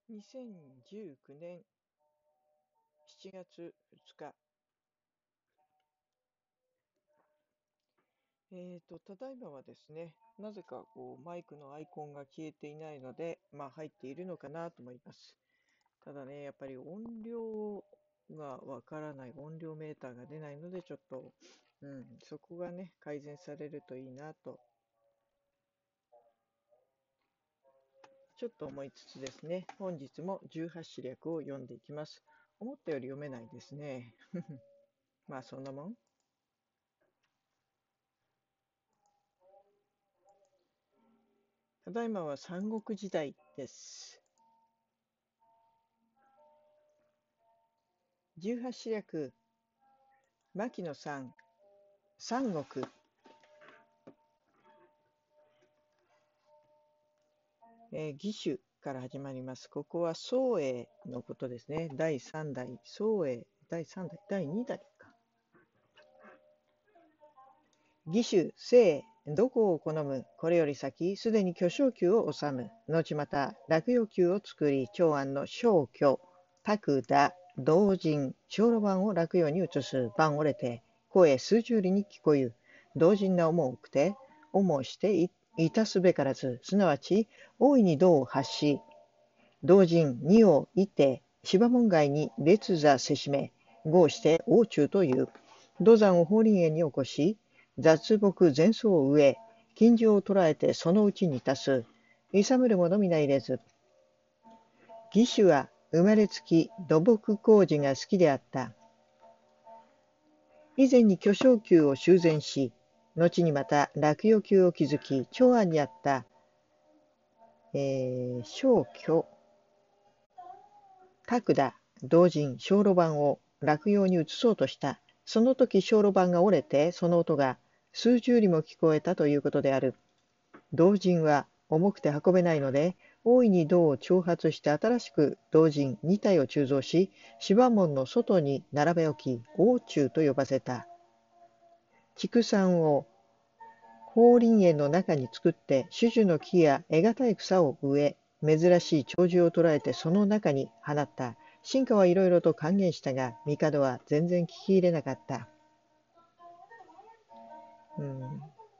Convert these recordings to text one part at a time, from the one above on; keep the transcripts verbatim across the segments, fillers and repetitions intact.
にせんじゅうきゅうねんしちがつふつか、えーと、ただいまはですね、なぜかこうマイクのアイコンが消えていないので、まあ入っているのかなと思います。ただね、やっぱり音量がわからない、音量メーターが出ないので、ちょっと、うん、そこがね、改善されるといいなと、ちょっと思いつつですね、本日もじゅうはちしりゃくを読んでいきます。思ったより読めないですね。まあそんなもん。ただいまは三国時代です。じゅうはちしりゃく、牧野さん、三国、えー義手から始まります。ここは宋英のことですね。だいさんだい、宋英、だいさんだい、だいにだいか。義手、姓、どこを好む、これより先、すでに巨匠級を治む。後また、落葉級を作り、長安の小居、拓田、同人、小路版を落葉に移す。版折れて、声数十里に聞こゆ。同人な思うくて、思していいたすべからず、すなわち、大いに道を発し、同人二をいて、芝門外に列座せしめ、号して王中という。土山を法輪園に起こし、雑木前草を植え、金樹を捉えてそのうちに足す。勇むる者皆入れず。義手は生まれつき土木工事が好きであった。以前に巨匠級を修繕し、後にまた落葉級を築き、長安にあった、えー、小居、拓田、同人、小路盤を落葉に移そうとした。その時小路盤が折れて、その音が数十里も聞こえたということである。同人は重くて運べないので、大いに銅を挑発して新しく同人にたいを鋳造し、芝門の外に並べ置き、王中と呼ばせた。畜産を法輪園の中に作って、種々の木や得難い草を植え、珍しい鳥獣を捕らえてその中に放った。進化はいろいろと還元したが、帝は全然聞き入れなかった。うん、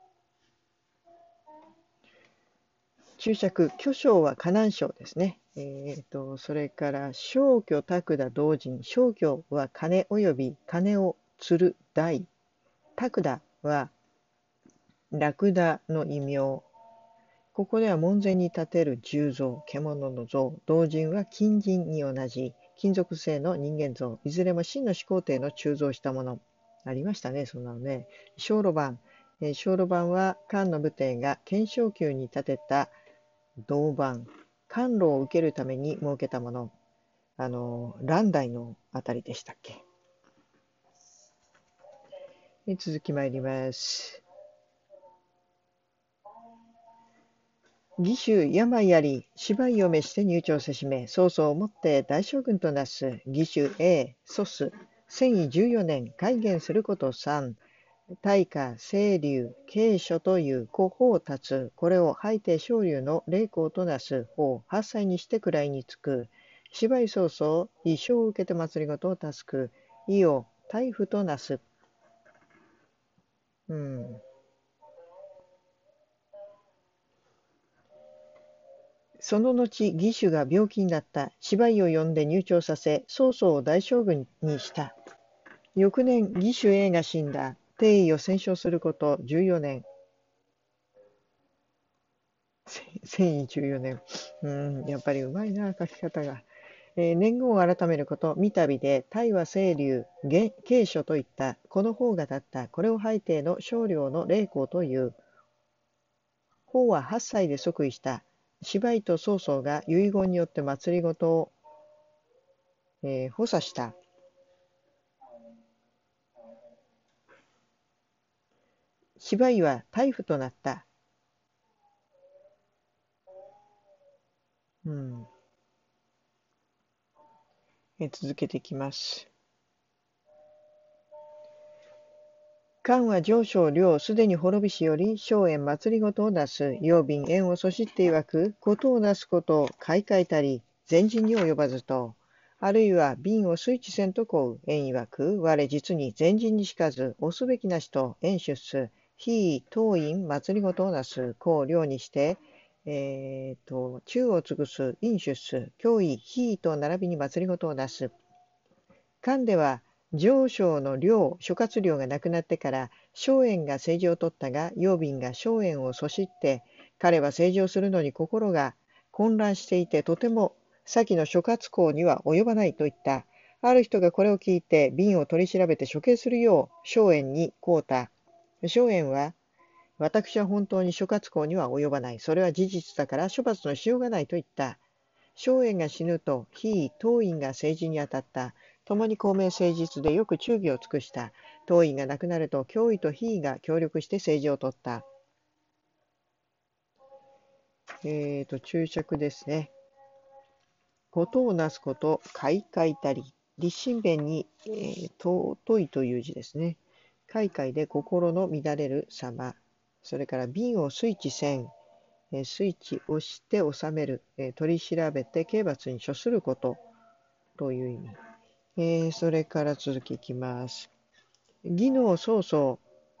注釈、巨匠は河南省ですね。えーと、それから、小居拓田同人。小居は金及び金を釣る台。拓田はラクダの異名。ここでは門前に立てる重像、獣の像。同人は金人に同じ金属製の人間像。いずれも秦の始皇帝の鋳造したもの。ありましたね、そんなのね。小路盤。えー小路盤は漢の武帝が懸賞級に立てた銅板。甘露を受けるために設けたもの。あの、蘭代のあたりでしたっけ。え続き参ります。義手病あり、芝居を召して入朝せしめ、曹操をもって大将軍となす。義手 A、祖父。せんいじゅうよねん、改元することさん。大化、清流、慶書という古法を立つ。これを拝帝昇龍の霊光となす。法、はっさいにして位につく。芝居早々、衣装を受けて祭りごとを助く。意を大夫となす。うん。その後、義手が病気になった。芝居を呼んで入朝させ、曹操を大将軍にした。翌年、義手 A が死んだ。帝位を戦勝することじゅうよねん。せんいじゅうよねん。うん、やっぱりうまいな、書き方が。えー年号を改めること、三度で、大和清流、慶書といった、この方が立った。これを拝帝の少量の霊光という。法ははっさいで即位した。芝居と曹操が遺言によって祭りごとを、えー補佐した。芝居は大夫となった。うん、え続けていきます。漢は上昇領すでに滅びしより、荘園祭りごとを出す。曜便縁をそしって曰く、ことを出すことを買い替えたり、 前人に及ばずと、あるいは瓶を推知せんとこう、縁曰く、我実に前人にしかず、おすべきなしと縁出す、非当院祭りごとをなす、こう量にして、えー、と、中を尽くす、因出す、教義、非と並びに祭りごとをなす。漢では、上昇の量、諸葛亮が亡くなってから、荘園が政治を取ったが、陽斌が荘園を阻止って、彼は政治をするのに心が混乱していて、とても先の諸葛公には及ばないと言った。ある人がこれを聞いて、瓶を取り調べて処刑するよう荘園に請うた。荘園は、私は本当に諸葛公には及ばない。それは事実だから処罰のしようがないと言った。荘園が死ぬと、非当院が政治に当たった。共に公明誠実でよく忠義を尽くした。当院が亡くなると、教義と非が協力して政治を取った。えーと、注釈ですね。ことをなすこと、開会たり。立身弁に、えー、尊いという字ですね。開会で心の乱れる様。それから瓶を推知せん。えー、推知をして収める。えー、取り調べて刑罰に処することという意味。えー、それから続きいきます。技能曹操。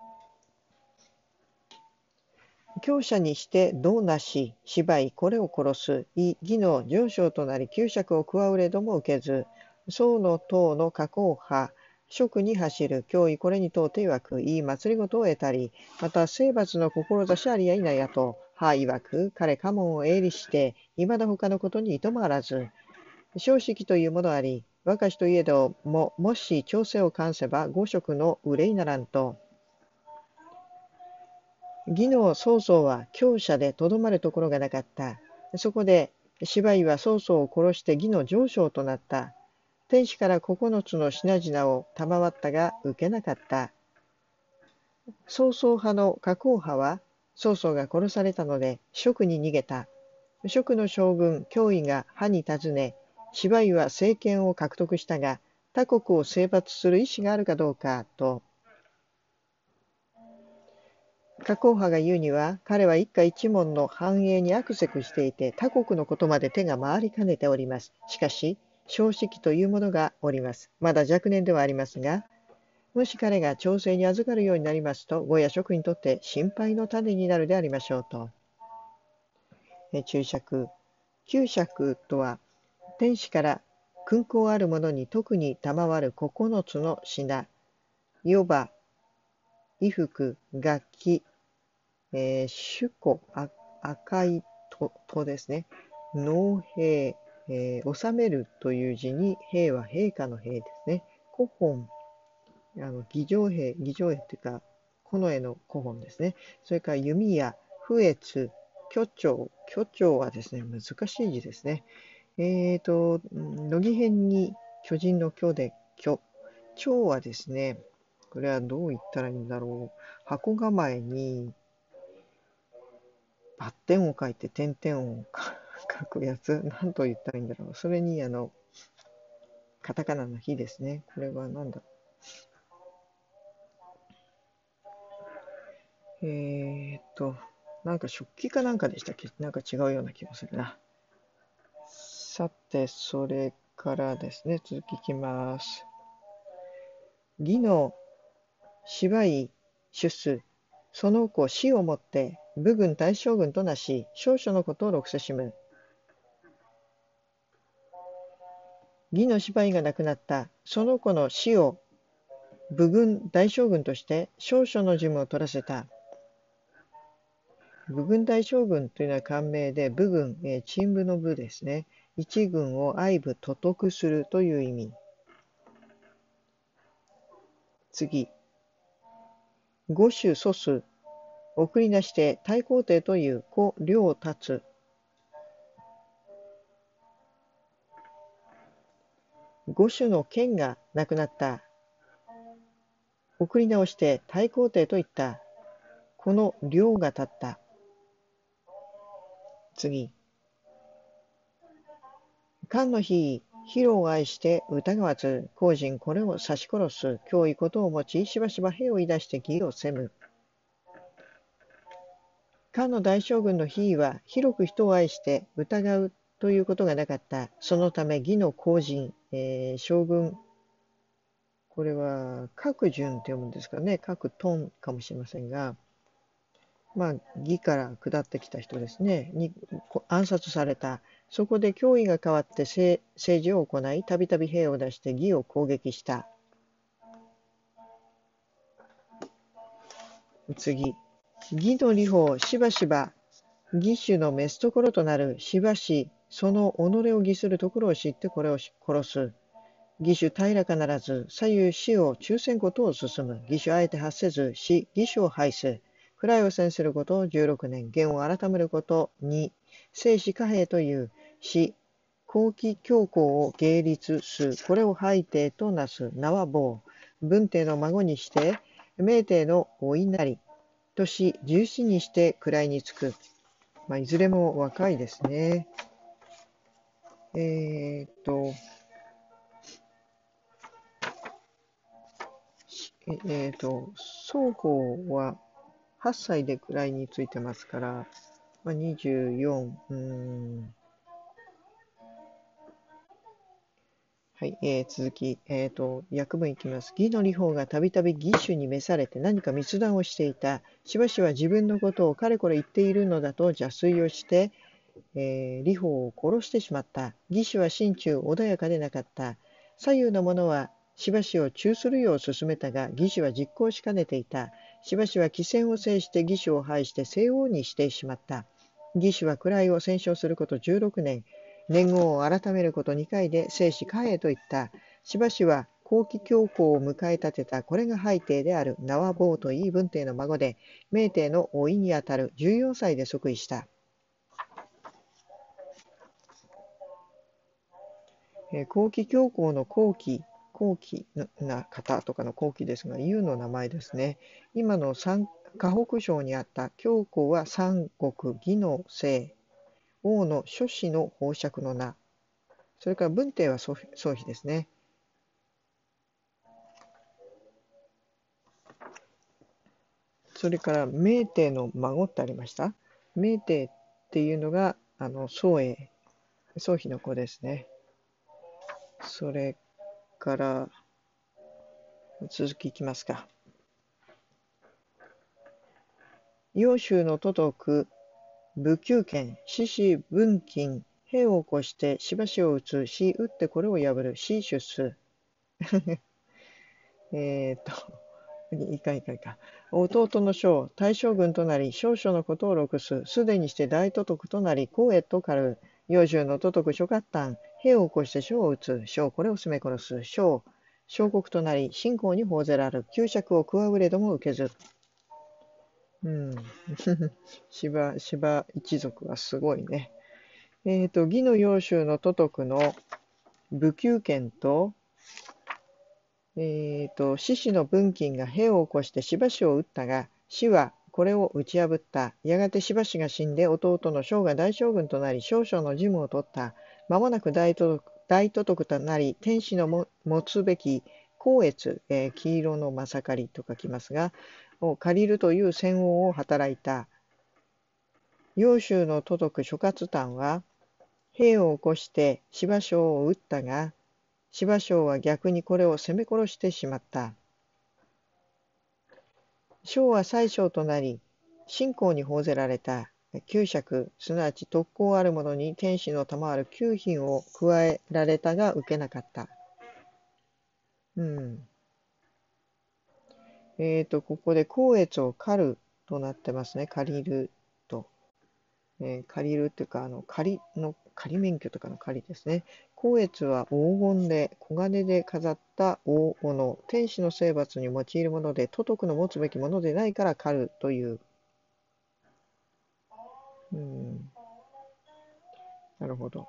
強者にしてどうなし、芝居これを殺す。い技能上昇となり、旧爵を加うれども受けず。宋の唐の加工派。職に走る。脅威これに問うて曰く。いい祭りごとを得たり。また、征伐の志ありやいなやと。派曰く。彼家紋を営利して、いまだ他のことにいともあらず。正式というものあり。若しといえども、もし調整を関せば、五色の憂いならんと。技能曹操は強者でとどまるところがなかった。そこで芝居は曹操を殺して義の上昇となった。天使から九つの品々を賜ったが受けなかった。曹操派の加工派は曹操が殺されたので蜀に逃げた。蜀の将軍脅威が派に尋ね、芝居は政権を獲得したが他国を征伐する意思があるかどうかと。加工派が言うには、彼は一家一門の繁栄に悪せくしていて、他国のことまで手が回りかねております。しかし、正式というものがおります。まだ若年ではありますが、もし彼が調整に預かるようになりますと、呉や蜀にとって心配の種になるでありましょうと。え注釈。旧釈とは、天使から勲功あるものに特に賜る九つの品、余ば、衣服、楽器、えー、主古、赤いと、とですね。農兵、えー、治めるという字に、兵は陛下の兵ですね。古本、あの、儀仗兵、儀仗兵っていうか、近衛の古本ですね。それから弓矢、不越、巨鳥、巨鳥はですね、難しい字ですね。えーと、乃木編に巨人の巨で巨。蝶はですね、これはどう言ったらいいんだろう。箱構えに、バッテンを書いて点々を書くやつ。何と言ったらいいんだろう。それに、あの、カタカナの火ですね。これは何だ。えーっと、なんか食器かなんかでしたっけ。なんか違うような気がするな。さて、それからですね、続きいきます。義の芝居出す。その子死をもって武軍大将軍となし、少々のことを六せしむ。義の芝居がなくなった。その子の死を武軍大将軍として少々の事務を取らせた。武軍大将軍というのは官名で、武軍、えー、鎮武の武ですね。一軍を愛武都督するという意味。次。五種祖数。送り出して太閤帝という子領を立つ。五種の剣がなくなった。送り直して太閤帝と言った。この領が立った。次。漢の日、広を愛して疑わず、後人これを刺し殺す。脅威ことを持ち、しばしば兵をいだして義を責む。漢の大将軍の日は、広く人を愛して疑うということがなかった。そのため義の公人、えー将軍、これは各順って読むんですかね。各トンかもしれませんが、まあ、義から下ってきた人ですね、に暗殺された。そこで脅威が変わって政政治を行い、たびたび兵を出して義を攻撃した。次、義の利法、しばしば、義手の召すところとなる、しばし、その己を義するところを知ってこれを殺す。義手平らかならず、左右死を抽選ことを進む。義手あえて発せず、死、義手を廃す。位を戦することをじゅうろくねん、元を改めることに、生死貨幣という死、後期教皇を芸立す。これを廃帝となす。名は坊。文帝の孫にして、明帝の甥なり。年じゅうななにして位につく。まあ、いずれも若いですね。えー、っと、えー、っと、双方ははっさいで位についてますから、まあ、にじゅうよん、うーん、はい、えー続き、えーと、訳文いきます。義の利法がたびたび義手に召されて何か密談をしていた。しばしば自分のことをかれこれ言っているのだと邪推をして、えー、利法を殺してしまった。義手は心中穏やかでなかった。左右の者はしばしを中するよう勧めたが、義手は実行しかねていた。しばしは奇戦を制して義手を廃して西王にしてしまった。義手は位を戦勝することじゅうろくねん。年号を改めることにかいで生死貨幣と言った。しばしは後期教皇を迎え立てた。これが廃帝である。名は坊といい文帝の孫で、明帝の甥にあたるじゅうよんさいで即位した。えー後期教皇の後期、後期な方とかの後期ですが、優の名前ですね。今の三河北省にあった教皇は三国義の姓、王の諸子の宝釈の名。それから文帝は宗妃ですね。それから明帝の孫ってありました。明帝っていうのがあの宗英、宗妃の子ですね。それから続きいきますか。揚州の都督、武宮剣、獅子文金、兵を起こしてしばしを打つ、し打ってこれを破る、し出す。えーっと、いかんいかんいかん。弟の将、大将軍となり、少々のことを録す。すでにして大都督となり、光栄と狩る。幼獣の都督諸葛丹、兵を起こして将を討つ。将、これを攻め殺す。将、小国となり、信仰に報ぜられる。旧爵を食わうれども受けずる。うん。芝、芝一族はすごいね。えっと、義の幼衆の都督の武宮剣と、えっと、獅子の文金が兵を起こしてしばしを撃ったが、死はこれを打ち破った。やがてしばしが死んで弟の将が大将軍となり、少々の事務を取った。間もなく大都督大都督となり、天子のも持つべき光悦、えー黄色のまさかりと書きますが、を借りるという戦王を働いた。揚州の都督諸葛丹は、兵を起こして柴将を撃ったが、柴将は逆にこれを攻め殺してしまった。将は宰相となり、信仰に報ぜられた。九尺、すなわち特攻ある者に天使の賜る九品を加えられたが受けなかった。うん。えっと、ここで光悦を狩るとなってますね。借りると。えー借りるっていうか、あの、仮の、仮免許とかの仮ですね。光悦は黄金で、黄金で飾った大物、天使の征伐に用いるもので、都督の持つべきものでないから狩るという。うん、なるほど。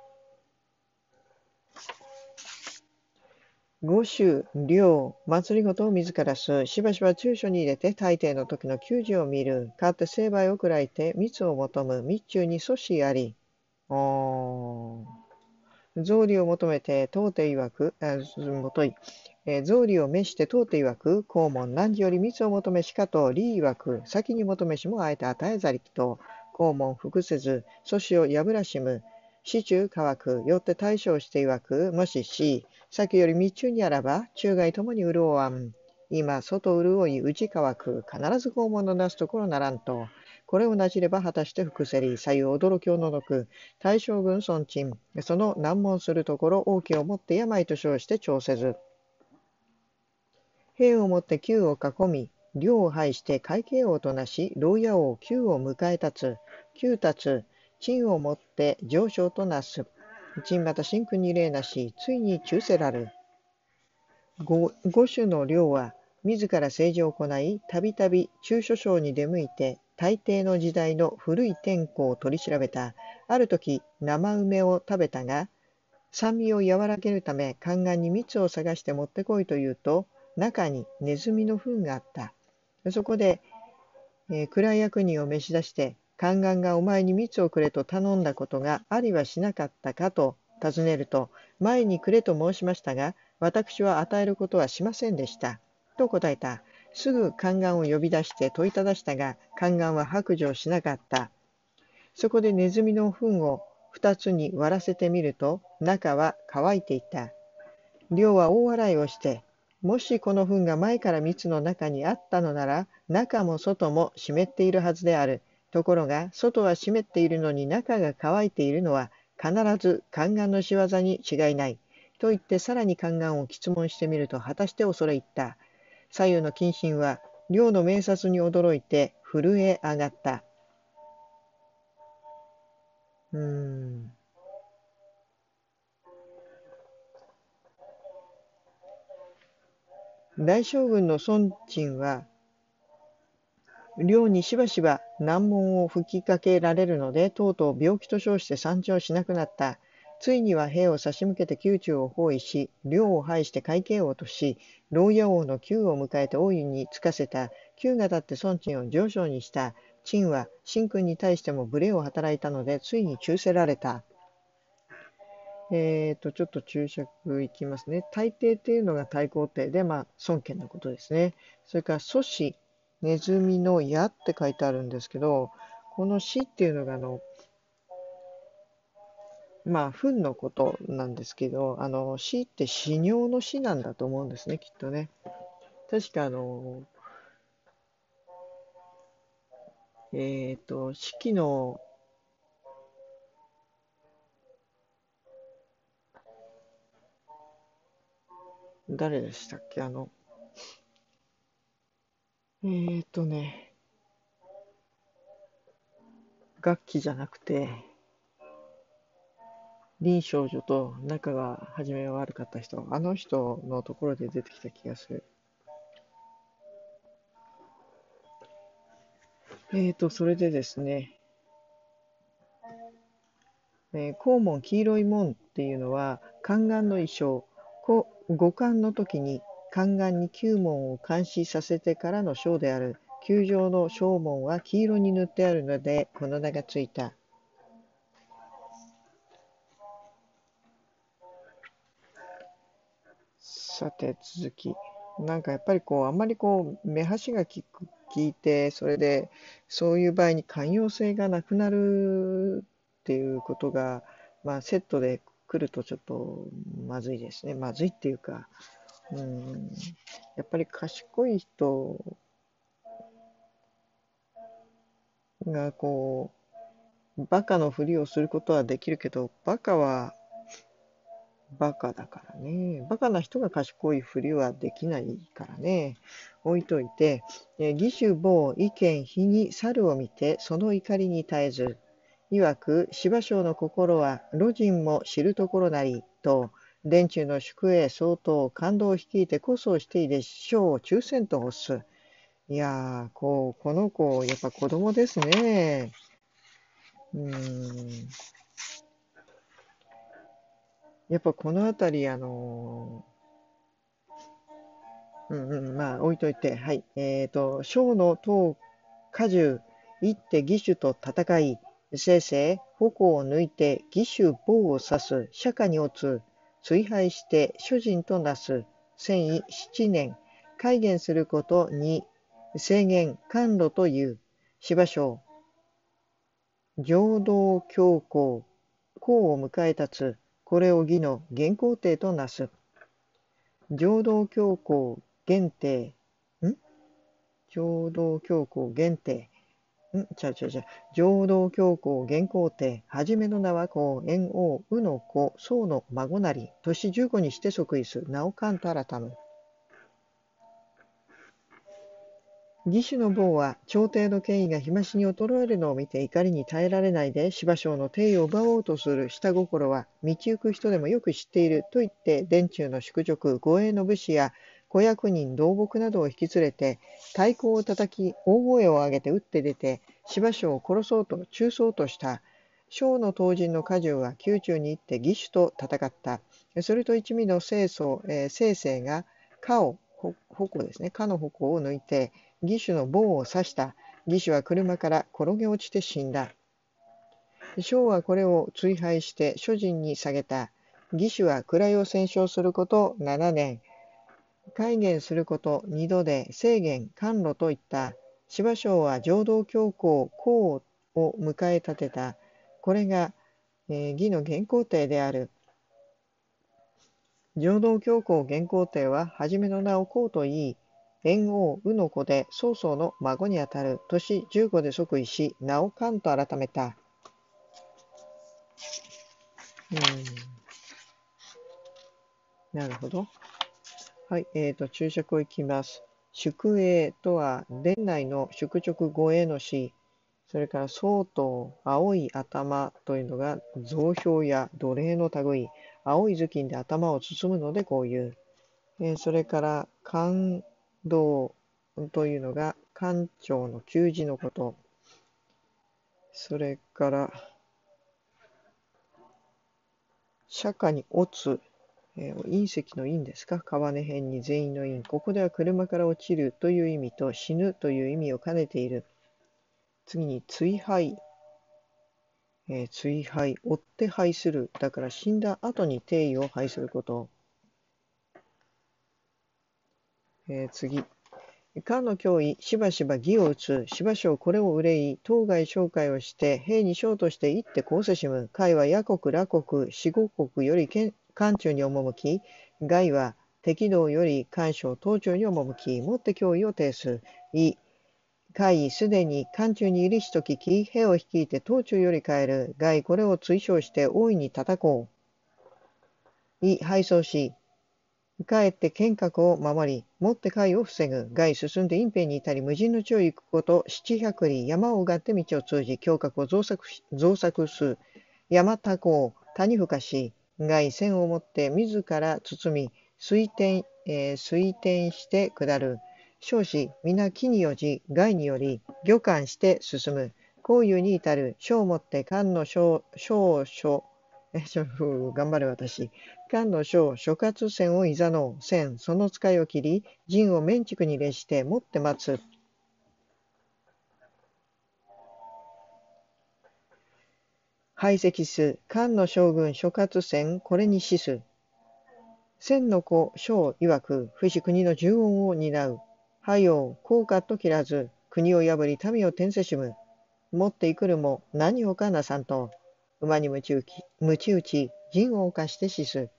五種、漁、祭りごとを自らす。しばしば中書に入れて、大抵の時の給仕を見る。かわって成敗を喰らいて、蜜を求む。密中に阻止あり。あー草履を求めて、当て曰く、あ、もとい、えー草履を召して当て曰く、肛門、汝より蜜を求めしかと、利曰く、先に求めしもあえて与えざりきと、肛門、服せず、阻止を破らしむ、 始中乾く、よって対象して曰く、もしし、先より密中にあらば、中外ともに潤わん。今、外潤い、内乾く、必ず肛門のなすところならんと。これをなじれば果たして福せり、左右驚きをののく、大将軍尊鎮、その難問するところ、大きをもって病と称して調せず。兵をもって宮を囲み、領を拝して会計王となし、牢屋王宮を迎え立つ。宮立つ、陳をもって上昇となす。陳また真空に礼なし、ついに中せらる。五五種の領は、自ら政治を行い、たびたび中書省に出向いて、大抵の時代の古い天候を取り調べた。ある時、生梅を食べたが、酸味を和らげるため、宦官に蜜を探して持ってこいと言うと、中にネズミの糞があった。そこで、えー、蔵役人を召し出して、宦官がお前に蜜をくれと頼んだことがありはしなかったかと尋ねると、前にくれと申しましたが、私は与えることはしませんでした。と答えた。すぐ宦官を呼び出して問いただしたが、宦官は白状しなかった。そこでネズミの糞を二つに割らせてみると、中は乾いていた。亮は大笑いをして、もしこの糞が前から蜜の中にあったのなら、中も外も湿っているはずである。ところが、外は湿っているのに中が乾いているのは、必ず宦官の仕業に違いない。と言ってさらに宦官を詰問してみると、果たして恐れ入った。左右の近臣は、亮の明察に驚いて震え上がった。うーん。大将軍の孫陳は、亮にしばしば難問を吹きかけられるので、とうとう病気と称して参上しなくなった。ついには兵を差し向けて宮中を包囲し、亮を排して会計王とし、牢屋王の宮を迎えて王位につかせた。宮が立って孫陳を上将にした。陳は神君に対しても無礼を働いたので、ついに中せられた。えーと、ちょっと注釈いきますね。大抵っていうのが太閤帝で、まあ、孫権のことですね。それから、祖師、ネズミの矢って書いてあるんですけど、この死っていうのが、あの、まあ、糞のことなんですけど、あの、死って死尿の死なんだと思うんですね、きっとね。確か、あの、えっと、四季の、誰でしたっけ、あの、えっとね、楽器じゃなくて、林少女と仲が初めは悪かった人、あの人のところで出てきた気がする。えーと、それでですね、えー、黄門黄色い門っていうのは、宦官の衣装、こ五冠の時に宦官に九門を監視させてからの章である。宮上の章門は黄色に塗ってあるので、この名がついた。さて、続き。なんかやっぱりこう、あんまりこう、目端が利く聞いて、それで、そういう場合に寛容性がなくなるっていうことが、まあ、セットで来るとちょっとまずいですね。まずいっていうか、うん、やっぱり賢い人がこう、バカのふりをすることはできるけど、バカはバカだからね。バカな人が賢いふりはできないからね。置いといて、えー義手某意見日に猿を見て、その怒りに絶えず、曰く、芝生の心は路人も知るところなり、と、殿中の宿営相当感動を率いてこそしていで将を抽選と欲す。いやー、こう、この子、やっぱ子供ですね。うーん。やっぱこのあたり、あのうんうん、まあ置いといて、はい。えっと、小の唐果樹、一手義手と戦い、せいせい矛を抜いて義手棒を刺す、釈迦に落つ、追廃して諸人となす、戦意七年、戒厳することに、制限、甘露という、芝生、浄土教皇、 功を迎え立つ。これを義の現行定となす。浄土教皇限定、ん浄土教皇限定、んちゃうちゃうちゃう。浄土教皇現行定、はじめの名は公、円王、宇の子、宋の孫なり、年じゅうごにして即位す、名を関と改む。義手の坊は朝廷の権威が日増しに衰えるのを見て怒りに耐えられないで芝生の帝位を奪おうとする下心は道行く人でもよく知っていると言って殿中の宿直護衛の武士や小役人同僕などを引き連れて太鼓を叩き大声を上げて打って出て芝生を殺そうと中そうとした。小の当人の家中は宮中に行って義手と戦った。それと一味の清宗、えー、清々が家を矛ですね、家の矛を抜いて義手の棒を刺した。義手は車から転げ落ちて死んだ。将はこれを追廃して諸人に下げた。義手は位を戦勝することななねん、戒厳することにどで制限甘露といった。芝生は浄土教皇公を迎え立てた。これが、えー、義の現行定である。浄土教皇現行定は、はじめの名を公といい、円王宇の子で曹操の孫にあたる。年じゅうごで即位し、名を関と改めた。うん、なるほど。はい、えーと、注釈をいきます。宿営とは、殿内の宿直護衛の士、それから曹洞、青い頭というのが増氷や奴隷の類、青い頭巾で頭を包むのでこういう。えー、それから官道というのが官庁の給仕のこと。それから釈迦に落つ、えー、隕石の隕ですか、川根辺に全員の隕。ここでは車から落ちるという意味と死ぬという意味を兼ねている。次に追廃、えー、追廃、追って廃する。だから死んだ後に帝位を廃すること。えー、次。漢の脅威、しばしば義を打つ、しばしをこれを憂い、当該紹介をして、兵に将として一手こうせしむ。海は野国、羅国、四五国より漢中に赴き、外は敵道より漢将、東中に赴き、もって脅威を呈す。い、海すでに漢中にいるしと聞き、兵を率いて東中より帰る。外これを追奨して大いに叩こう。い、敗走し、かえって剣閣を守り、もって海を防ぐ。外進んで隠蔽に至り、無人の地を行くこと七百里、山をうがって道を通じ、胸郭を増作し増作す。山田港、谷深し、外線をもって自ら包み、水転、えー、水転して下る。少子、皆木によじ、外により、魚貫して進む。こういうに至る。書をもって漢の書、書、書、え、ちょ、頑張れ私。漢の書、諸葛線をいざのう。線、その使いを切り、陣を面畜に列して、もって待つ。排斥す。漢の将軍、諸葛線、これに死す。千の子、将曰く、不死国の重恩を担う。はよう、効果と切らず、国を破り民を転せしむ。持っていくるも何をかなさんと。馬に鞭打ち、鞭打ち、陣を犯して死す。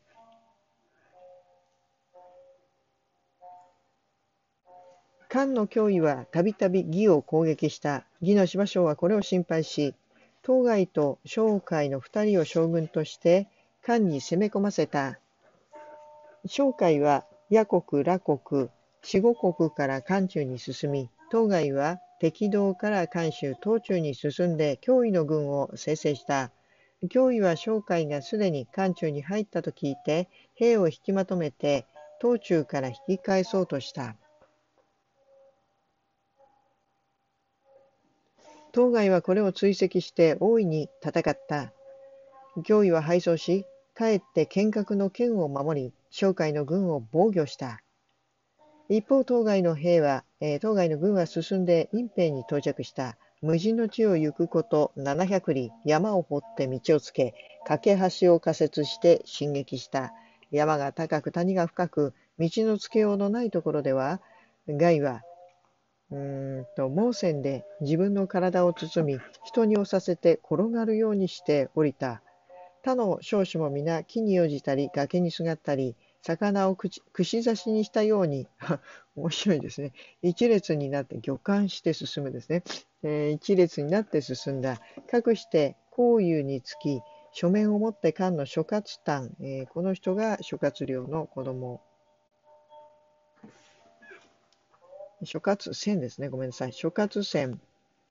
漢の脅威はたびたび義を攻撃した。義の芝生はこれを心配し、当該と商海の二人を将軍として漢に攻め込ませた。商海は野国、羅国、四五国から漢中に進み、当該は敵道から漢州、東中に進んで脅威の軍を生成した。脅威は商海がすでに漢中に入ったと聞いて、兵を引きまとめて東中から引き返そうとした。当該はこれを追跡して大いに戦った。脅威は敗走し、かえって剣閣の剣を守り、商海の軍を防御した。一方、当該の兵は、えー、当該の軍は進んで隠蔽に到着した。無人の地を行くことななひゃく里、山を掘って道をつけ、架け橋を仮設して進撃した。山が高く谷が深く、道のつけようのないところでは、外はうーんと盲線で自分の体を包み、人に押させて転がるようにして降りた。 他の少子も皆木によじたり崖にすがったり、魚を串串刺しにしたように面白いですね。一列になって魚貫して進むですね。えー一列になって進んだ。かくして項羽につき、書面を持って漢の諸葛丹、えーこの人が諸葛亮の子供。諸葛線ですね。ごめんなさい。諸葛線。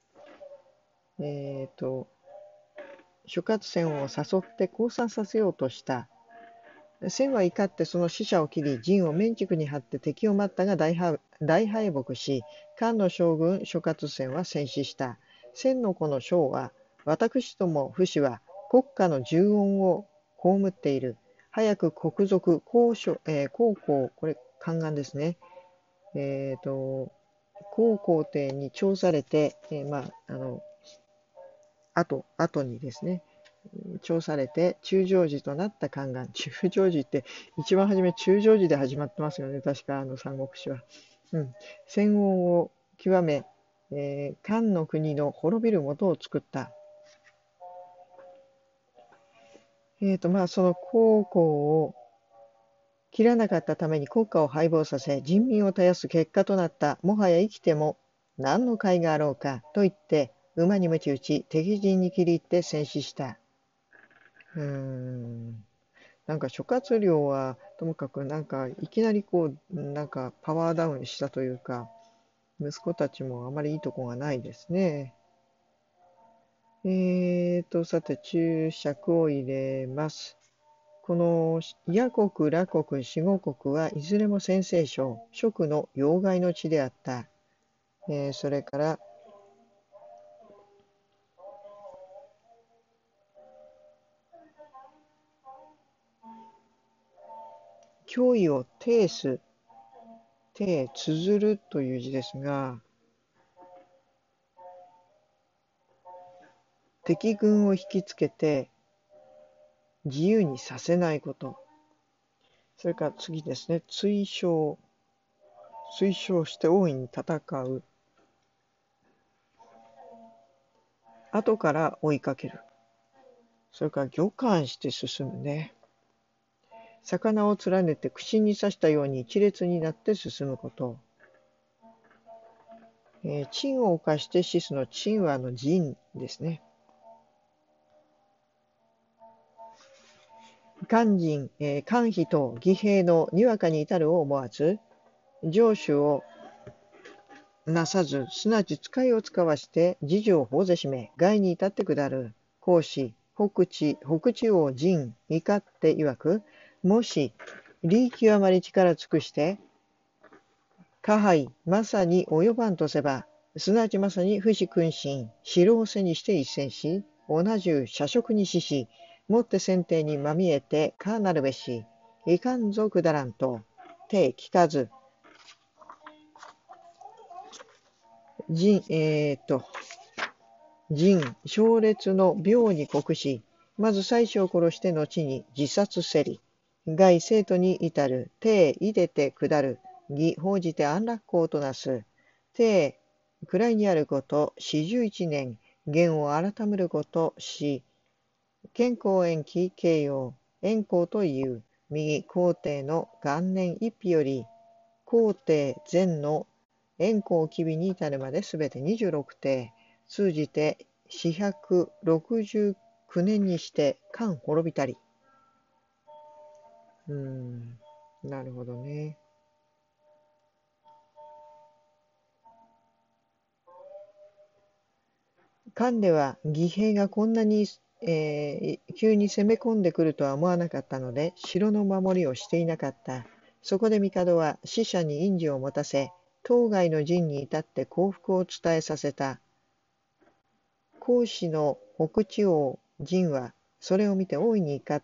えっ、と、諸葛線を誘って降参させようとした。千は怒ってその使者を切り、陣を面竹に張って敵を待ったが大敗大敗北し、漢の将軍諸葛線は戦死した。千の子の将は、私ども武士は国家の重恩を被っている。早く国賊、公所、えー、公公、これ、宦官ですね。えっ、と、公皇帝に調されて、えーまあ、あの、後、後にですね、調されて中将寺となった宦官。中将寺って一番初め中将寺で始まってますよね。確かあの三国志は。うん。戦王を極め、えー漢の国の滅びる元を作った。えっ、と、まあ、その皇后を切らなかったために国家を敗北させ、人民を絶やす結果となった。もはや生きても何の甲斐があろうか、と言って、馬に鞭打ち、敵陣に切り入って戦死した。うーん。なんか諸葛亮はともかくなんかいきなりこうなんかパワーダウンしたというか、息子たちもあまりいいとこがないですね。えーと、さて注釈を入れます。この野国、羅国、四五国はいずれも先西省、蜀の要害の地であった。えーそれから脅威を呈す、呈、綴るという字ですが、敵軍を引きつけて自由にさせないこと。それから次ですね。追奨。推奨して大いに戦う。後から追いかける。それから魚貫して進むね。魚を連ねて串に刺したように一列になって進むこと。えー、陳を犯して死すの陳はあの陣ですね。肝心、えー、肝脾と義兵のにわかに至るを思わず、上手をなさず、すなわち使いを使わして、次女を法ぜしめ、害に至って下る。孔子、北地、北地王仁、怒って曰く、もし、利益あまり力尽くして、加配、まさに及ばんとせば、すなわちまさに不死君臣、城を背にして一戦し、同じゅう社食に死し、もって先帝にまみえて、かなるべし、いかんぞくだらんと、手聞かず、仁、えー、っと、仁、奨烈の病に酷し、まず妻子を殺して後に自殺せり。害生徒に至る。帝、いでて下る。義、報じて安楽行となす。帝、位にあること、四十一年。元を改めること、し。健康延期、形容。延行という。右、皇帝の元年一日より、皇帝前の延行機微に至るまですべてにじゅうろく帝。通じて四百六十九年にして漢滅びたり。うーん、なるほどね。漢では義兵がこんなに、えー急に攻め込んでくるとは思わなかったので、城の守りをしていなかった。そこで帝は使者に印字を持たせ、当該の陣に至って降伏を伝えさせた。孔子の北地王仁はそれを見て大いに怒って、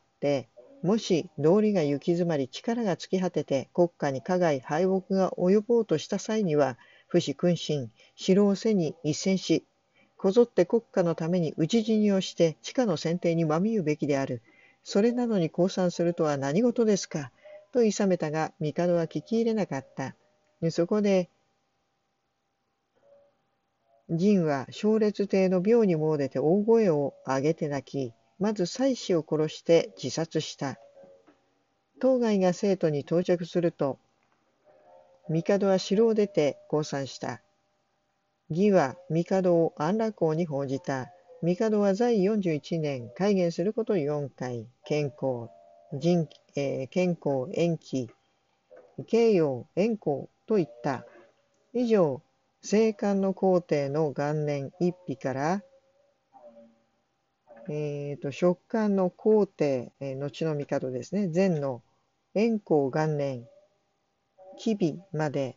もし道理が行き詰まり力が尽き果てて国家に加害敗北が及ぼうとした際には、不死君臣、城を背に一戦し、こぞって国家のために討ち死にをして地下の選定にまみうべきである。それなのに降参するとは何事ですか、と諌めたが、帝は聞き入れなかった。そこで仁は奨烈帝の病に詣でて大声を上げて泣き、 まず妻子を殺して自殺した。当該が生徒に到着すると、帝は城を出て降参した。義は帝を安楽王に報じた。帝は在よんじゅういちねん、戒厳することよんかい、健康、人、えー健康、延期、慶陽、延康といった。以上、正漢の皇帝の元年一日から、えーと、職官の皇帝、えー後の帝ですね、前の延康元年、吉日まで、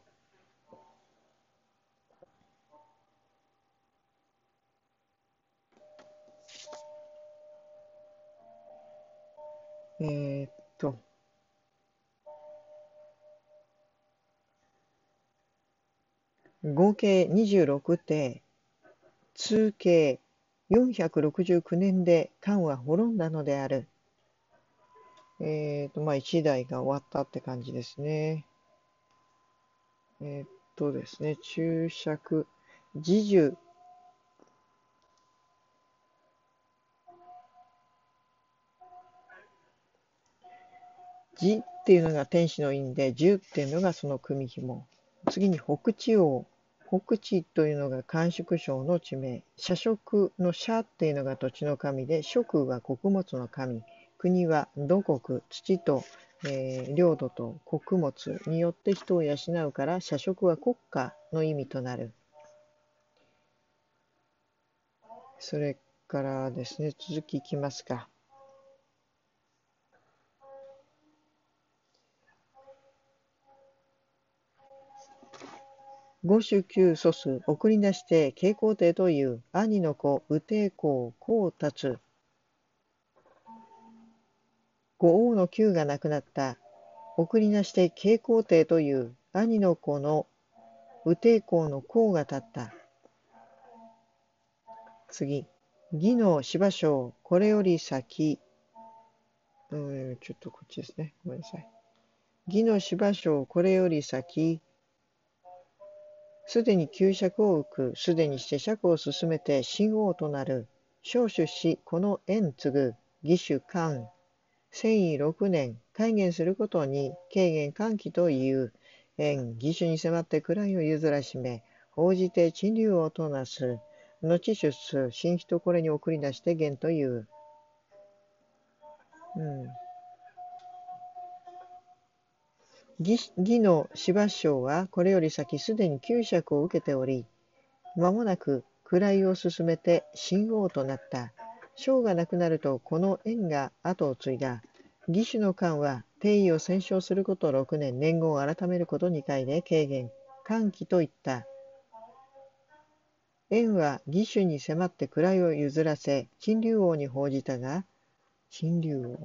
えーと、合計にじゅうろくて、通計よんひゃくろくじゅうきゅうねんで漢は滅んだのである。えーと、まあ一代が終わったって感じですね。えーっとですね、注釈、侍従、侍っていうのが天使の印で、従っていうのがその組紐。次に北地王。北地というのが甘粛省の地名。社食の社っていうのが土地の神で、食は穀物の神。国は土国、土と、えー領土と穀物によって人を養うから、社食は国家の意味となる。それからですね、続きいきますか。五種九祖数、送り出して慶光帝という兄の子、右帝公、公達。五王の九が亡くなった。送り出して慶光帝という兄の子の右帝公の公が立った。次。義の芝生、これより先。うん、ちょっとこっちですね。ごめんなさい。義の芝生、これより先。すでに旧爵を浮く、すでにして爵を進めて新王となる。召集し、この縁継ぐ、義手官、征夷六年、戒厳することに、軽減歓喜という、縁、義手に迫って位を譲らしめ、応じて陳留王となす。後出す、新人これに送り出して元という。うん。義義の芝生はこれより先すでに旧爵を受けており、間もなく位を進めて新王となった。将がなくなるとこの縁が後を継いだ。義手の官は帝位を戦勝することろくねん、年号を改めることにかいで軽減、歓喜といった。縁は義手に迫って位を譲らせ、陳留王に報じたが、陳留王、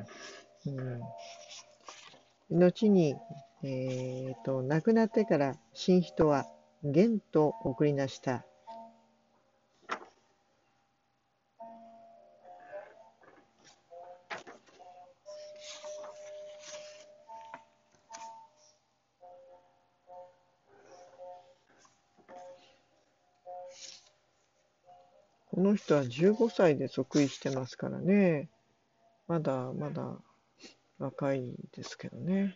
うん、後に、えーと、亡くなってから新人は元と送り出した。この人はじゅうごさいで即位してますからね。まだまだ若いですけどね。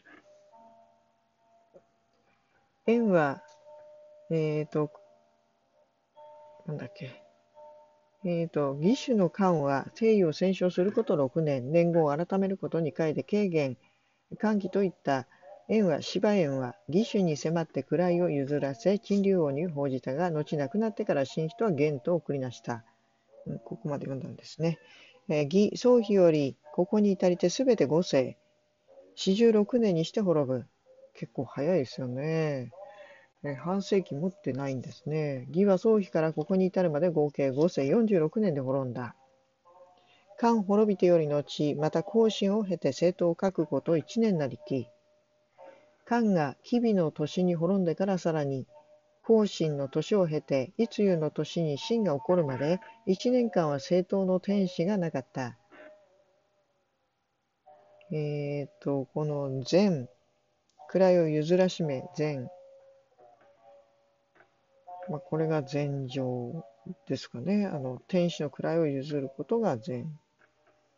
円は、えっと、なんだっけ。えっと、義手の官は征夷を戦勝することろくねん、年号を改めることにかいで軽減、歓喜といった円は、芝円は義手に迫って位を譲らせ、陳留王に報じたが、後亡くなってから新人は元と送りなした。ここまで読んだんですね。えー、義、宗妃より、ここに至りてすべてご世、四十六年にして滅ぶ。結構早いですよね。えー半世紀持ってないんですね。義は宗妃からここに至るまで合計ご世よんじゅうろくねんで滅んだ。漢滅びてより後、また後進を経て政党を覚悟といちねんなりき。漢が吉備の年に滅んでからさらに、後進の年を経て、いつゆの年に秦が起こるまで、いちねんかんは政党の天使がなかった。えっ、と、この前、位を譲らしめ、前、まあ、これが前情ですかね。あの、天使の位を譲ることが前。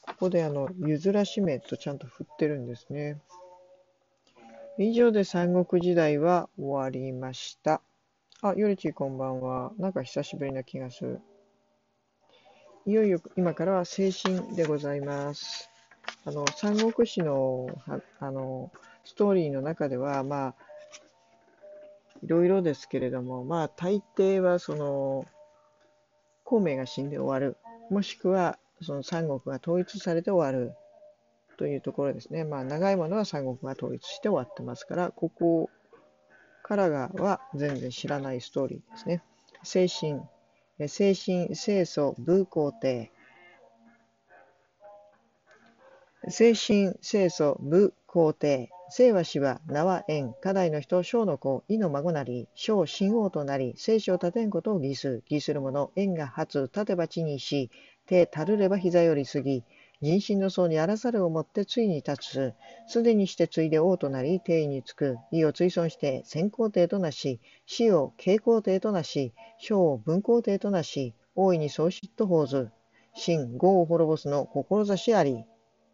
ここであの、ゆずらしめとちゃんと振ってるんですね。以上で三国時代は終わりました。あ、よりちこんばんは。なんか久しぶりな気がする。いよいよ今からは精神でございます。あの、三国志の、あの、ストーリーの中では、まあ、いろいろですけれども、まあ、大抵は、その、孔明が死んで終わる。もしくは、その三国が統一されて終わる。というところですね。まあ、長いものは三国が統一して終わってますから、ここからがは全然知らないストーリーですね。精神、精神、清楚、武皇帝。精神、清楚、武皇帝。清は死は名は縁。家代の人、小の子、意の孫なり、小神王となり、聖書を立てんことを義す。義する者、縁が発、立てば地にし、手たるれば膝より過ぎ、人心の層に荒さるをもってついに立つ。すでにしてついで王となり、帝位につく。意を追尊して、先皇帝となし、死を慶皇帝となし、小を文皇帝となし、大いに創始と報ず。秦、呉を滅ぼすの志あり。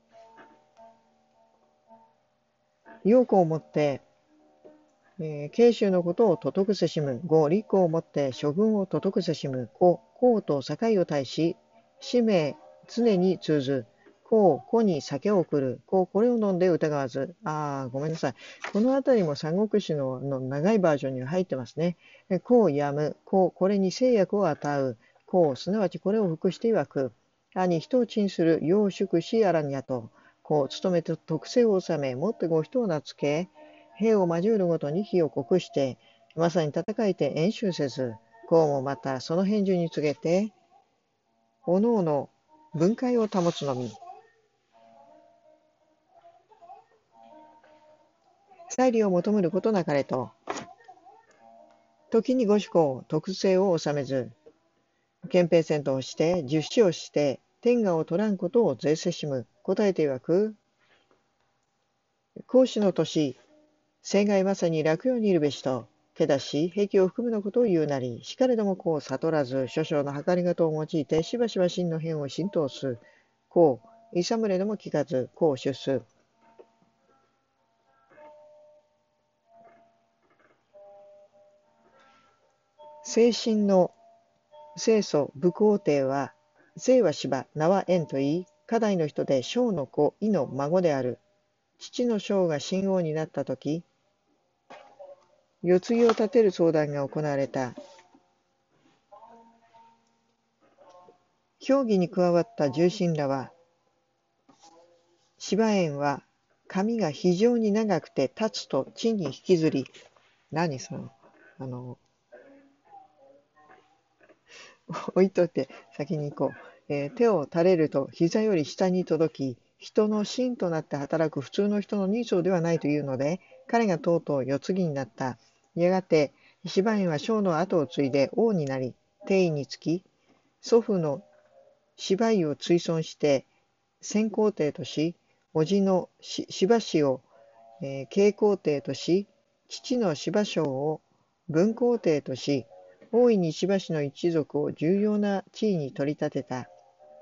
陽子をもって、えー、慶州のことをととくせしむ。呉、立皇をもって諸軍をととくせしむ。古、皇と境を対し、使命常に通ず。こう、子に酒を送る。こう、これを飲んで疑わず。ああ、ごめんなさい。このあたりも三国志のの長いバージョンには入ってますね。こうやむ。こう、これに制約を与う。こう、すなわちこれを服して曰く。兄、人を鎮する、養宿しあらにゃと。こう、務めて特性を治め、もってご人を名付け、兵を交うるごとに火を濃くして、まさに戦いて演習せず、こうもまたその返事に告げて、おのおの分解を保つのみ。祭礼を求めることなかれと、時にご主公、特性を治めず、憲兵戦闘をして、十死をして、天下を取らんことを税せしむ。答えて曰く、孔子の年、正外まさに楽用にいるべしと、けだし、兵を含むのことを言うなり、しかれどもこう悟らず、諸々の計り方を用いて、しばしば真の変を浸透す。こう、いさむれども聞かず、こう出す。精神の清楚武皇帝は、清は芝、名は縁といい、家代の人で小の子、意の孫である。父の小が神王になったとき、世継ぎを立てる相談が行われた。評議に加わった重臣らは、芝縁は髪が非常に長くて立つと地に引きずり、何その、あの、置いといて先に行こう。えー手を垂れると膝より下に届き、人の芯となって働く普通の人の人相ではないというので、彼がとうとう世継ぎになった。やがて、芝縁は小の後を継いで王になり、帝位につき、祖父の芝居を追尊して先皇帝とし、叔父の芝氏を、えー、慶皇帝とし、父の芝生を文皇帝とし、大いに芝氏の一族を重要な地位に取り立てた。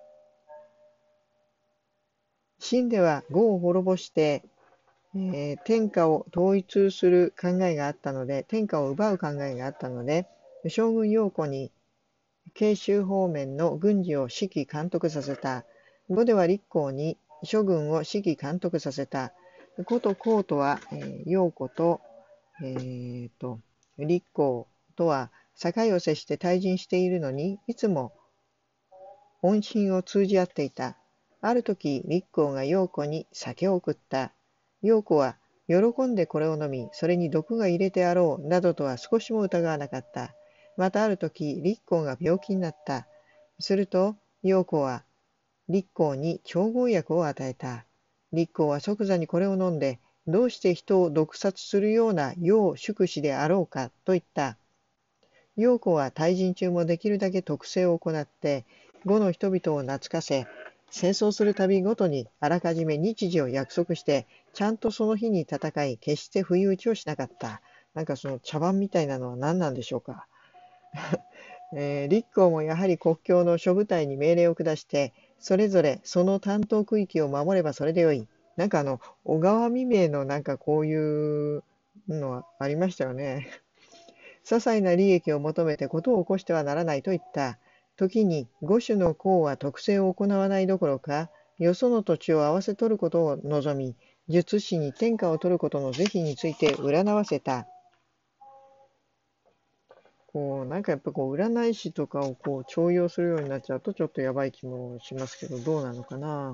秦では呉を滅ぼして、えー天下を統一する考えがあったので、天下を奪う考えがあったので、将軍陽子に慶州方面の軍事を指揮監督させた。呉では立皇に諸軍を指揮監督させた。呉と皇とは、えー、陽子と、えー、と立皇とは境を接して対陣しているのに、いつも音信を通じ合っていた。ある時、立皇が陽子に酒を送った。陽子は喜んでこれを飲み、それに毒が入れてあろうなどとは少しも疑わなかった。またある時、立皇が病気になった。すると、陽子は立皇に調合薬を与えた。立皇は即座にこれを飲んで、どうして人を毒殺するような世宿死であろうかと言った。陽子は退陣中もできるだけ特制を行って、呉の人々を懐かせ、戦争するたびごとにあらかじめ日時を約束して、ちゃんとその日に戦い、決して不意打ちをしなかった。なんかその茶番みたいなのは何なんでしょうか。えー、立皇もやはり国境の諸部隊に命令を下して、 それぞれその担当区域を守ればそれでよい。なんかあの、小川未明のなんかこういうのはありましたよね。些細な利益を求めて事を起こしてはならないと言った。時に五種の功は特性を行わないどころか、よその土地を合わせ取ることを望み、術師に天下を取ることの是非について占わせた。こう、なんかやっぱこう、占い師とかをこう、重用するようになっちゃうとちょっとやばい気もしますけど、どうなのかな。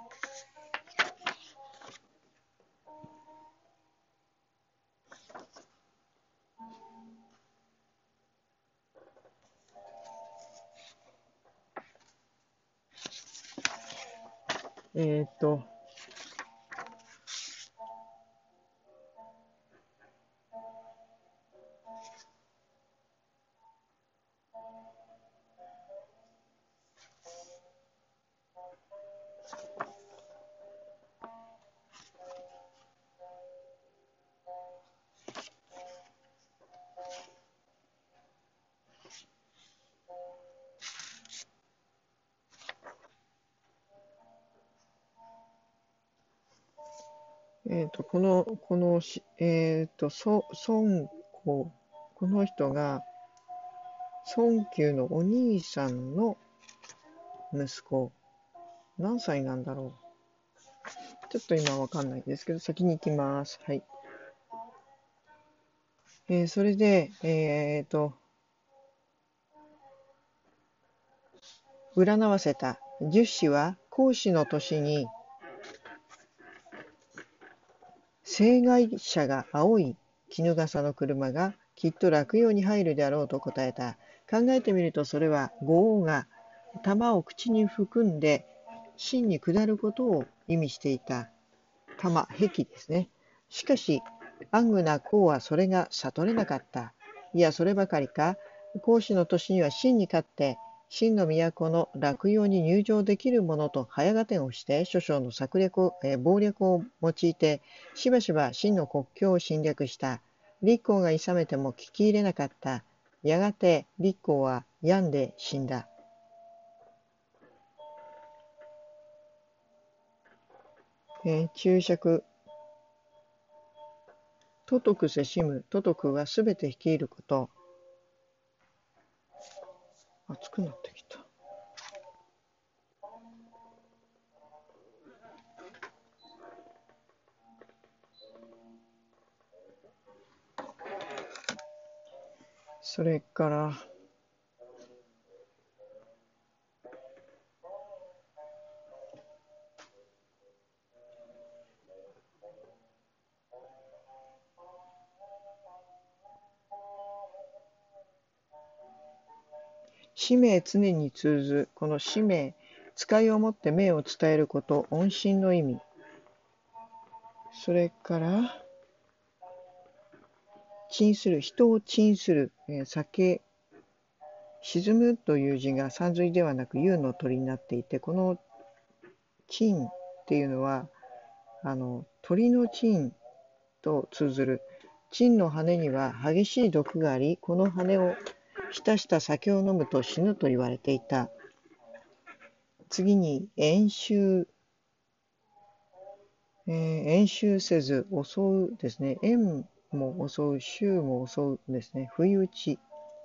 えーっと、えーっと、この、このし、えーっと、そ、孫子、この人が、孫久のお兄さんの息子、何歳なんだろう。ちょっと今わかんないですけど、先に行きます。はい。えーそれで、えーっと、占わせた。十子は、孔子の年に、青外車が青い衣笠の車がきっと落葉に入るであろうと答えた。考えてみるとそれは五王が玉を口に含んで真に下ることを意味していた。玉、壁ですね。しかし、暗愚な孔はそれが悟れなかった。いや、そればかりか、孔子の年には真に勝って、真の都の落葉に入場できるものと早合点をして、諸々の策略を、えー謀略を用いて、しばしば真の国境を侵略した。立公が諌めても聞き入れなかった。やがて立公は病んで死んだ。えー注釈。都徳せしむ。都徳はすべて率いること。暑くなってきた。それから、使命常に通ず。この使命、使いをもって命を伝えること、恩信の意味。それから、鎮する、人を鎮する、えー酒、沈むという字が山水ではなく幽の鳥になっていて、この鎮っていうのは、あの、鳥の鎮と通ずる。鎮の羽には激しい毒があり、この羽を浸した酒を飲むと死ぬと言われていた。次に、演習、えー、演習せず、襲うですね。縁も襲う、衆も襲うですね。不意打ち。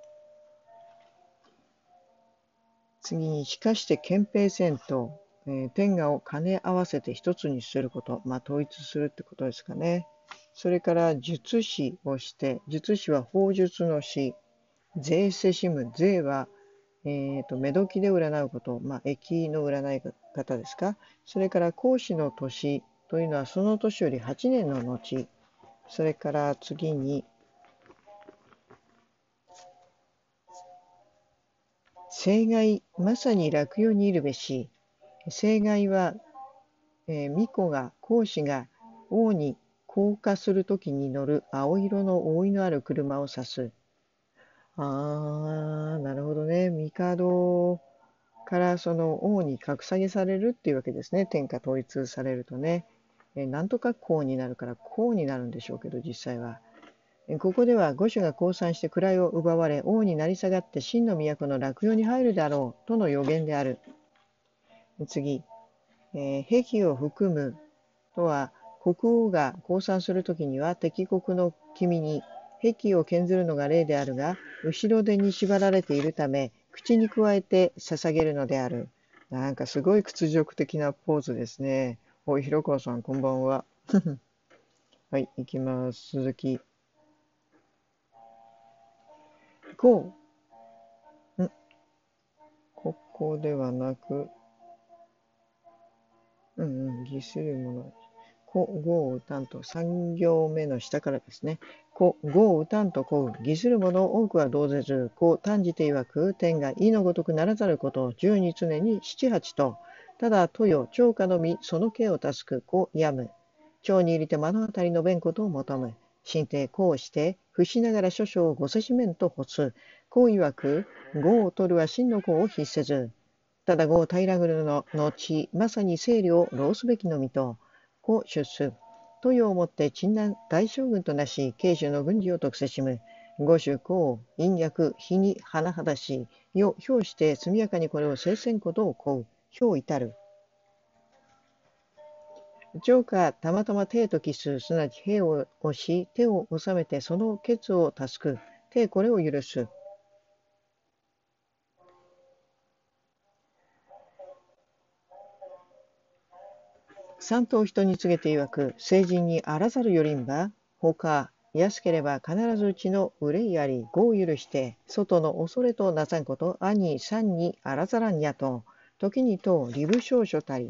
次に、しかして憲兵戦闘、えー天下を兼ね合わせて一つにすること、まあ、統一するってことですかね。それから、術師をして、術師は法術の師、税せしむ、税は、えーと、目時で占うこと、まあ、易の占い方ですか。それから、孔子の年というのは、その年よりはちねんの後。それから次に、正害、まさに落葉にいるべし。正害は、えー、巫女が、孔子が王に降下するときに乗る青色の覆いのある車を指す。あー、なるほどね。帝からその王に格下げされるっていうわけですね。天下統一されるとね。えーなんとか公になるから公になるんでしょうけど、実際は。ここでは五種が降参して位を奪われ、王になり下がって真の都の落葉に入るであろうとの予言である。 次、えー兵器を含むとは、国王が降参するときには敵国の君に兵器を献ずるのが例であるが、後ろ手に縛られているため、口に加えて捧げるのである。なんかすごい屈辱的なポーズですね。おい、広川さん、こんばんは。はい、行きます。続き。こう、んここではなく、うんうん、儀するもの。こ、語を歌んとさん行目の下からですね。こ、語を歌んとこう、儀する者多くは同ぜず、こう単じて曰く、天が意のごとくならざること、十に常に七八と、ただ豊よ、長家のみ、その刑を助く、こうやむ。町に入りて目の当たりのべんことを求む。神帝こうして、伏しながら諸々をごせしめんとほつ。こう曰く、語を取るは真の子を必せず。ただ語を平らぐるの後、まさに清涼を浪すべきのみと、故出す。豊をもって鎮南大将軍となし、慶州の軍事を特せしむ。五種公、陰略、日に甚だし、よ、表して速やかにこれを制せんことをこう、表至る。長家たまたま手とキス、すなわち兵を押し、手を収めてそのケツを助く。手これを許す。三頭人に告げて曰く、成人にあらざるよりんば、ほか、安ければ必ずうちの憂いあり、業を許して、外の恐れとなさんこと、兄三にあらざらんやと、時にと利武少書たり。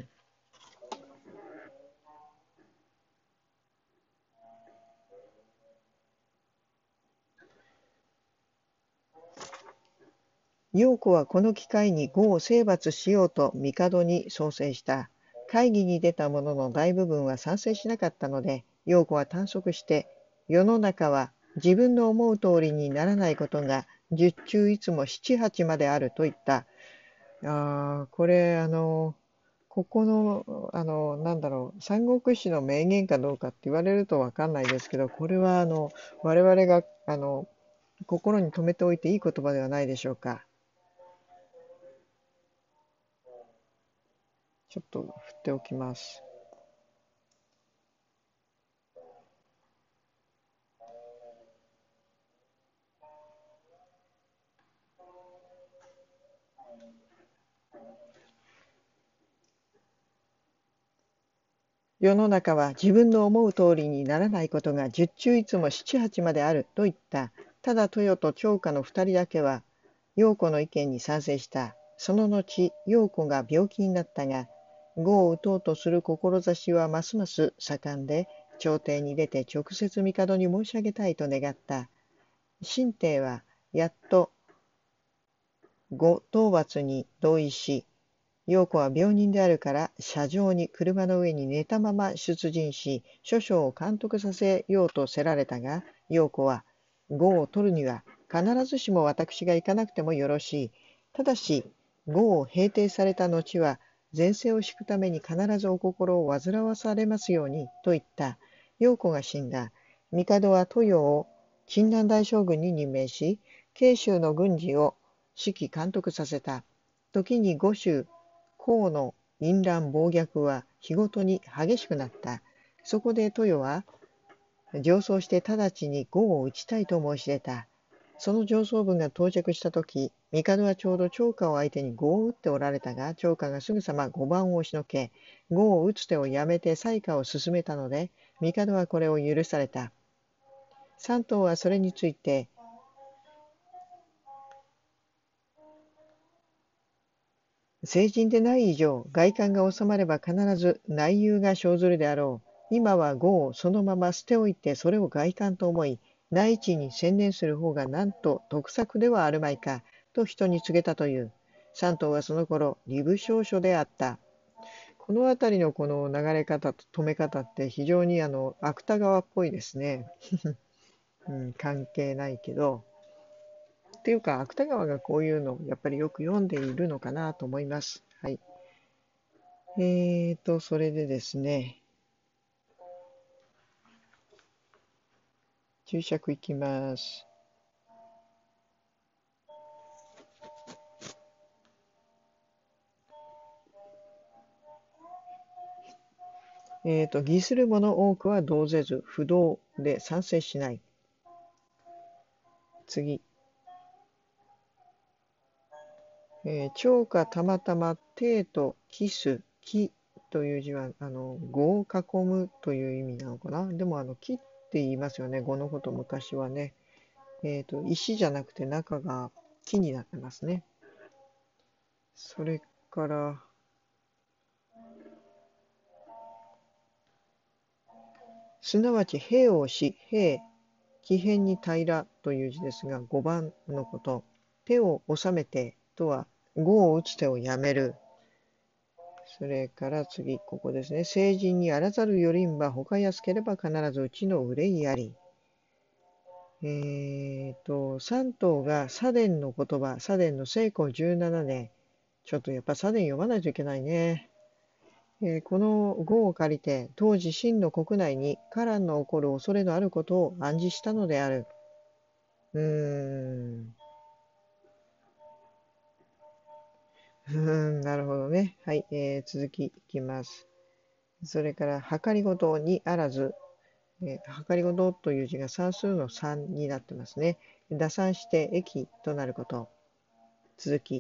陽子はこの機会に呉を征伐しようと帝に創生した。会議に出た者の大部分は賛成しなかったので、陽子は短縮して、世の中は自分の思う通りにならないことが十中いつも七八まであると言った。あーこれ、あの、ここの、あの、なんだろう、三国志の名言かどうかって言われるとわかんないですけど、これは、あの、我々が、あの、心に留めておいていい言葉ではないでしょうか。ちょっと振っておきます。世の中は自分の思う通りにならないことが十中いつも七八まであると言った。ただ豊と長家の二人だけは陽子の意見に賛成した。その後、陽子が病気になったが、呉を討とうとする志はますます盛んで、朝廷に出て直接帝に申し上げたいと願った。神帝はやっと呉討伐に同意し、陽子は病人であるから車上に車の上に寝たまま出陣し、諸将を監督させようとせられたが、陽子は呉を取るには必ずしも私が行かなくてもよろしい。ただし呉を平定された後は前世を敷くために必ずお心を煩わされますようにと言った。陽子が死んだ。帝は豊を鎮南大将軍に任命し、慶州の軍事を指揮監督させた。時に五州項の淫乱暴虐は日ごとに激しくなった。そこで豊は上奏して直ちに呉を討ちたいと申し出た。その上奏文が到着したとき、帝はちょうど長家を相手に呉を討っておられたが、長家がすぐさま碁盤を押しのけ、呉を討つ手をやめて裁可を進めたので、帝はこれを許された。三頭はそれについて、成人でない以上、外観が収まれば必ず内憂が生ずるであろう。今は業をそのまま捨ておいてそれを外観と思い、内地に専念する方がなんと得策ではあるまいか、と人に告げたという。三頭はその頃、利武少書であった。この辺りのこの流れ方と止め方って非常にあの芥川っぽいですね。うん、関係ないけど。っていうか、芥川がこういうのをやっぱりよく読んでいるのかなと思います。はい。えーと、それでですね、注釈いきます。 えっと、義する者多くは同ぜず、不動で賛成しない。次。えー、超かたまたま、定とキス、木という字は、あの、語を囲むという意味なのかな。でも、あの、木って言いますよね。語のこと、昔はね。えっと、石じゃなくて中が木になってますね。それから、すなわち、兵をし、兵、木偏に平らという字ですが、ごばんのこと。手を収めてとは、語を打つ手をやめる。それから次、ここですね。成人にあらざるよりんば、他安ければ必ずうちの憂いあり。えっと、三頭が左伝の言葉、左伝の成功じゅうななねん。ちょっとやっぱ左伝読まないといけないね。えーこの語を借りて、当時秦の国内に波乱の起こる恐れのあることを暗示したのである。うーん。うーん、なるほどね。はい、えー続きいきます。それから、計りごとにあらず、えー、計りごとという字が算数のさんになってますね。打算して駅となること。続き。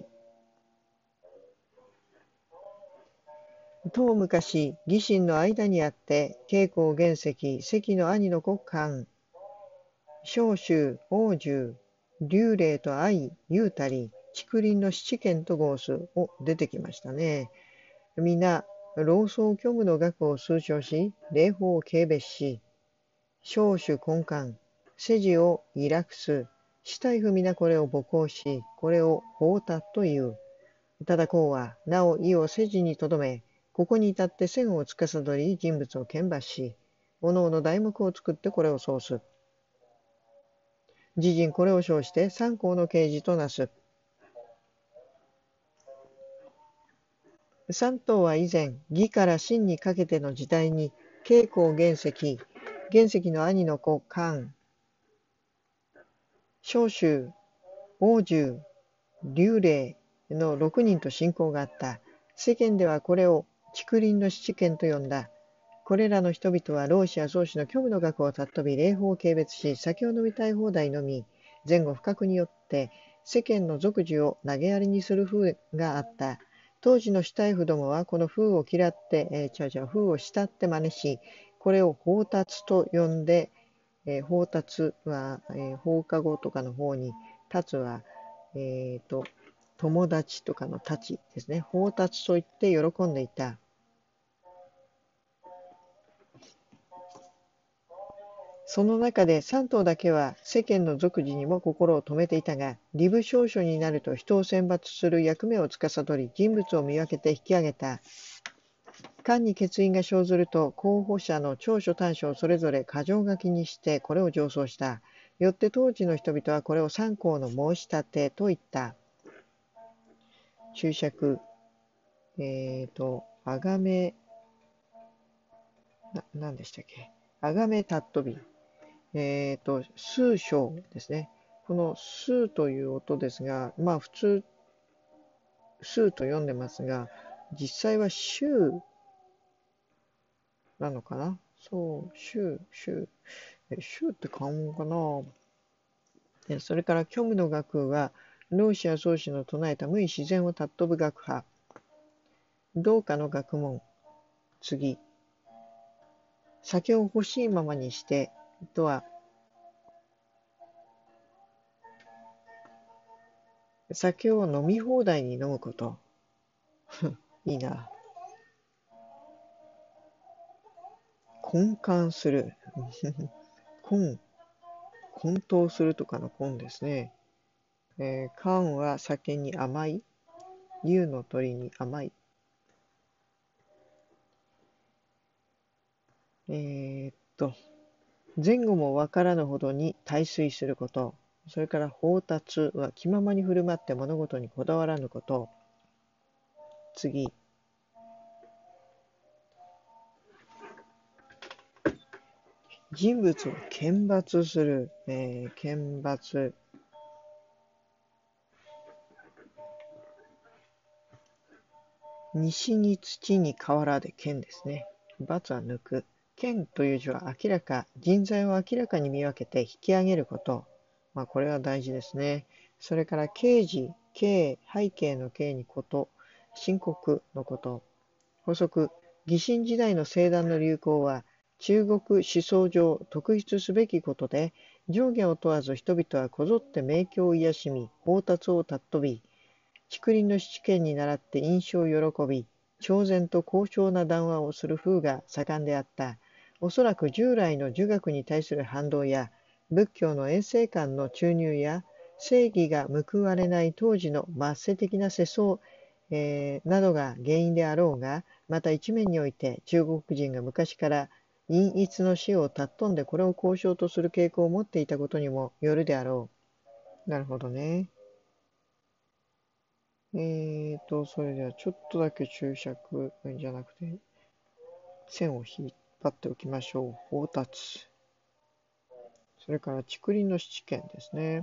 当昔、義神の間にあって、慶光原石、関の兄の国官、長州、王獣、竜霊と相言うたり、竹林の七賢と合すを出てきましたね。皆、老僧虚無の学を推奨し、礼法を軽蔑し、小主根幹、世事をイラクす、死体不皆これを母行し、これを法達という。ただこうは、なお意を世事にとどめ、ここに至って線を司り、人物を剣抜し、おのおの題目を作ってこれを創す。自陣これを称して三項の啓示となす。三頭は以前、義から真にかけての時代に、慶光原石、原石の兄の子、漢、長州、王獣、竜霊のろくにんと信仰があった。世間ではこれを竹林の七賢と呼んだ。これらの人々は老子や宗師の虚無の学を尊び、礼法を軽蔑し、酒を飲みたい放題のみ、前後不覚によって世間の俗事を投げやりにする風があった。当時の主体夫どもはこの風を嫌って、えー、ちゃうちゃう風を慕って真似し、これを法達と呼んで、えー、法達は、えー、放課後とかの方に、達は、えーと、友達とかのたちですね。法達と言って喜んでいた。その中で三頭だけは世間の俗事にも心を止めていたが、利部少書になると人を選抜する役目を司り、人物を見分けて引き上げた。官に欠員が生ずると、候補者の長所短所をそれぞれ箇条書きにしてこれを上奏した。よって当時の人々はこれを三項の申し立てと言った。注釈。えっ、ー、と、あがめ、な、何でしたっけ。あがめたっとび。えっ、ー、と、数章ですね。この数という音ですが、まあ普通、数と読んでますが、実際は週なのかな。そう、週、週。え、週って漢文かな。でそれから虚無の学は、老子や宗子の唱えた無意自然を尊ぶ学派。同化の学問。次。酒を欲しいままにして、とは、酒を飲み放題に飲むこと。いいな。根幹する。根、混沌するとかの根ですね。えー、缶は酒に甘い。竜の鳥に甘い。えーっと、前後もわからぬほどに大睡すること。それから法達は気ままに振る舞って物事にこだわらぬこと。次。人物を検罰する。えー、検罰。西に土に河原で剣ですね。 罰は抜く。剣という字は明らか、人材を明らかに見分けて引き上げること。まあ、これは大事ですね。それから刑事、刑、背景の刑にこと、申告のこと。補足、魏晋時代の聖断の流行は、中国思想上特筆すべきことで、上下を問わず人々はこぞって名教を癒しみ、法達を尊び、竹林の七剣に倣って印象を喜び、超然と高尚な談話をする風が盛んであった。おそらく従来の儒学に対する反動や、仏教の遠征観の注入や、正義が報われない当時の末世的な世相、えーなどが原因であろうが、また一面において中国人が昔から陰逸の死を尊んでこれを交渉とする傾向を持っていたことにもよるであろう。なるほどね。えーと、それではちょっとだけ注釈じゃなくて、線を引っ張っておきましょう。法達。それから竹林の七剣ですね。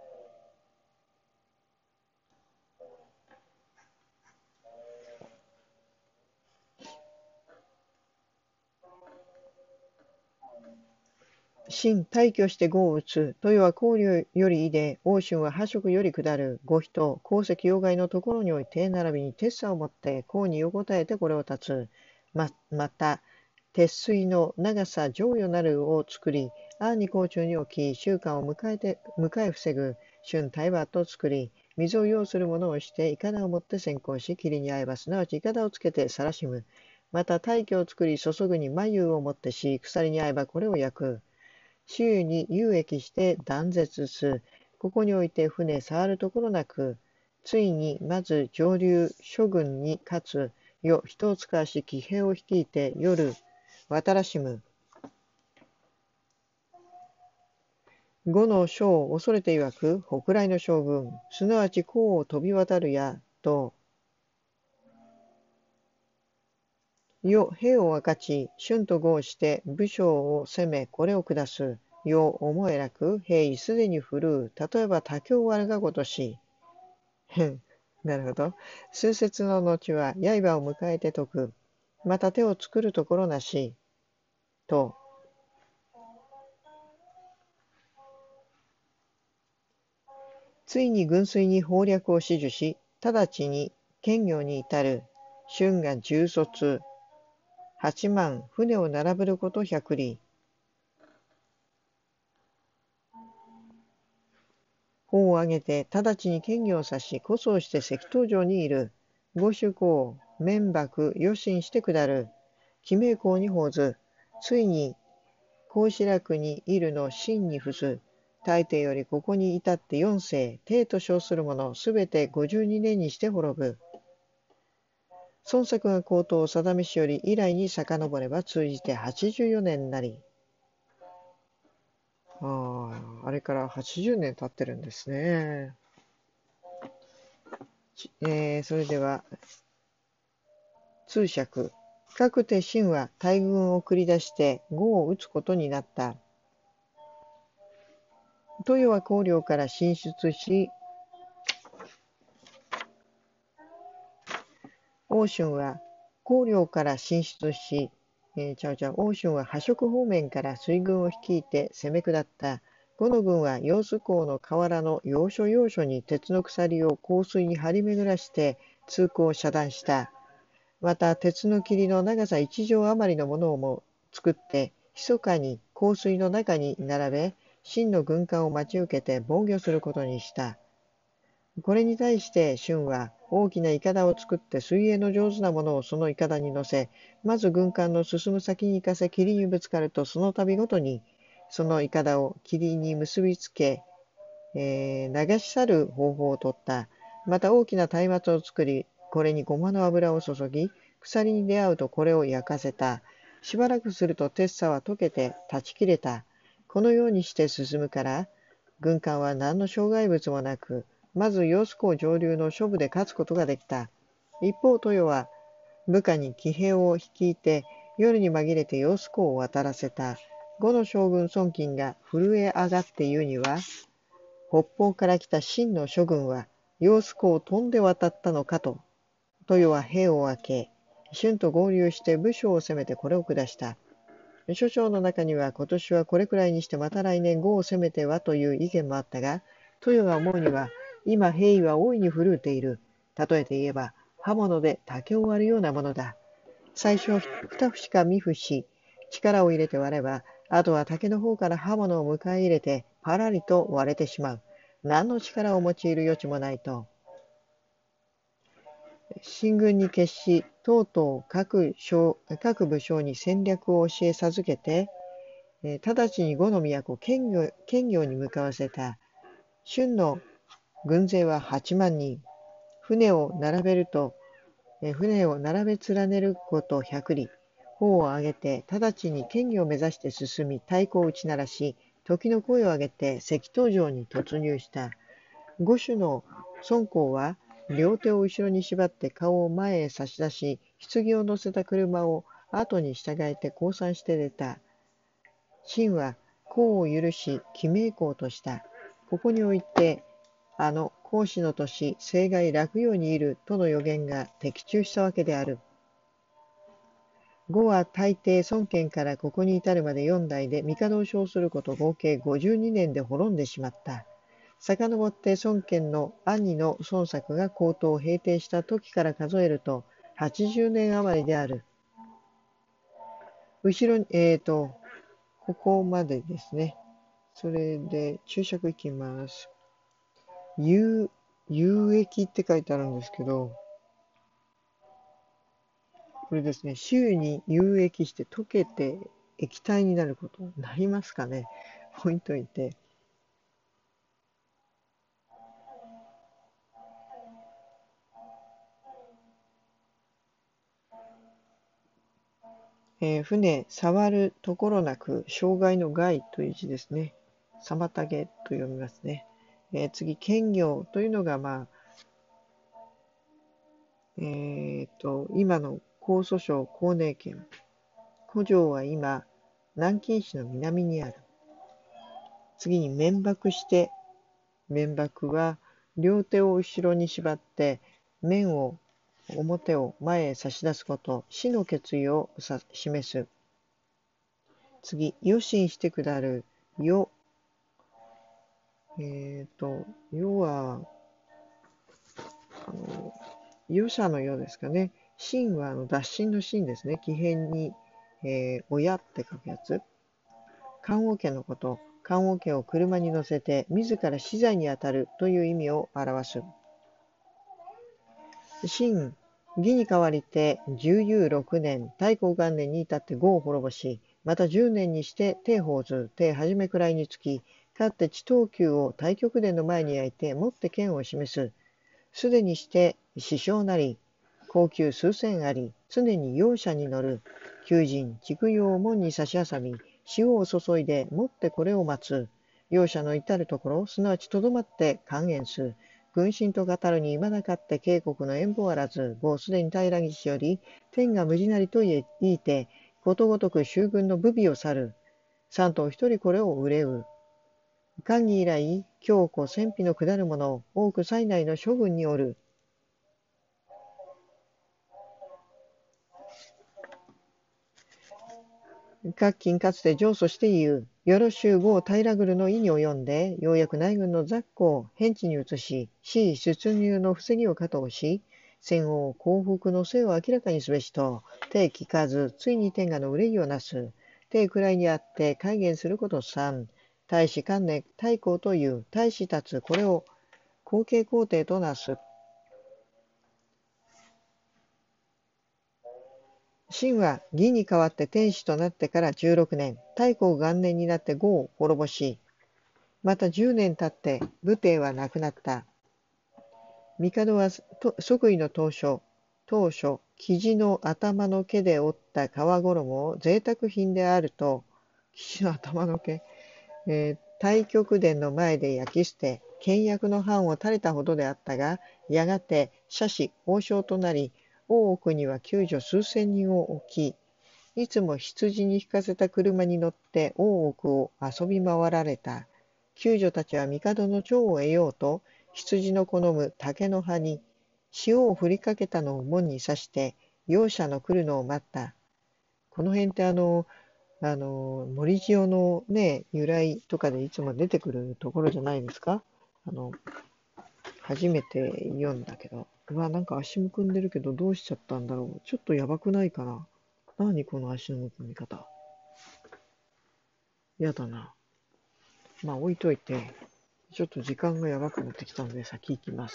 秦大挙して呉を打つ。豊は考慮より出で、欧春は破色より下る。呉人、鉱石要害のところにおいて、並びに鉄砂を持って、甲に横たえてこれを立つ。ま、また、鉄水の長さ上与なるを作り、暗に甲中に置き、習慣を迎えて、迎え防ぐ。春大馬と作り、水を要するものをして、いかだを持って先行し、霧に合えば、すなわちいかだをつけてさらしむ。また、大気を作り、注ぐに眉を持ってし、鎖に合えばこれを焼く。周囲に有益して断絶する。ここにおいて船触るところなく、ついにまず上流諸軍に勝つ。よ、人を使わし騎兵を率いて夜渡らしむ。呉の将を恐れて曰く、北来の将軍、すなわち江を飛び渡るや、と、よ、兵を分かち、春と合して武将を攻め、これを下す。よ、思えなく、兵意すでに振るう。例えば他境割るがごとし。なるほど。数節の後は、刃を迎えて解く。また手を作るところなし。と、ついに軍水に謀略を指示し、直ちに兼業に至る。春が重卒。八万、船を並べること百里。砲を上げて直ちに剣技を刺し、こそをして石頭上にいる。五種項、面幕、余震して下る。鬼名校に報ず。ついに、甲子楽にいるの真に伏す。大抵よりここに至って四世、帝と称する者、すべて五十二年にして滅ぶ。孫作が高等を定めしより以来に遡れば通じて八十四年なり。ああ、あれからはちじゅうねん経ってるんですね。えー、それでは、通釈。かくて秦は大軍を繰り出して呉を討つことになった。豊は公領から進出し、欧春は公領から進出し、えー、ちゃうちゃう、欧春は破色方面から水軍を率いて攻め下った。呉の軍は揚子港の河原の要所要所に鉄の鎖を香水に張り巡らして通行を遮断した。また鉄の霧の長さ一丈余りのものをも作って、密かに香水の中に並べ、秦の軍艦を待ち受けて防御することにした。これに対して春は大きな筏を作って水泳の上手なものをその筏に乗せ、まず軍艦の進む先に行かせ霧にぶつかると、その度ごとにその筏を霧に結びつけ、えー流し去る方法をとった。また大きな松明を作り、これにごまの油を注ぎ、鎖に出会うとこれを焼かせた。しばらくすると鉄砂は溶けて断ち切れた。このようにして進むから、軍艦は何の障害物もなく、まず揚子港上流の諸部で勝つことができた。一方、豊は部下に騎兵を率いて、夜に紛れて揚子港を渡らせた。呉の将軍孫金が震え上がって言うには、北方から来た秦の諸軍は揚子港を飛んで渡ったのかと。豊は兵を分け、 春と合流して武将を攻めてこれを下した。諸将の中には今年はこれくらいにしてまた来年呉を攻めてはという意見もあったが、豊が思うには今兵威は大いに奮うている。例えて言えば刃物で竹を割るようなものだ。最初二節か三節力を入れて割れば、あとは竹の方から刃物を迎え入れてパラリと割れてしまう。何の力を用いる余地もないと。進軍に決し、とうとう各将各武将に戦略を教え授けて、えー直ちに呉の都建業建業に向かわせた。春の軍勢ははちまんにん。船を並べると、えー船を並べ連ねることひゃく里。砲を上げて直ちに建業を目指して進み、太鼓を打ち鳴らし、時の声を上げて石頭城に突入した。呉種の孫公は両手を後ろに縛って顔を前へ差し出し、棺を乗せた車を後に従えて降参して出た。秦は公を許し、記名公とした。ここにおいて、あの孔子の年、生涯洛陽にいるとの予言が的中したわけである。呉は大抵孫権からここに至るまでよん代で帝を称すること合計ごじゅうにねんで滅んでしまった。遡って孫権の兄の孫作が皇統を平定した時から数えるとはちじゅうねん余りである。後ろに、えーと、ここまでですね。それで注釈いきます。有、有液って書いてあるんですけど、これですね、周囲に有液して溶けて液体になること、なりますかね。置いといて。えー船、触るところなく、障害の害という字ですね。妨げと読みますね。えー次、兼業というのが、まあ、えーと、今の江蘇省河寧県。古城は今、南京市の南にある。次に、面縛して、面縛は、両手を後ろに縛って、面を、表を前へ差し出すこと、死の決意を示す。次、余心して下る。余。えっ、と、余は、あの、余者の余ですかね。心はあの脱心の心ですね。奇変に、えー親って書くやつ。棺桶のこと。棺桶を車に乗せて、自ら死罪にあたるという意味を表す。秦、義に代わりて十有六年、太閤元年に至って呉を滅ぼし、また十年にして帝宝図、帝はじめくらいにつき、かって地東宮を太極殿の前に焼いて、もって剣を示す。すでにして師匠なり、高級数千あり、常に容赦に乗る。求人、菊葉を門に差し挟み、塩を注いで、もってこれを待つ。容赦の至るところ、すなわちとどまって還元す。軍神と語るにいまだかって警国の縁もあらず、もうすでに平岸より、天が無事なりと言いて、ことごとく衆軍の武備を去る。三頭一人これを憂う。官議以来、強固戦費の下る者、多く災内の処分におる。各金かつて上訴して言う。よろしゅう呉平宮の意に及んで、ようやく内軍の雑魚を変地に移し、死出入の防ぎを加藤し、戦王降伏の性を明らかにすべしと、手聞かず、ついに天下の憂いをなす。手位にあって戒厳すること三。大使観念太閤という大使立つこれを後継皇帝となす。秦は義に代わって天子となってからじゅうろくねん、太閤元年になって呉を滅ぼし、またじゅうねん経って武帝は亡くなった。帝は即位の当初、当初、生地の頭の毛で折った皮衣を贅沢品であると、生地の頭の毛、えー、太極殿の前で焼き捨て、倹約の範を垂れたほどであったが、やがて奢侈王将となり、大奥には救助数千人を置き、いつも羊に引かせた車に乗って大奥を遊び回られた。救助たちは帝の寵を得ようと、羊の好む竹の葉に塩を振りかけたのを門に刺して、 容赦の来るのを待った。この辺ってあの、あの、森塩のね、由来とかでいつも出てくるところじゃないですか。あの、初めて読んだけど。うわ、なんか足むくんでるけどどうしちゃったんだろう。ちょっとやばくないかな。何この足のむくみ方。やだな。まあ置いといて、ちょっと時間がやばくなってきたので先行きます。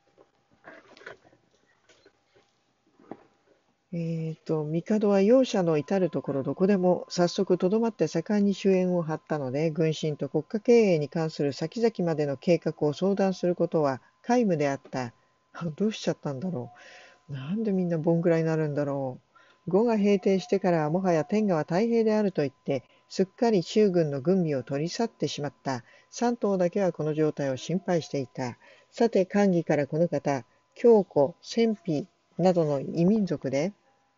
えっと、帝は容赦の至るところどこでも早速とどまって盛んに主演を張ったので、軍神と国家経営に関する先々までの計画を相談することは皆無であった。どうしちゃったんだろう。なんでみんなボンくらいになるんだろう。呉が平定してからはもはや天下は太平であると言って、すっかり州軍の軍備を取り去ってしまった。三頭だけはこの状態を心配していた。さて、官議からこの方、強固、戦費などの異民族で、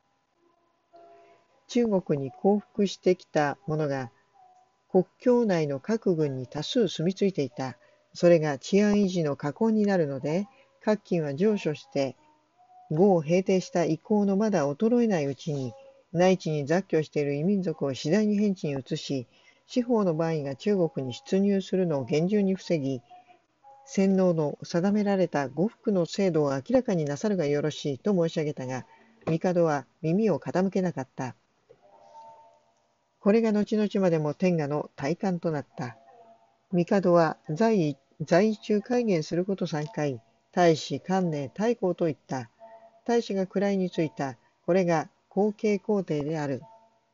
中国に降伏してきた者が国境内の各郡に多数住み着いていた。それが治安維持の禍根になるので、各金は上昇して呉を平定した意向のまだ衰えないうちに、内地に雑居している異民族を次第に辺地に移し、司法の番位が中国に出入するのを厳重に防ぎ、洗脳の定められた呉服の制度を明らかになさるがよろしいと申し上げたが、帝は耳を傾けなかった。これが後々までも天下の体感となった。帝は在在中戒厳することさんかい、大使、関寧、太閤と言った。大使が位についた。これが後継皇帝である。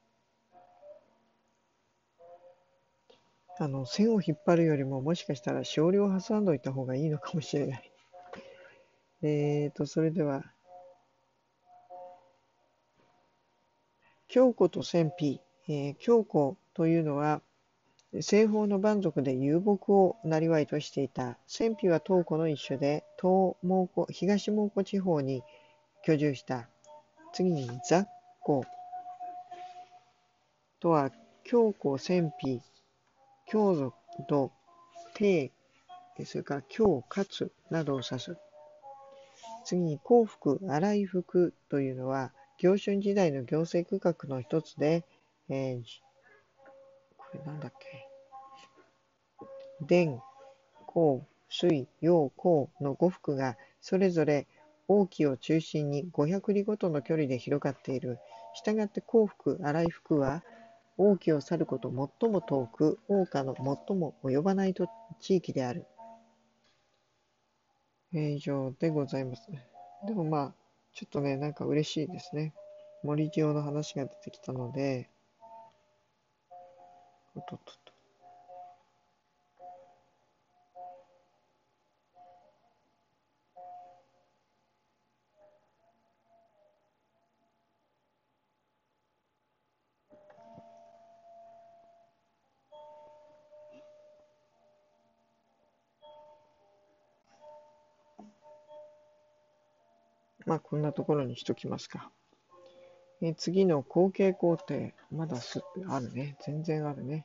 あの、線を引っ張るよりも、もしかしたら少量挟んどいた方がいいのかもしれない。えーと、それでは、強固と戦費。えー、強固というのは、西方の蛮族で遊牧を生業としていた。戦費は東古の一種で、東蒙古、東蒙古地方に居住した。次に、雑魚とは、強固、戦費、強族と帝、それから強、勝などを指す。次に、幸福、荒い服というのは、行春時代の行政区画の一つで、えー、これなんだっけ、伝、皇、水、陽、光の五服が、それぞれ王旗を中心にごひゃく里ごとの距離で広がっている。したがって幸福、荒い服は、王旗を去ること最も遠く、王家の最も及ばないと地域である。以上でございます。でもまあ、ちょっとね、なんか嬉しいですね。森塩の話が出てきたので、おっとっとっと。まあ、こんなところにしときますか。え次の後継工程、まだすあるね。全然あるね。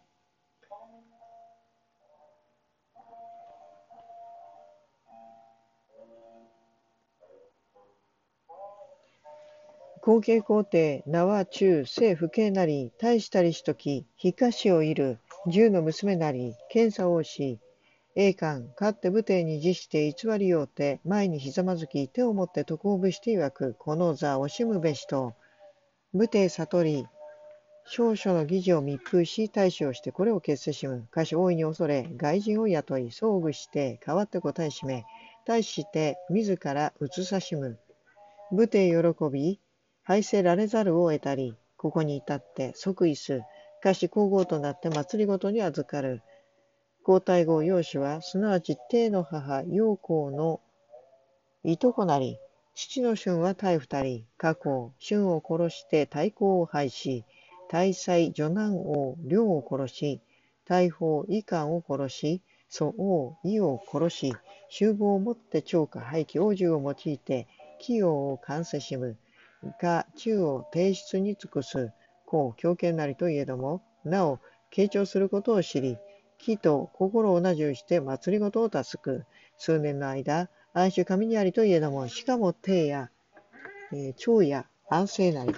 後継皇帝、名は中、政府系なり、大したりしとき、非下しをいる、十の娘なり、検査をし、栄冠、勝って武帝に辞して偽りようて、前にひざまずき、手をもって徳をぶして曰く、この座惜しむべしと、武帝悟り、少々の議事を密封し、大使をしてこれを決せしむ。かし大いに恐れ、外人を雇い、遭遇して、代わって答えしめ、大して自ら移さしむ。武帝喜び、拝せられざるを得たり、ここに至って即位す。かし皇后となって祭りごとに預かる。皇太后楊氏は、すなわち帝の母楊公のいとこなり、父の春は大二人、過去、春を殺して太后を廃し、大妻女男王梁を殺し、大宝遺憾を殺し、祖王義を殺し、衆謀をもって超過廃棄王獣を用いて、器用を完成しむ。が中を提出に尽くす。こう強権なりといえども、なお、傾聴することを知り、木と心を同じゅして祭りごとを助く。数年の間、安守神にありといえども、しかも帝や、えー、長や安静なり。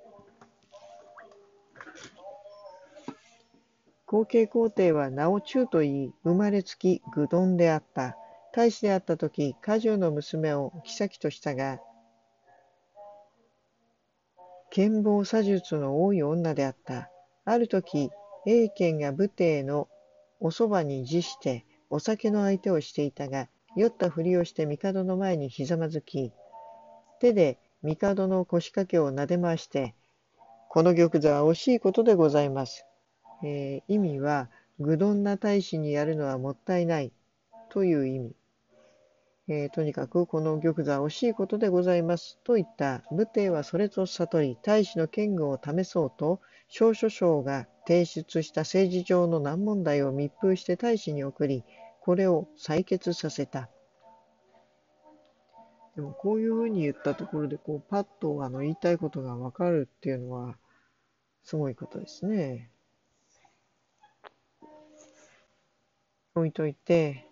後継皇帝は名を中といい、生まれつき愚鈍であった。大使であったとき、家中の娘を妃としたが、剣謀詐術の多い女であった。あるとき、英賢が武帝のおそばに辞して、お酒の相手をしていたが、酔ったふりをして帝の前にひざまずき、手で帝の腰掛けをなで回して、この玉座は惜しいことでございます。えー意味は、愚鈍な大使にやるのはもったいないという意味。えーとにかくこの玉座は惜しいことでございますと言った。武帝はそれと悟り、大使の権限を試そうと、小書省が提出した政治上の難問題を密封して大使に送り、これを採決させた。でもこういうふうに言ったところで、こうパッとあの言いたいことがわかるっていうのはすごいことですね。置いといて、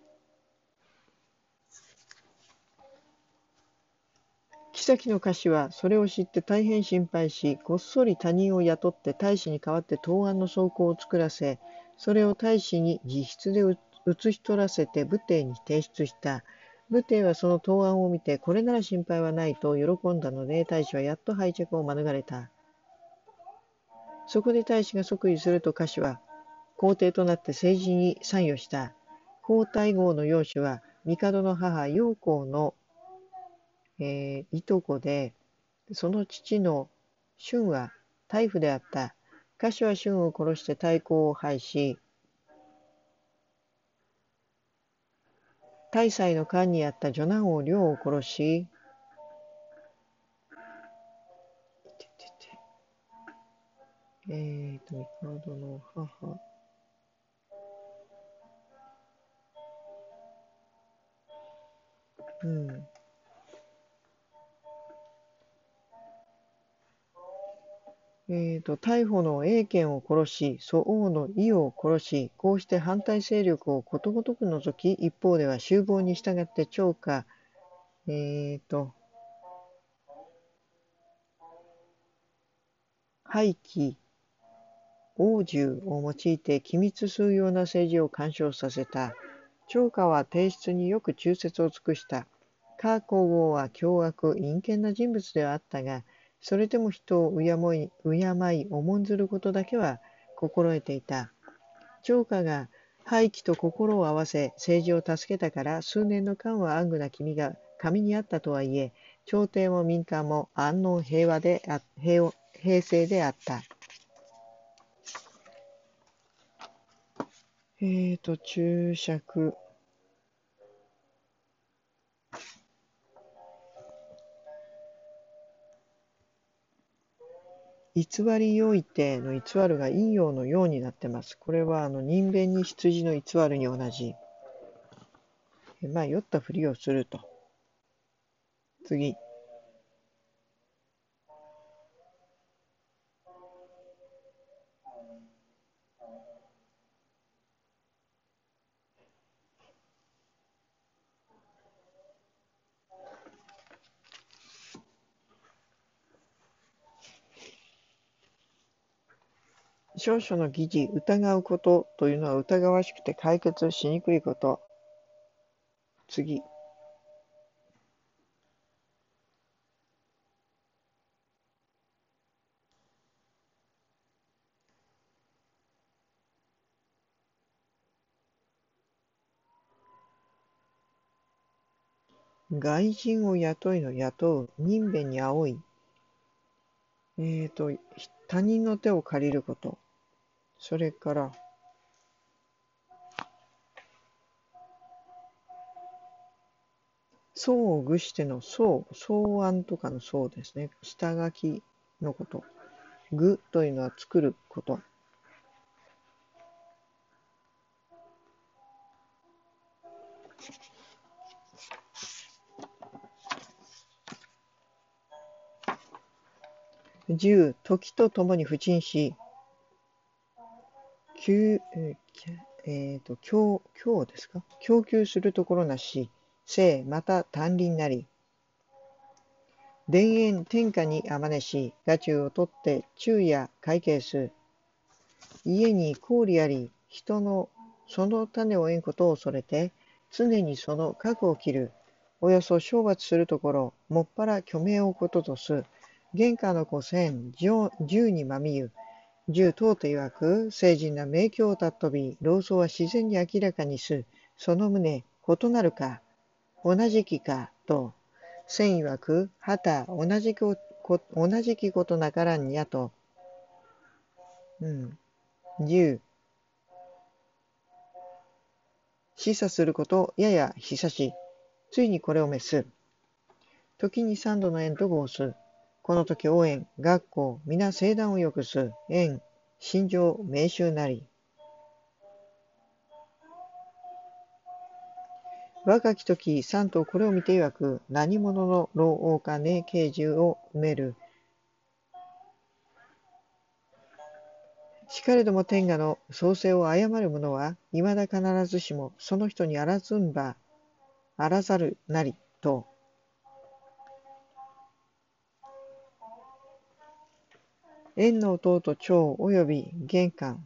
妃の家臣はそれを知って大変心配し、こっそり他人を雇って大使に代わって答案の草稿を作らせ、それを大使に自筆で写し取らせて武帝に提出した。武帝はその答案を見て、これなら心配はないと喜んだので、大使はやっと敗着を免れた。そこで大使が即位すると家臣は、皇帝となって政治に参与した。皇太后の養子は、帝の母陽光の、えーいとこで、その父の舜は大夫であった。家臣は舜を殺して太后を廃し、大祭の間にあった女男王陵を殺し、えーと、帝の母、うん。えーと、逮捕の英賢を殺し、祖王の伊を殺し、こうして反対勢力をことごとく除き、一方では衆謀に従って超過、えーと、廃棄、王獣を用いて機密するような政治を干渉させた。張家は帝室によく忠説を尽くした。夏皇后は凶悪、陰険な人物ではあったが、それでも人を敬い、敬い重んずることだけは心得ていた。張家が廃棄と心を合わせ政治を助けたから数年の間は安具な君が神にあったとはいえ、朝廷も民間も安穏平和であ平平静であった。えーと、注釈。偽りよいての偽るが陰陽のようになってます。これはあの人弁に羊の偽るに同じ。まあ、酔ったふりをすると。次。少々の疑似、疑うことというのは疑わしくて解決しにくいこと。次。外人を雇いの雇う、人弁に青い。えーと、他人の手を借りること。それから、相を具しての相、草案とかの相ですね。下書きのこと。具というのは作ること。十、時とともに不沈し、供、えーえーと、供、供ですか供給するところなし、生、また単輪なり、 田園天下にあまねし、家中を取って昼夜会計す。家に氷あり、人のその種を得んことを恐れて、常にその核を切る。およそ懲罰するところ、もっぱら虚名をこととす。玄関の子千、十にまみゆ。十等と曰く、聖人な名教をたっ飛び、老僧は自然に明らかにす。その旨、異なるか、同じきか、と。千曰く、はた、同じきこ、同じきことなからんやと。うん。十、示唆すること、やや久し。ついにこれを召す。時に三度の縁と合す。この時応援、学校、皆聖断を良くす。縁、心情、名衆なり。若き時、三頭これを見て曰く、何者の老王かね刑重を埋める。しかれども天下の創生を誤る者は、未だ必ずしもその人にあらずんば、あらざるなり、と。縁の弟長および玄関、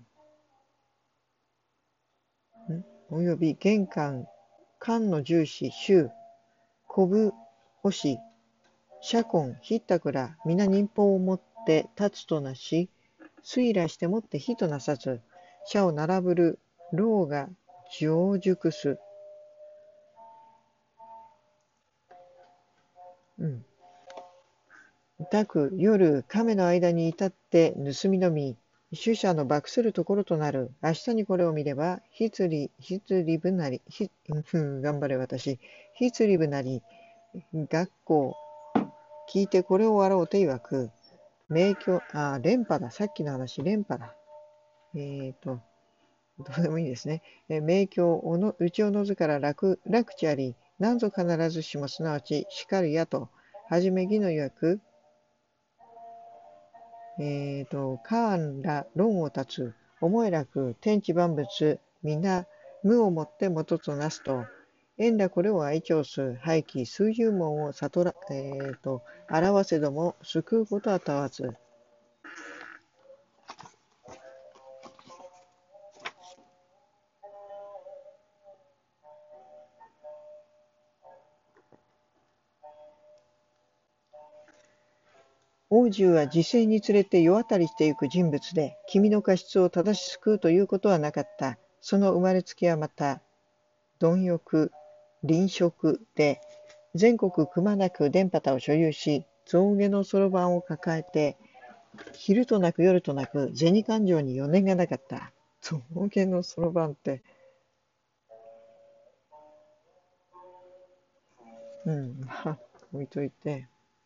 および玄関、官の重視、衆、古武、星、社根、ひったくら、皆忍法をもって立つとなし、推らしてもって火となさず、社を並ぶる老が成熟す。うん。たく夜、亀の間に至って盗みのみ、主者の罰するところとなる。明日にこれを見れば、ひつり、ひつりぶなり、ひ、頑張れ私、ひつりぶなり、学校、聞いてこれを笑おうと曰く、名教、あ、連覇だ、さっきの話、連覇だ。えーと、どうでもいいですね。え名教おの、内をのずから楽、楽地あり、何ぞ必ずしもすなわち、しかるやと、はじめ義の曰く、えーと、カーンら論を立つ、思えなく天地万物、皆無をもって元となすと、縁らこれを愛聴す、廃棄数十問を悟ら、えーと、表せども救うことは問わず。王獣は時勢につれて世渡りしてゆく人物で、君の過失を正し救うということはなかった。その生まれつきはまた、貪欲、臨食で、全国くまなく電波を所有し、象牙のそろばんを抱えて、昼となく夜となく銭勘定に余念がなかった。象牙のそろばんって、うん、まあ、置いといて。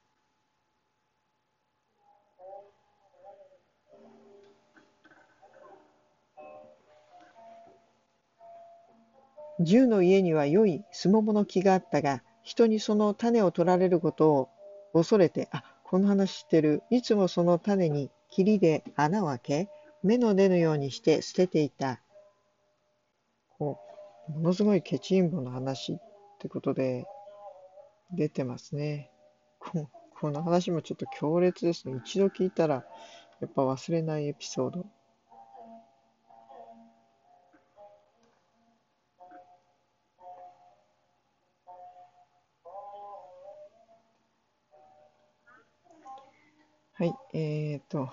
十の家には良いすももの木があったが、人にその種を取られることを恐れて、あ、この話してる。いつもその種に霧で穴を開け、芽の出ぬようにして捨てていた。こうものすごいケチンボの話ってことで出てますね。ここの話もちょっと強烈ですね。一度聞いたらやっぱ忘れないエピソード。はい、えーと、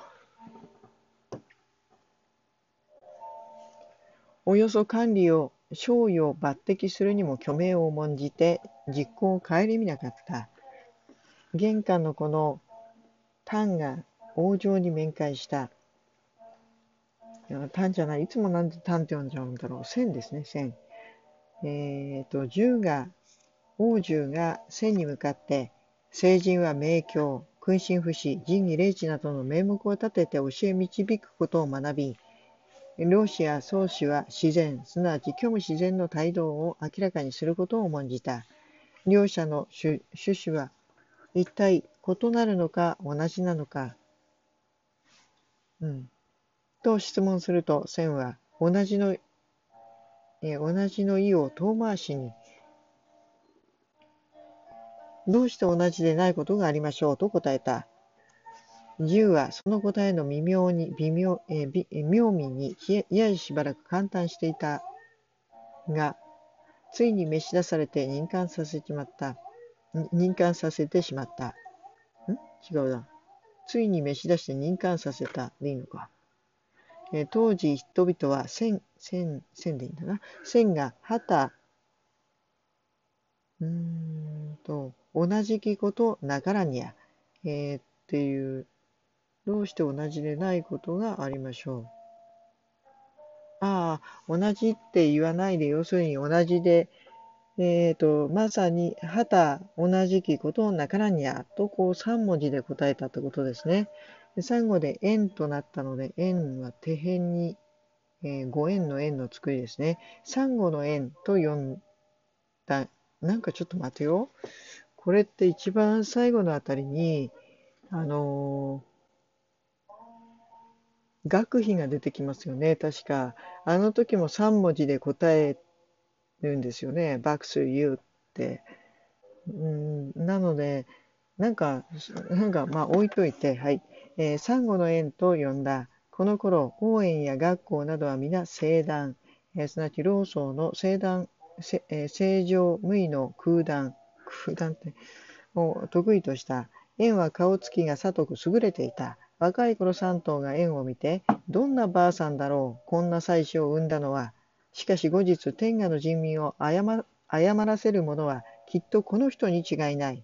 およそ管理を賞与を抜擢するにも虚名を重んじて実行を顧みなかった。玄関のこの丹が王城に面会した。いや丹じゃない、いつもなんで丹って呼んじゃうんだろう。千ですね、千。えっ、と、十が、王獣が千に向かって、聖人は名教、君臣不死、仁義礼智などの名目を立てて教え導くことを学び、老子や宗子は自然、すなわち虚無自然の態度を明らかにすることを重んじた。両者の趣旨は一体異なるのか同じなのか、うん、と質問すると、千は同じの、え同じの意を遠回しに、 どうして同じでないことがありましょうと答えた。ジュウはその答えの微妙に、微妙、えーび妙味にいややしばらく感嘆していたが、ついに召し出されて任官させちまった。任官させてしまった。ん違うな。ついに召し出して任官させたでいいのか。えー当時人々は千、千、千でいいんだな。千が旗、うーんと、同じきことなからにゃ、えーっていう、どうして同じでないことがありましょう。ああ、同じって言わないで、要するに同じで、えっと、まさに、はた、同じきことなからにゃ、とこうさん文字で答えたってことですね。で最後で円となったので、円は手辺に、えー、ご円の円の作りですね。サンゴの円と読んだ。なんかちょっと待てよ。これって一番最後のあたりに、あのー学費が出てきますよね。確か。あの時もさん文字で答えるんですよね。バックス you って。うん、なので、なんか、なんか、まあ置いといて、はい。えー、サンゴの園と呼んだ。この頃、応援や学校などは皆正団、えーすなわち老僧の正団、せえー正常無為の空談、空談ってを得意とした。円は顔つきが聡く優れていた。若い頃三頭が円を見て、どんなばあさんだろう、こんな妻子を産んだのは。しかし後日、天下の人民を誤誤らせる者は、きっとこの人に違いない。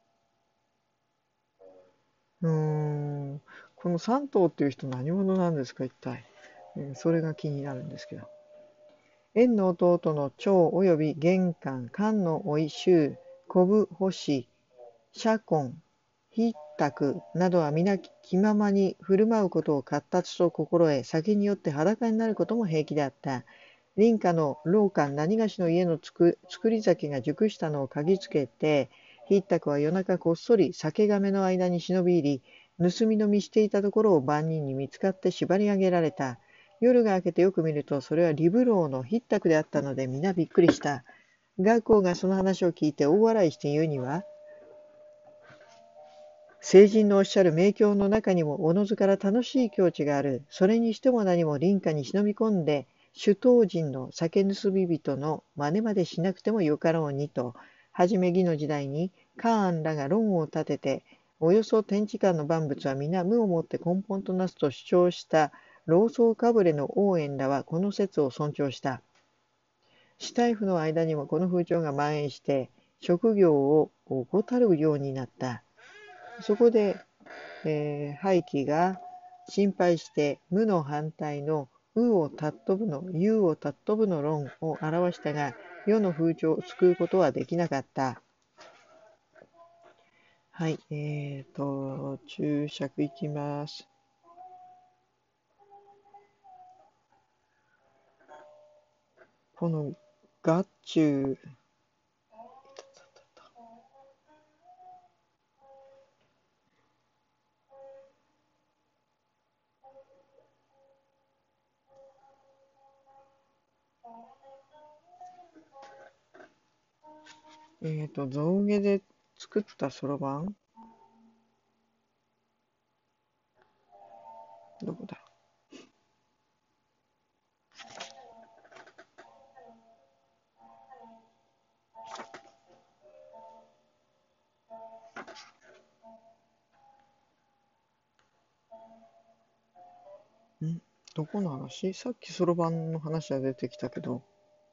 うーん、この三頭っていう人何者なんですか、一体。えーそれが気になるんですけど。円の弟の長及び玄関、官の甥衆、小部星、社根、筆卓などは皆気ままに振る舞うことを活達と心得、酒によって裸になることも平気であった。林家の老官何がしの家のつく作り酒が熟したのを嗅ぎつけて、筆卓は夜中こっそり酒亀の間に忍び入り、盗み飲みしていたところを万人に見つかって縛り上げられた。夜が明けてよく見ると、それはリブローの筆卓であったので皆びっくりした。学校がその話を聞いて大笑いして言うには、聖人のおっしゃる名教の中にもおのずから楽しい境地がある。それにしても何も林家に忍び込んで、首東人の酒盗み人の真似までしなくてもよかろうにと、はじめ義の時代にカーンらが論を立てて、およそ天地間の万物は皆無をもって根本となすと主張した老僧かぶれの応援らはこの説を尊重した。士大夫の間にもこの風潮が蔓延して、職業を怠るようになった。そこで、えー、廃棄が心配して無の反対のうを尊ぶの有を尊ぶの論を表したが、世の風潮を救うことはできなかった。はい、えーと、注釈いきます。この合中、えーと、象牙で作ったそろばんどこだ。んどこの話？さっきそろばんの話は出てきたけど、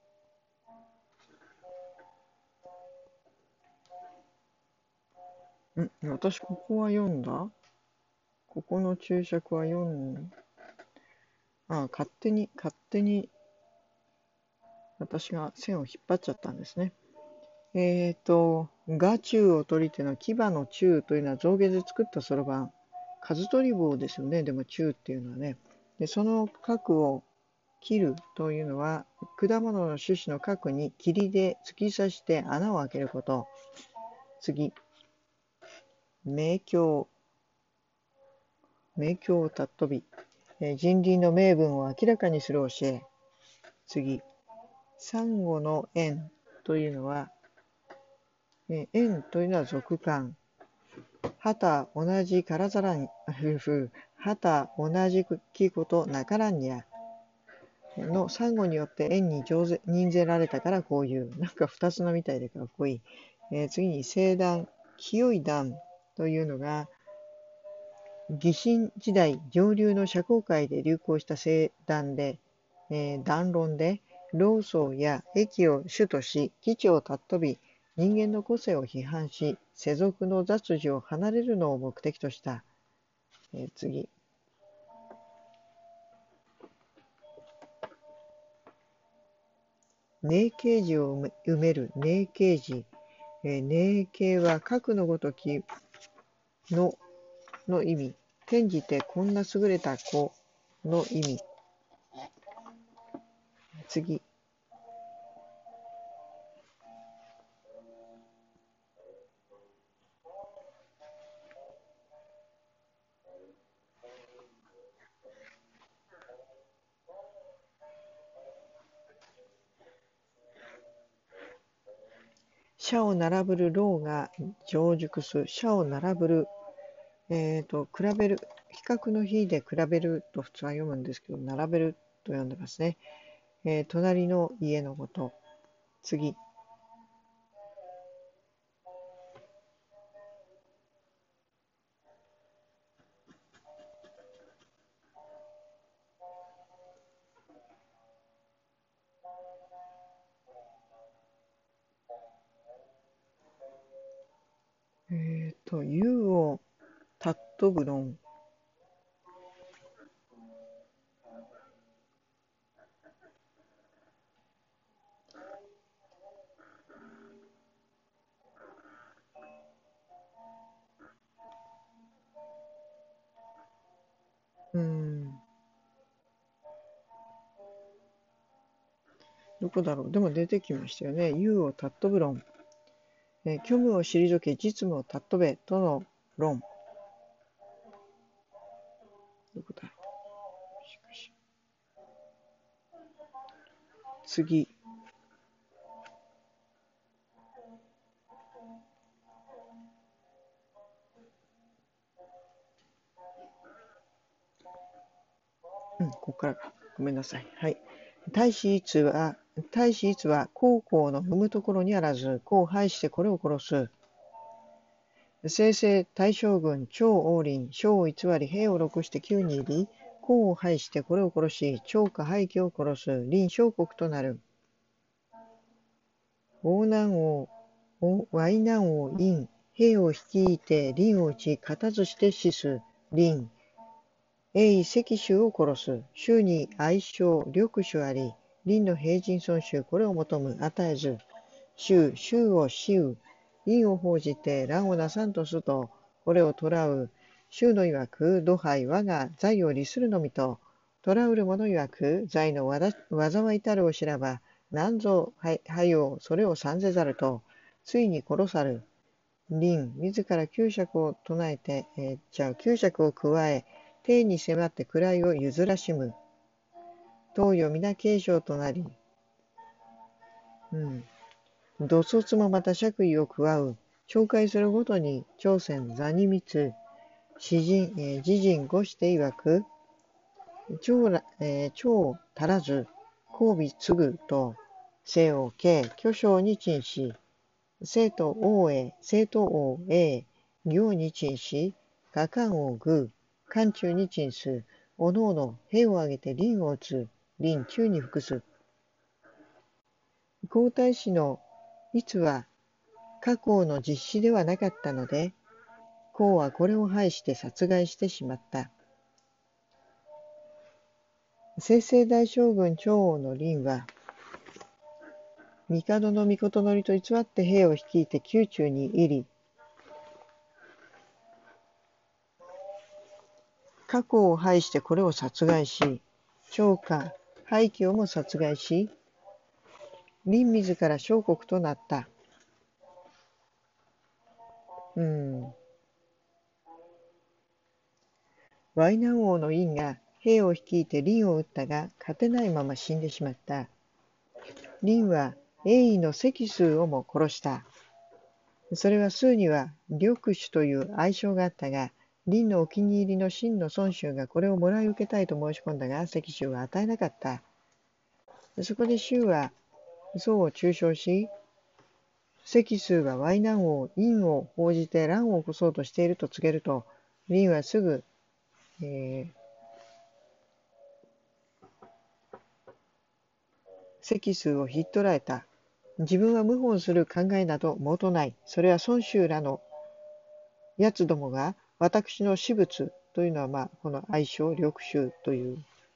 ん私ここは読んだ。ここの注釈は読ん、あ、勝手に、勝手に私が線を引っ張っちゃったんですね。えっと、画中を取り手の牙の中というのは象牙で作ったそろばん。数取り棒ですよね。でも中っていうのはね。で、その角を切るというのは、果物の種子の角に霧で突き刺して穴を開けること。次、明鏡。明鏡を尊び、えー人倫の名分を明らかにする教え。次、サンゴの縁というのは、 え縁というのは属間。旗同じからざらん、ふふ、旗同じきことなからんにゃ。のサンゴによって円に任ぜられたからこういう。なんか二つのみたいでかっこいい。えー次に聖壇、清い壇というのが、魏晋時代上流の社交界で流行した聖壇で、えー談論で、老僧や駅を主とし、基地を尊び、人間の個性を批判し、世俗の雑事を離れるのを目的とした。えー次。寧啓寺を埋める寧啓寺。えー、寧啓は核のごときのの意味。転じてこんな優れた子の意味。次。社を並ぶる老が成熟す。社を並ぶる。えっ、と、比べる。比較の比で比べると普通は読むんですけど、並べると読んでますね。えー隣の家のこと。次。えっ、と、湯を尊ぶ論。うーん。どこだろう。でも出てきましたよね。湯を尊ぶ論。えー虚無を退け、実務を尊べとの論。どこだろう。しかし次。うん、ここからか。ごめんなさい。はい。大使いつは、大使いつは、孝行の踏むところにあらず、子を排してこれを殺す。正々大将軍、張王林、将を偽り、兵を録して旧に入り、子を排してこれを殺し、張家廃棄を殺す、林小国となる。王南王、淮南王、陰、兵を率いて林を打ち、勝たずして死す、林。永石州を殺す。州に愛称、緑種あり、林の平人尊衆、これを求む、与えず。州、州を死う。陰を報じて乱をなさんとすと、これを捕らう。州の曰く、土杯我が財を利するのみと、捕らうる者曰く、財の災いたるを知らば、なんぞはよそれをさんぜざると、ついに殺さる。林、自ら九尺を唱えて、えー、じゃあ九尺を加え、天に迫って位を譲らしむ。東洋皆継承となり、うん。土卒もまた爵位を加う。紹介するごとに、朝鮮座に密、詩人、えー、自陣語して曰く、長ら、えー、長足らず、交尾継ぐと、生を敬、巨匠に陳し、生徒王へ、生徒王へ、行に陳し、画官王具、漢中に陳す、おのおの兵を挙げて林を打つ、林中に服す。皇太子の逸は、過去の実施ではなかったので、孔はこれを排して殺害してしまった。正々大将軍長王の林は、帝の御事乗りと偽って兵を率いて宮中に入り、過去を排してこれを殺害し、長家、廃棄をも殺害し、林自ら小国となった。うん。淮南王の院が兵を率いて林を撃ったが、勝てないまま死んでしまった。林は英夷の石数をも殺した。 それはスーには緑種という愛称があったが、林のお気に入りの真の孫州がこれをもらい受けたいと申し込んだが、石州は与えなかった。そこで州は宋を中傷し、石数が淮南王殷を報じて乱を起こそうとしていると告げると、林はすぐ、えー、石数をひっ捕らえた。自分は謀反する考えなど毛頭ない。それは孫州らのやつどもが私の私物というのは、まあ、この愛称、緑州という、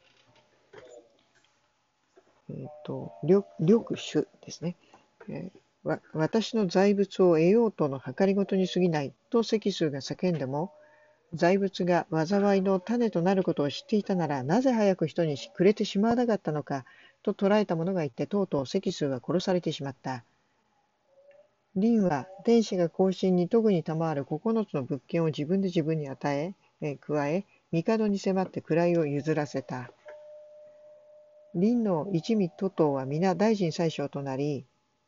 えー、と緑緑種ですね。えーわ私の財物を得ようとの計りごとに過ぎないと石数が叫んでも、財物が災いの種となることを知っていたなら、なぜ早く人にくれてしまわなかったのかと捉えた者がいて、とうとう石数は殺されてしまった。林は天使が後進に特に賜る九つの物件を自分で自分に与え、え加え、帝に迫って位を譲らせた。林の一味徒党は皆大臣宰相となり、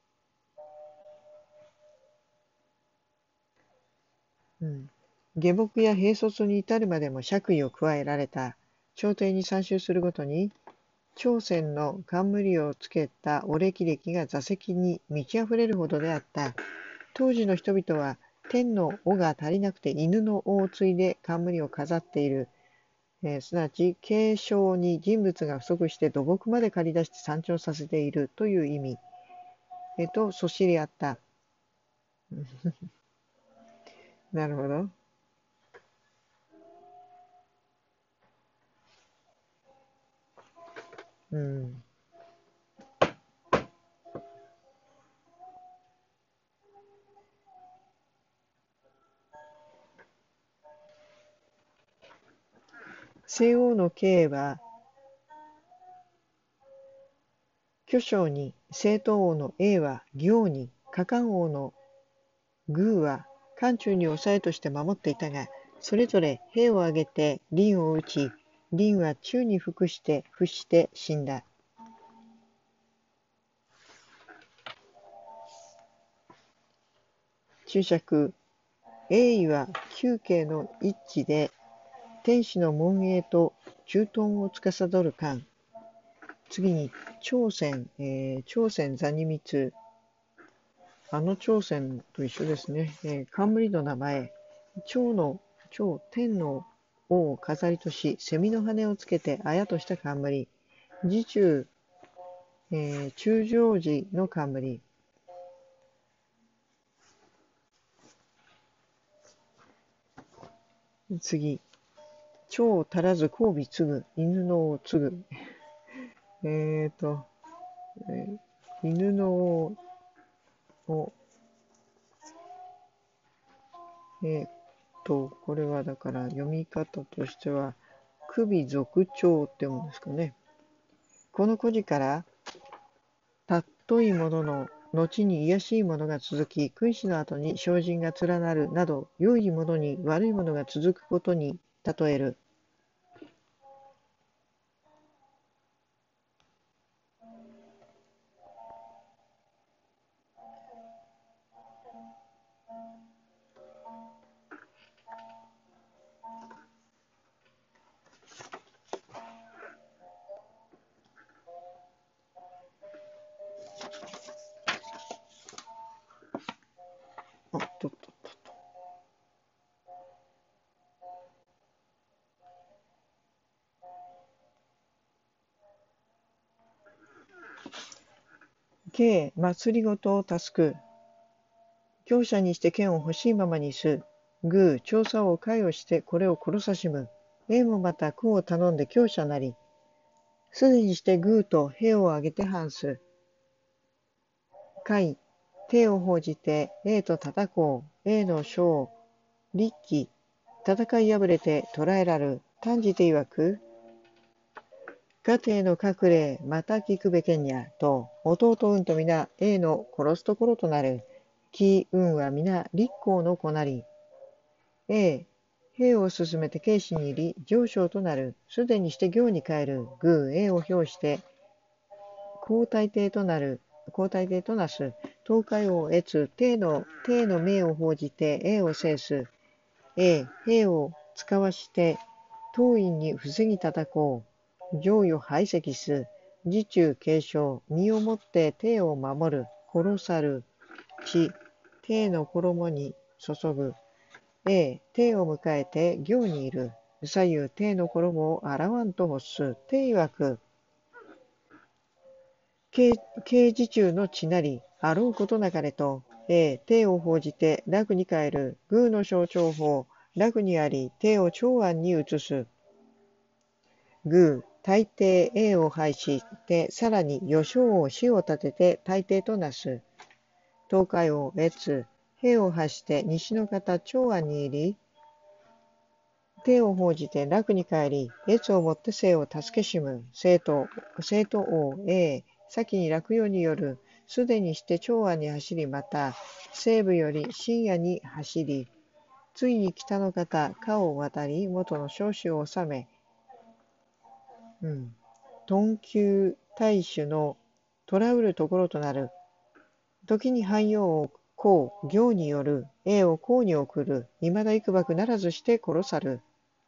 うん、下僕や兵卒に至るまでも爵位を加えられた。朝廷に参集するごとに、朝鮮の冠をつけたお歴々が座席に満ち溢れるほどであった。当時の人々は、天の尾が足りなくて犬の尾を継いで冠を飾っている。えー、すなわち、継承に人物が不足して土木まで借り出して参照させているという意味、えー、とそしりあった。なるほど。うん。西欧の慶は、巨匠に、正統王の英は行に、加冠王の宮は漢中に抑えとして守っていたが、それぞれ兵を挙げて林を討ち、林は宙に服して伏して死んだ。注釈。英夷は宮慶の一致で、天子の門営と駐屯を司る官。次に、朝鮮、えー、朝鮮座ニミツ。あの朝鮮と一緒ですね。えー、冠の名前。朝の、朝、天の王を飾りとし、蝉の羽をつけて綾とした冠。次中、えー、中常時の冠。次。蝶足らず交尾継ぐ。犬のを継ぐ。えっと、えー犬のを、えっと、これはだから読み方としては、首属鳥って読むんですかね。この故事から、たっといものの後に卑しいものが続き、君子の後に精進が連なるなど、良いものに悪いものが続くことに例える。あ、とっと。K、祭りごとを助く。強者にして剣を欲しいままにす。グー、調査を会をしてこれを殺さしむ。A もまた苦を頼んで強者なり。すでにしてグーと兵を挙げて反す。会、手を報じて A と戦こう。A の将、立騎、戦い敗れて捕らえらる。単じて曰く、家庭の隠れ、また聞くべけにゃ、と、弟運と皆 A の殺すところとなる。き運は皆立公の子なり。A、兵を進めて警視に入り、上将となる。すでにして行に帰る。グー、A を表して、皇太帝となる。 皇太帝となす。東海王越、帝の、帝の命を報じて、英を制す。英、兵を使わして、当院に防ぎ叩こう。上与排斥す。自中継承。身をもって帝を守る。殺さる。地、帝の衣に注ぐ。英、帝を迎えて行にいる。左右、帝の衣を洗わんと欲す。帝曰く、刑事中の地なり、あろうことなかれと、え帝を報じて楽に帰る。宮の象徴法、楽にあり、帝を長安に移す。宮、大帝英を廃して、さらに余章を死を立てて大帝となす。東海王越、兵を発して西の方長安に入り、帝を報じて楽に帰り、越をもって生を助けしむ。生徒、生徒王英、先に落葉による、すでにして長安に走り、また、西部より深夜に走り、ついに北の方、川を渡り、元の少子を治め、うん、頓宮大主の捕らうるところとなる。時に汎用を公、行による、英を公に送る、いまだ幾ばくならずして殺さる。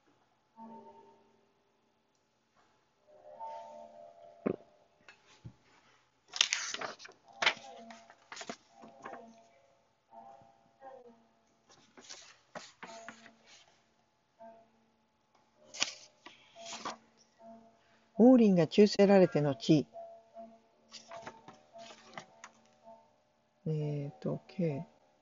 王林が中せられて後、えっ、ー、と、K。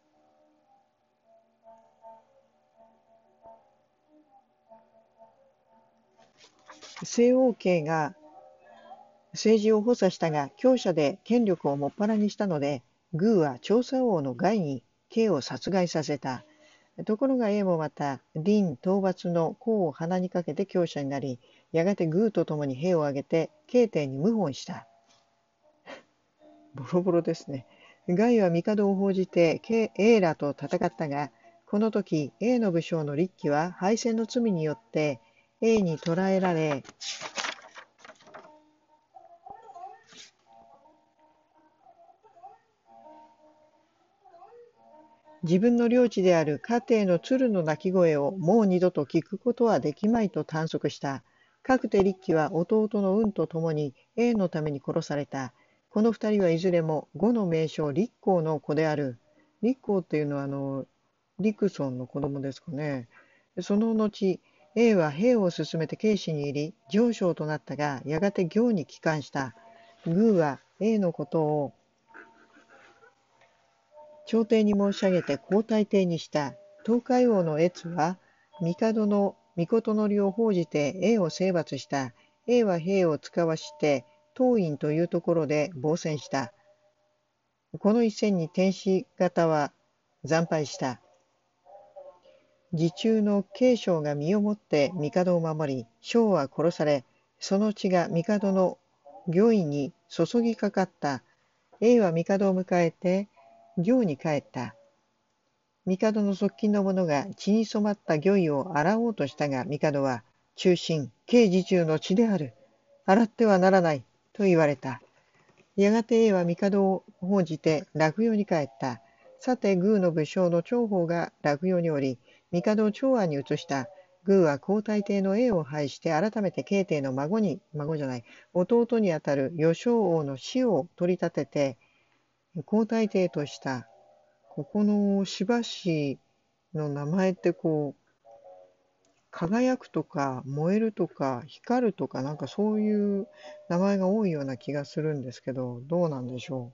西王家が政治を補佐したが、強者で権力をもっぱらにしたので、宮は長沙王の害に慶を殺害させた。ところが英もまた、林討伐の功を鼻にかけて強者になり、やがて宮と共に兵を挙げて、慶帝に謀反した。ボロボロですね。害は帝を報じて、英らと戦ったが、この時、英の武将の立騎は敗戦の罪によって、英に捕らえられ、自分の領地である家庭の鶴の鳴き声をもう二度と聞くことはできまいと短足した。各手立騎は弟の運と共に英のために殺された。この二人はいずれも呉の名将立公の子である。立公っていうのはあの陸孫の子供ですかね。その後、英は兵を進めて慶氏に入り、上将となったが、やがて行に帰還した。宮は英のことを朝廷に申し上げて皇太帝にした。東海王の越は、帝の御の利を報じて英を征伐した。英は兵を使わして、東院というところで防戦した。この一戦に天子方は惨敗した。自中の慶将が身をもって帝を守り、将は殺され、その血が帝の御意に注ぎかかった。英は帝を迎えて、行に帰った。帝の側近の者が血に染まった御意を洗おうとしたが、帝は、忠臣、慶自中の血である。洗ってはならない。と言われた。やがて英は帝を報じて洛陽に帰った。さて、宮の武将の長宝が洛陽におり、帝を長安に移した。宮は皇太帝の英を廃して改めて慶帝の孫に、孫じゃない、弟にあたる余章王の死を取り立てて、皇太帝とした。ここのしばしの名前ってこう、輝くとか燃えるとか光るとかなんかそういう名前が多いような気がするんですけど、どうなんでしょ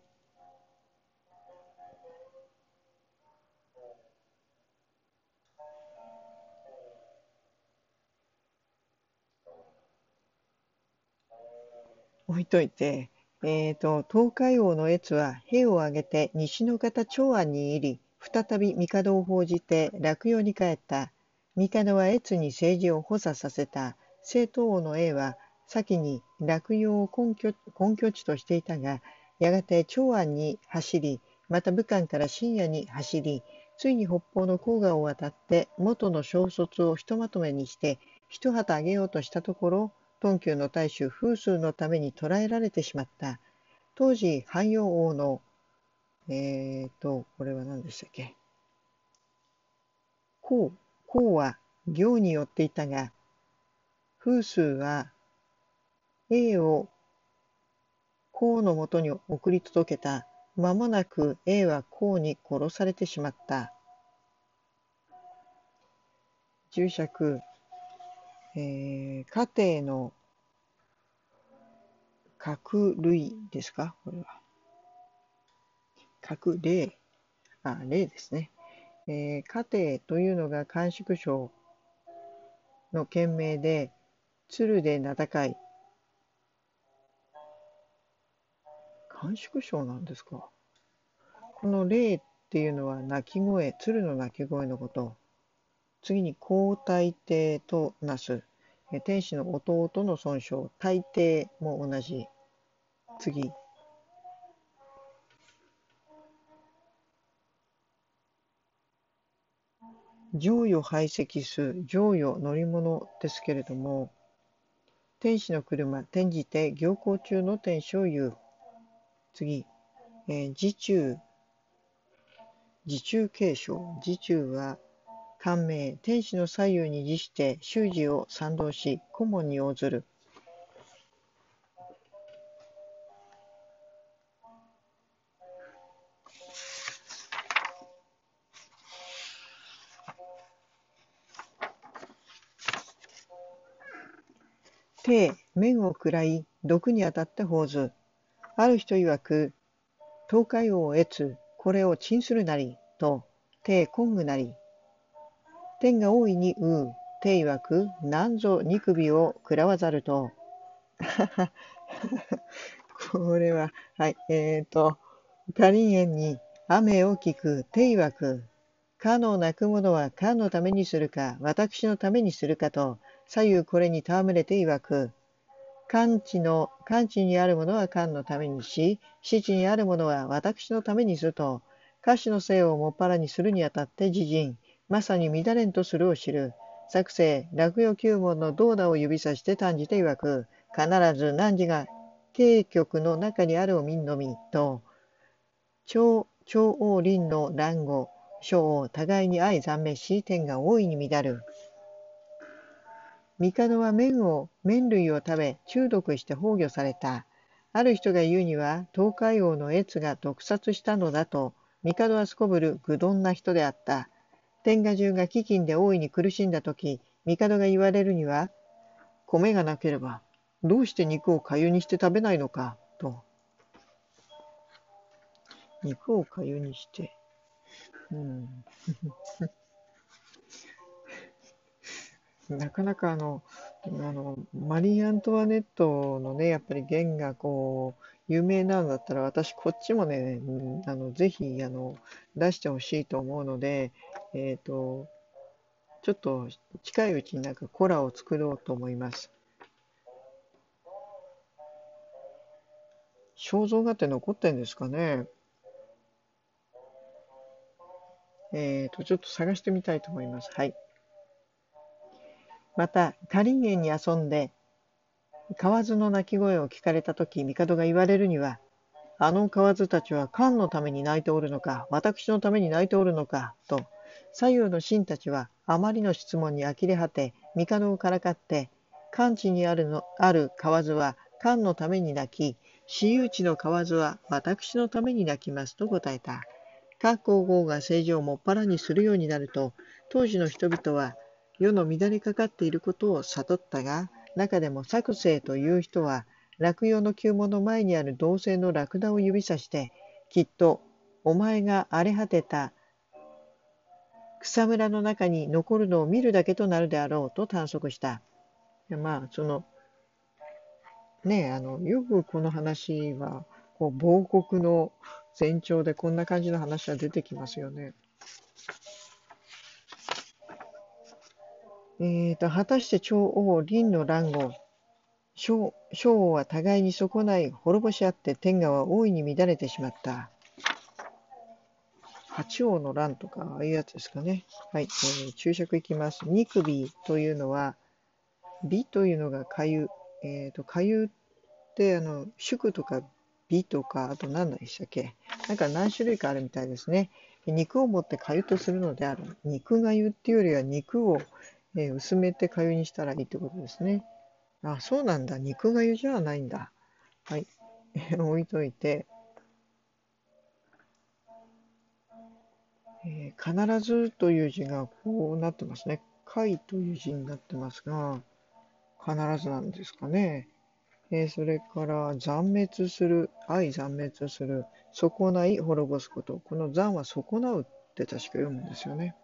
う。置いといて、えっと、東海王の越は兵を挙げて西の方長安に入り、再び帝を報じて洛陽に帰った。帝は越に政治を補佐させた。正統王の英は先に洛陽を根拠根拠地としていたが、やがて長安に走り、また武漢から深夜に走り、ついに北方の黄河を渡って元の小卒をひとまとめにして一旗あげようとしたところ、頓宮の大衆風数のために捕らえられてしまった。 当時、藩陽王の、えーと、これは何でしたっけ。孔、孔は行によっていたが、風数は A を孔のもとに送り届けた。間もなく A は孔に殺されてしまった。注釈、えー、家庭の格類ですかこれは。格例、あ、例ですね。えー、家庭というのが甘粛省の県名で、鶴で名高い。甘粛省なんですか。この例っていうのは鳴き声、鶴の鳴き声のこと。次に皇太帝となす。天使の弟の尊称。太帝も同じ。次。乗与排斥す。乗与乗り物ですけれども、天使の車、転じて行行中の天使を言う。次。えー、自中。自中継承。自中は感銘。天使の左右に自して習字を賛同し、顧問に応ずる。帝、面を食らい、毒に当たって報ず。ある人曰く、東海王を得これを鎮するなり、と、帝根具なり。天が大いにうう、帝曰く、なんぞ二首を食らわざると。これは、はい、えっ、ー、と、カリン園に雨を聞く、帝曰く、かの泣く者はかのためにするか、私のためにするかと、左右これに戯れて曰く、漢地の、漢地にあるものは漢のためにし、死地にあるものは私のためにすると、歌詞の性をもっぱらにするにあたって自陣、まさに乱れんとするを知る。作成、落葉九門の銅打を指さして単じて曰く、必ず汝が景局の中にあるを見んのみ、と、長、長王林の乱語、書を互いに相残滅し、天が大いに乱る。帝は麺を、麺類を食べ、中毒して崩御された。ある人が言うには、東海王の越が毒殺したのだと、帝はすこぶる愚鈍な人であった。天下中が飢饉で大いに苦しんだとき、帝が言われるには、米がなければ、どうして肉をかゆにして食べないのか、と。肉をかゆにして。うん、なかなかあの、あの、マリー・アントワネットのね、やっぱり弦がこう、有名なんだったら、私こっちもね、うんあの、ぜひ、あの、出してほしいと思うので、えっと、ちょっと近いうちになんかコラを作ろうと思います。肖像画って残ってんですかね。えっと、ちょっと探してみたいと思います。はい。また、カリン園に遊んで、蛙の鳴き声を聞かれたとき、帝が言われるには、あの蛙たちは漢のために鳴いておるのか、私のために鳴いておるのか、と、左右の臣たちはあまりの質問に呆れ果て、帝をからかって、漢地にあるのある蛙は漢のために鳴き、私有地の蛙は私のために鳴きますと答えた。各皇后が政治をもっぱらにするようになると、当時の人々は世の乱れかかっていることを悟ったが、中でも作成という人は、落葉の旧門の前にある銅製のラクダを指さして、きっとお前が荒れ果てた草むらの中に残るのを見るだけとなるであろうと探索した。まあ、その、ね、あの、よくこの話は、こう、亡国の前兆でこんな感じの話は出てきますよね。えーと、果たして長王林の乱後、小王は互いに損ない滅ぼし合って天下は大いに乱れてしまった。八王の乱とか、ああいうやつですかね。はい、えー注釈いきます。二首というのは、美というのがかゆ。えーと、かゆって、あの、祝とか美とか、あと何でしたっけ。なんか何種類かあるみたいですね。肉を持って粥とするのである。肉粥っていうよりは肉を、えー薄めて粥にしたらいいってことですね。あ、そうなんだ。肉粥じゃないんだ。はい。置いといて、えー必ずという字がこうなってますね。貝という字になってますが、必ずなんですかね。えーそれから残滅する、愛残滅する、損ない滅ぼすこと。この残は損なうって確か読むんですよね。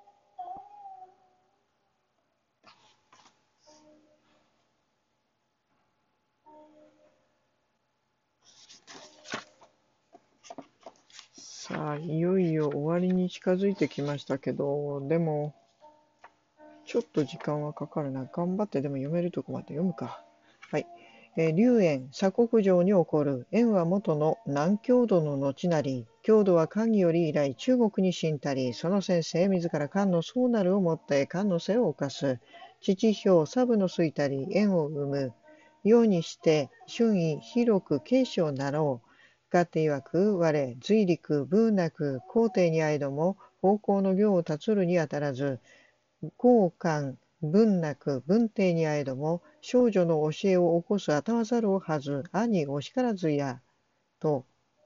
さあ、いよいよ終わりに近づいてきましたけど、でも、ちょっと時間はかかるな。頑張ってでも読めるとこまで読むか。はい。えー、龍炎、鎖国城に起こる。燕は元の南郷土の後なり、郷土は漢より以来中国に侵たり、その先生自ら漢の宗なるをもって漢の背を犯す。父兵、サブの衰たり、燕を生む。ようにして、春意広く慶をなろう。かって曰く、我、随陸、文楽、皇帝にあいども、方向の行を立つるにあたらず、後漢文楽文帝にあえども少女の教えを起こすあたわざるをはず兄おしからずやと、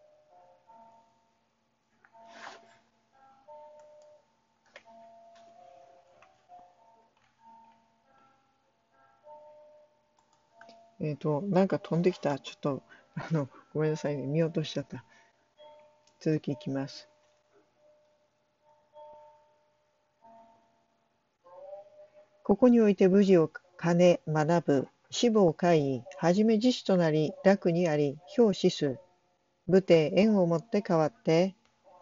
えっ、となんか飛んできた。ちょっとあのごめんなさいね、見落としちゃった。続きいきます。ここにおいて武事を兼ね学ぶ死亡会議はじめ自主となり楽にあり表しす武帝縁をもって変わって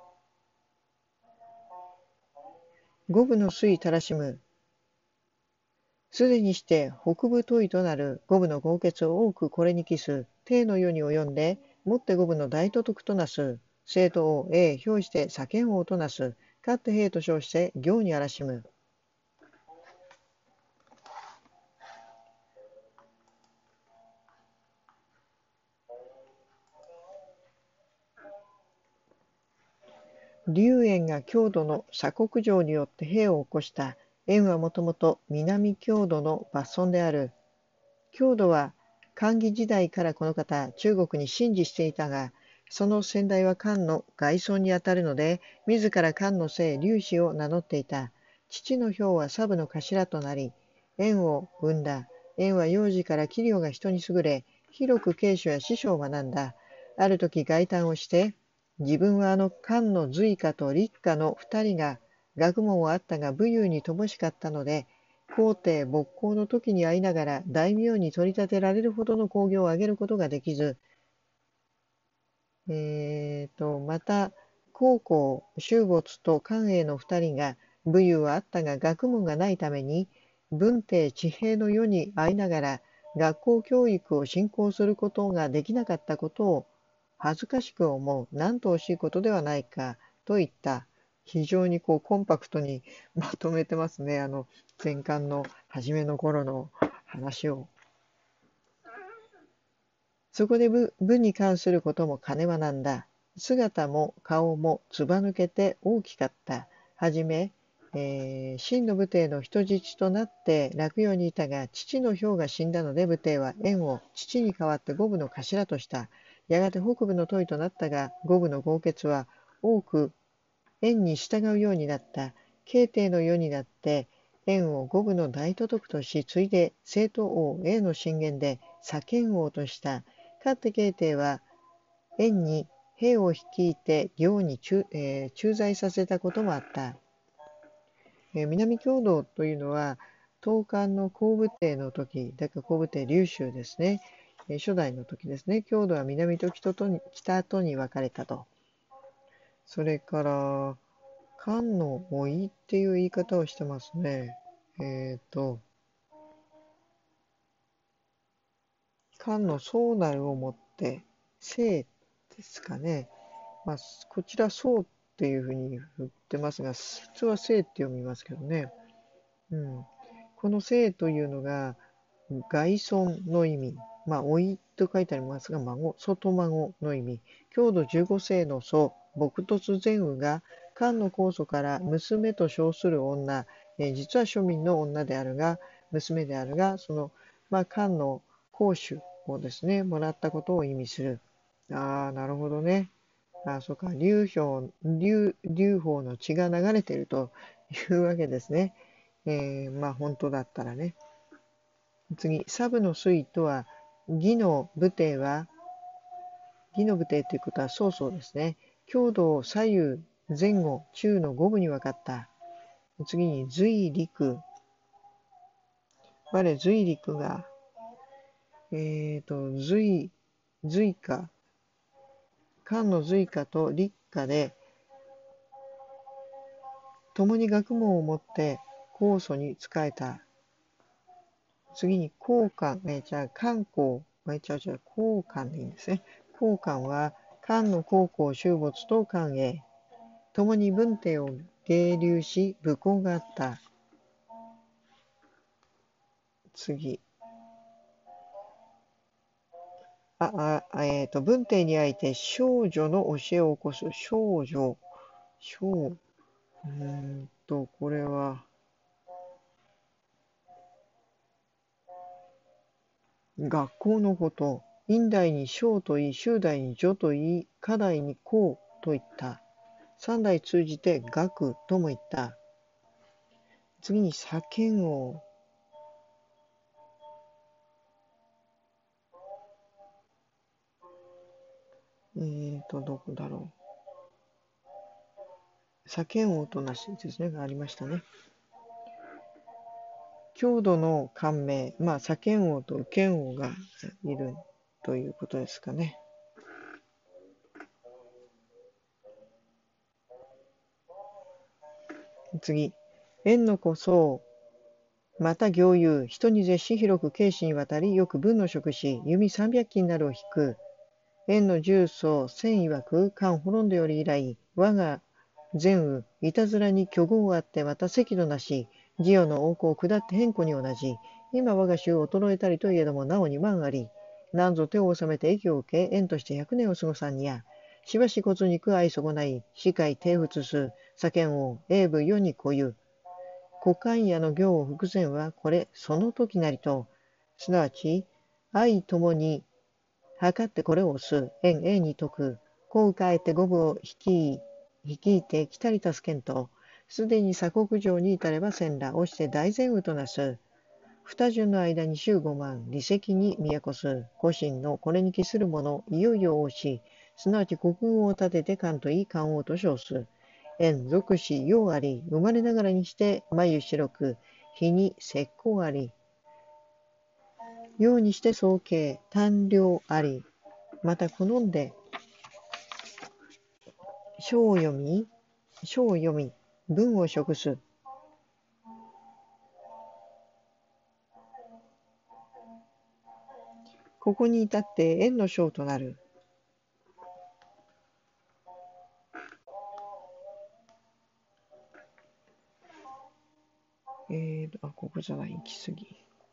五分の水たらしむ。すでにして北部問いとなる五部の豪傑を多くこれに帰す。帝の世に及んで、もって五部の大都督となす。生徒を英表して左賢王となす。勝って兵と称して行にあらしむ。龍炎が郷土の鎖国城によって兵を起こした。燕はもともと南郷土の抜村である。郷土は漢魏時代からこの方、中国に信じしていたが、その先代は漢の外孫にあたるので、自ら漢の姓劉氏を名乗っていた。父の兵はサブの頭となり、燕を生んだ。燕は幼児から器量が人に優れ、広く慶書や師匠を学んだ。ある時外嘆をして、自分はあの漢の隋家と立家の二人が学問はあったが武勇に乏しかったので、皇帝没後の時に会いながら大名に取り立てられるほどの興行を上げることができず、えー、とまた皇后周没と寛永の二人が武勇はあったが学問がないために文帝治平の世に会いながら学校教育を進行することができなかったことを恥ずかしく思う。なんと惜しいことではないかと言った。非常にこうコンパクトにまとめてますね。あの前巻の初めの頃の話を。そこで武武に関することも兼ね学んだ。姿も顔もずば抜けて大きかった。はじめ、えー真の武帝の人質となって洛陽にいたが、父の兵が死んだので武帝は燕を父に代わって五部の頭とした。やがて北部の問いとなったが、五部の豪傑は多く燕に従うようになった。慶帝の世になって、燕を五部の大都督とし、次いで正統王英の進言で左賢王とした。かって慶帝は燕に兵を率いて行に駐,、えー駐在させたこともあった。えー南共同というのは東漢の皇武帝の時、だから皇武帝劉州ですね、えー初代の時ですね。郷土は南と北とに北とに分かれたと。それから漢の老いっていう言い方をしてますね。えっ、と漢の宗なるをもって姓ですかね。まあ、こちら宋っていうふうに振ってますが、普通は姓って読みますけどね。うん、この姓というのが外孫の意味、 まあ、老いと書いてありますが、孫、外孫の意味。郷土じゅうご世の祖、朴突善雨が、漢の高祖から娘と称する女、えー実は庶民の女であるが、娘であるが、その、まあ、漢の公主をですね、もらったことを意味する。ああ、なるほどね。ああ、そうか。劉氷、劉、劉邦の血が流れているというわけですね。えー、まあ、本当だったらね。次、サブの推とは、義の武帝は、義の武帝ということは曹操ですね。郷土左右、前後、中の五部に分かった。次に、隋陸。我、隋陸が、えっと、隋、隋か、漢の隋かと立夏で、共に学問を持って高祖に仕えた。次に、高官、えーじゃあ、漢光、えー、じゃあ、じゃあ、高官でいいんですね。高官は、漢の高校修没と漢へ、共に文帝を迎留し、武功があった。次。あ、あ、えっと、文帝にあいて少女の教えを起こす。少女。少、うーんと、これは、学校のこと。院代に小と言い、修代に女と言い、家代に公と言った。三代通じて学とも言った。次に左賢王。えーと、どこだろう。左賢王となしですね、がありましたね。郷土の官名、まあ、左賢王と右賢王がいるということですかね。次。縁のこそ、また行遊、人に絶し広く軽視にわたり、よく文の職し、弓三百騎になるを引く。縁の重曹、千曰く、漢滅んでより以来、我が善雨、いたずらに虚業あって、また赤度なし、ジオの王向を下って変更に同じ。今我が衆衰えたりといえども、なお二万あり。なんぞ手を収めて益を受け、縁として百年を過ごさんにや。しばし骨肉愛損ない、死海低仏数、左賢王、英武世に固有。股間屋の行を伏線は、これ、その時なりと、すなわち、愛ともに、測ってこれを押す、縁 A に解く、こう変えて五分を率い、率いて来たり助けんと、すでに鎖国上に至れば千羅、押して大善雨となす。二順の間に週五万、利石に都す。古神のこれに帰する者、いよいよ王し、すなわち国軍を立てて官といい官王と称す。縁属し、陽あり、生まれながらにして眉白く、日に石膏あり、陽にして早慶、短量あり、また好んで書を読み、書を読み、文を食す。ここに至って縁の章となる。えーと、あ、ここじゃない、行き過ぎ。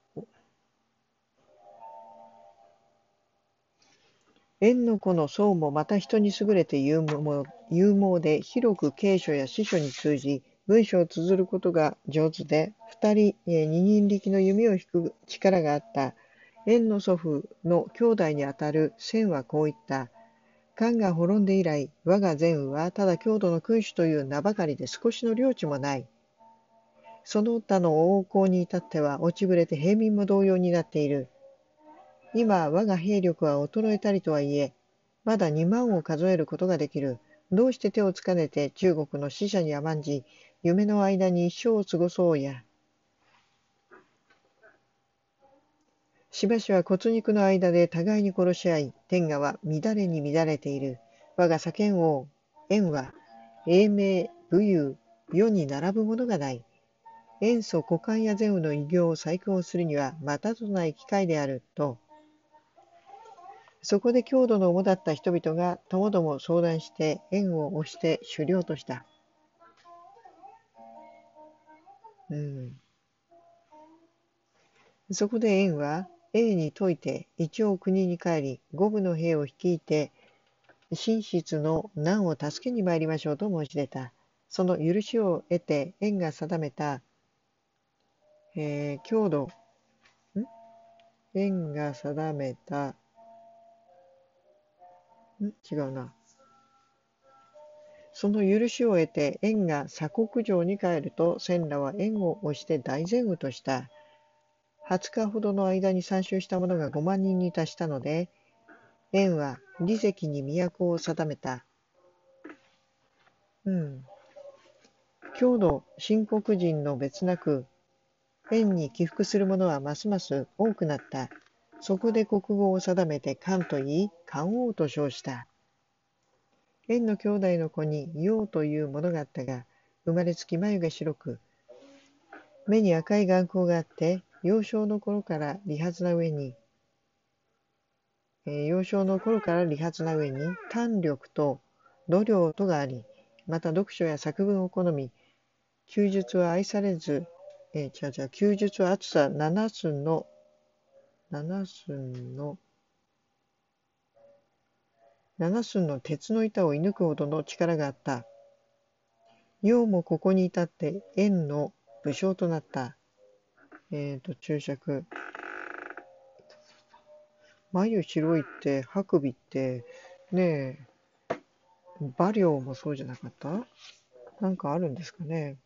縁の子の僧もまた人に優れて勇猛勇猛で広く経書や司書に通じ文章を綴ることが上手で二人、えー二人力の弓を引く力があった。縁の祖父の兄弟にあたる千はこう言った。漢が滅んで以来、我が善雨はただ郷土の君主という名ばかりで少しの領地もない。その他の王侯に至っては落ちぶれて平民も同様になっている。今、我が兵力は衰えたりとはいえ、まだにまんを数えることができる。どうして手をつかねて中国の死者に甘んじ、夢の間に一生を過ごそうや。しばしは骨肉の間で互いに殺し合い、天下は乱れに乱れている。我が左賢王、縁は、英明、武勇、世に並ぶものがない。塩素股間や善雨の偉業を再興するには、またとない機会である、と。そこで郷土の主だった人々がともども相談して縁を押して狩猟とした。うん、そこで縁は A に説いて一応国に帰り、五部の兵を率いて神室の難を助けに参りましょうと申し出た。その許しを得て円が定めた、えー、郷土、ん円が定めた、ん違うな。その許しを得て円が鎖国城に帰ると、千らは円を押して大善雨とした。はつかほどの間に参集した者がごまん人に達したので、円は李石に都を定めた。うん。郷土新国人の別なく、円に帰服する者はますます多くなった。そこで国号を定めて漢と言い、漢王と称した。円の兄弟の子に陽というものがあったが、生まれつき眉が白く、目に赤い眼光があって、幼少の頃から利発な上に、えー幼少の頃から利発な上に、胆力と度量とがあり、また読書や作文を好み、弓術は愛されず、えー、違う違う、弓術は厚さ七寸の、七寸の、七寸の鉄の板を射抜くほどの力があった。陽もここに至って円の武将となった。えっ、ー、と、注釈。眉白いって、白尾って、ねえ、馬良もそうじゃなかった？なんかあるんですかね。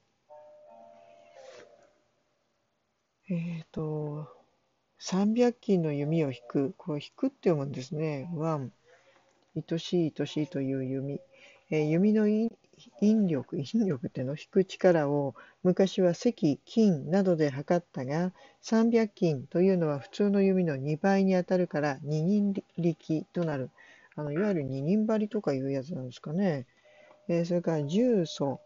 えっ、ー、と、三百金の弓を引く。これ引くって読むんですね。ワン。愛しい愛しいという弓。えー弓の引引力、引力っての引く力を昔は石、金などで測ったが、三百斤というのは普通の弓のにばいに当たるから二人力となる。あのいわゆる二人針とかいうやつなんですかね。えーそれから重素。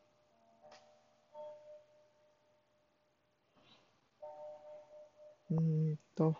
うーんと、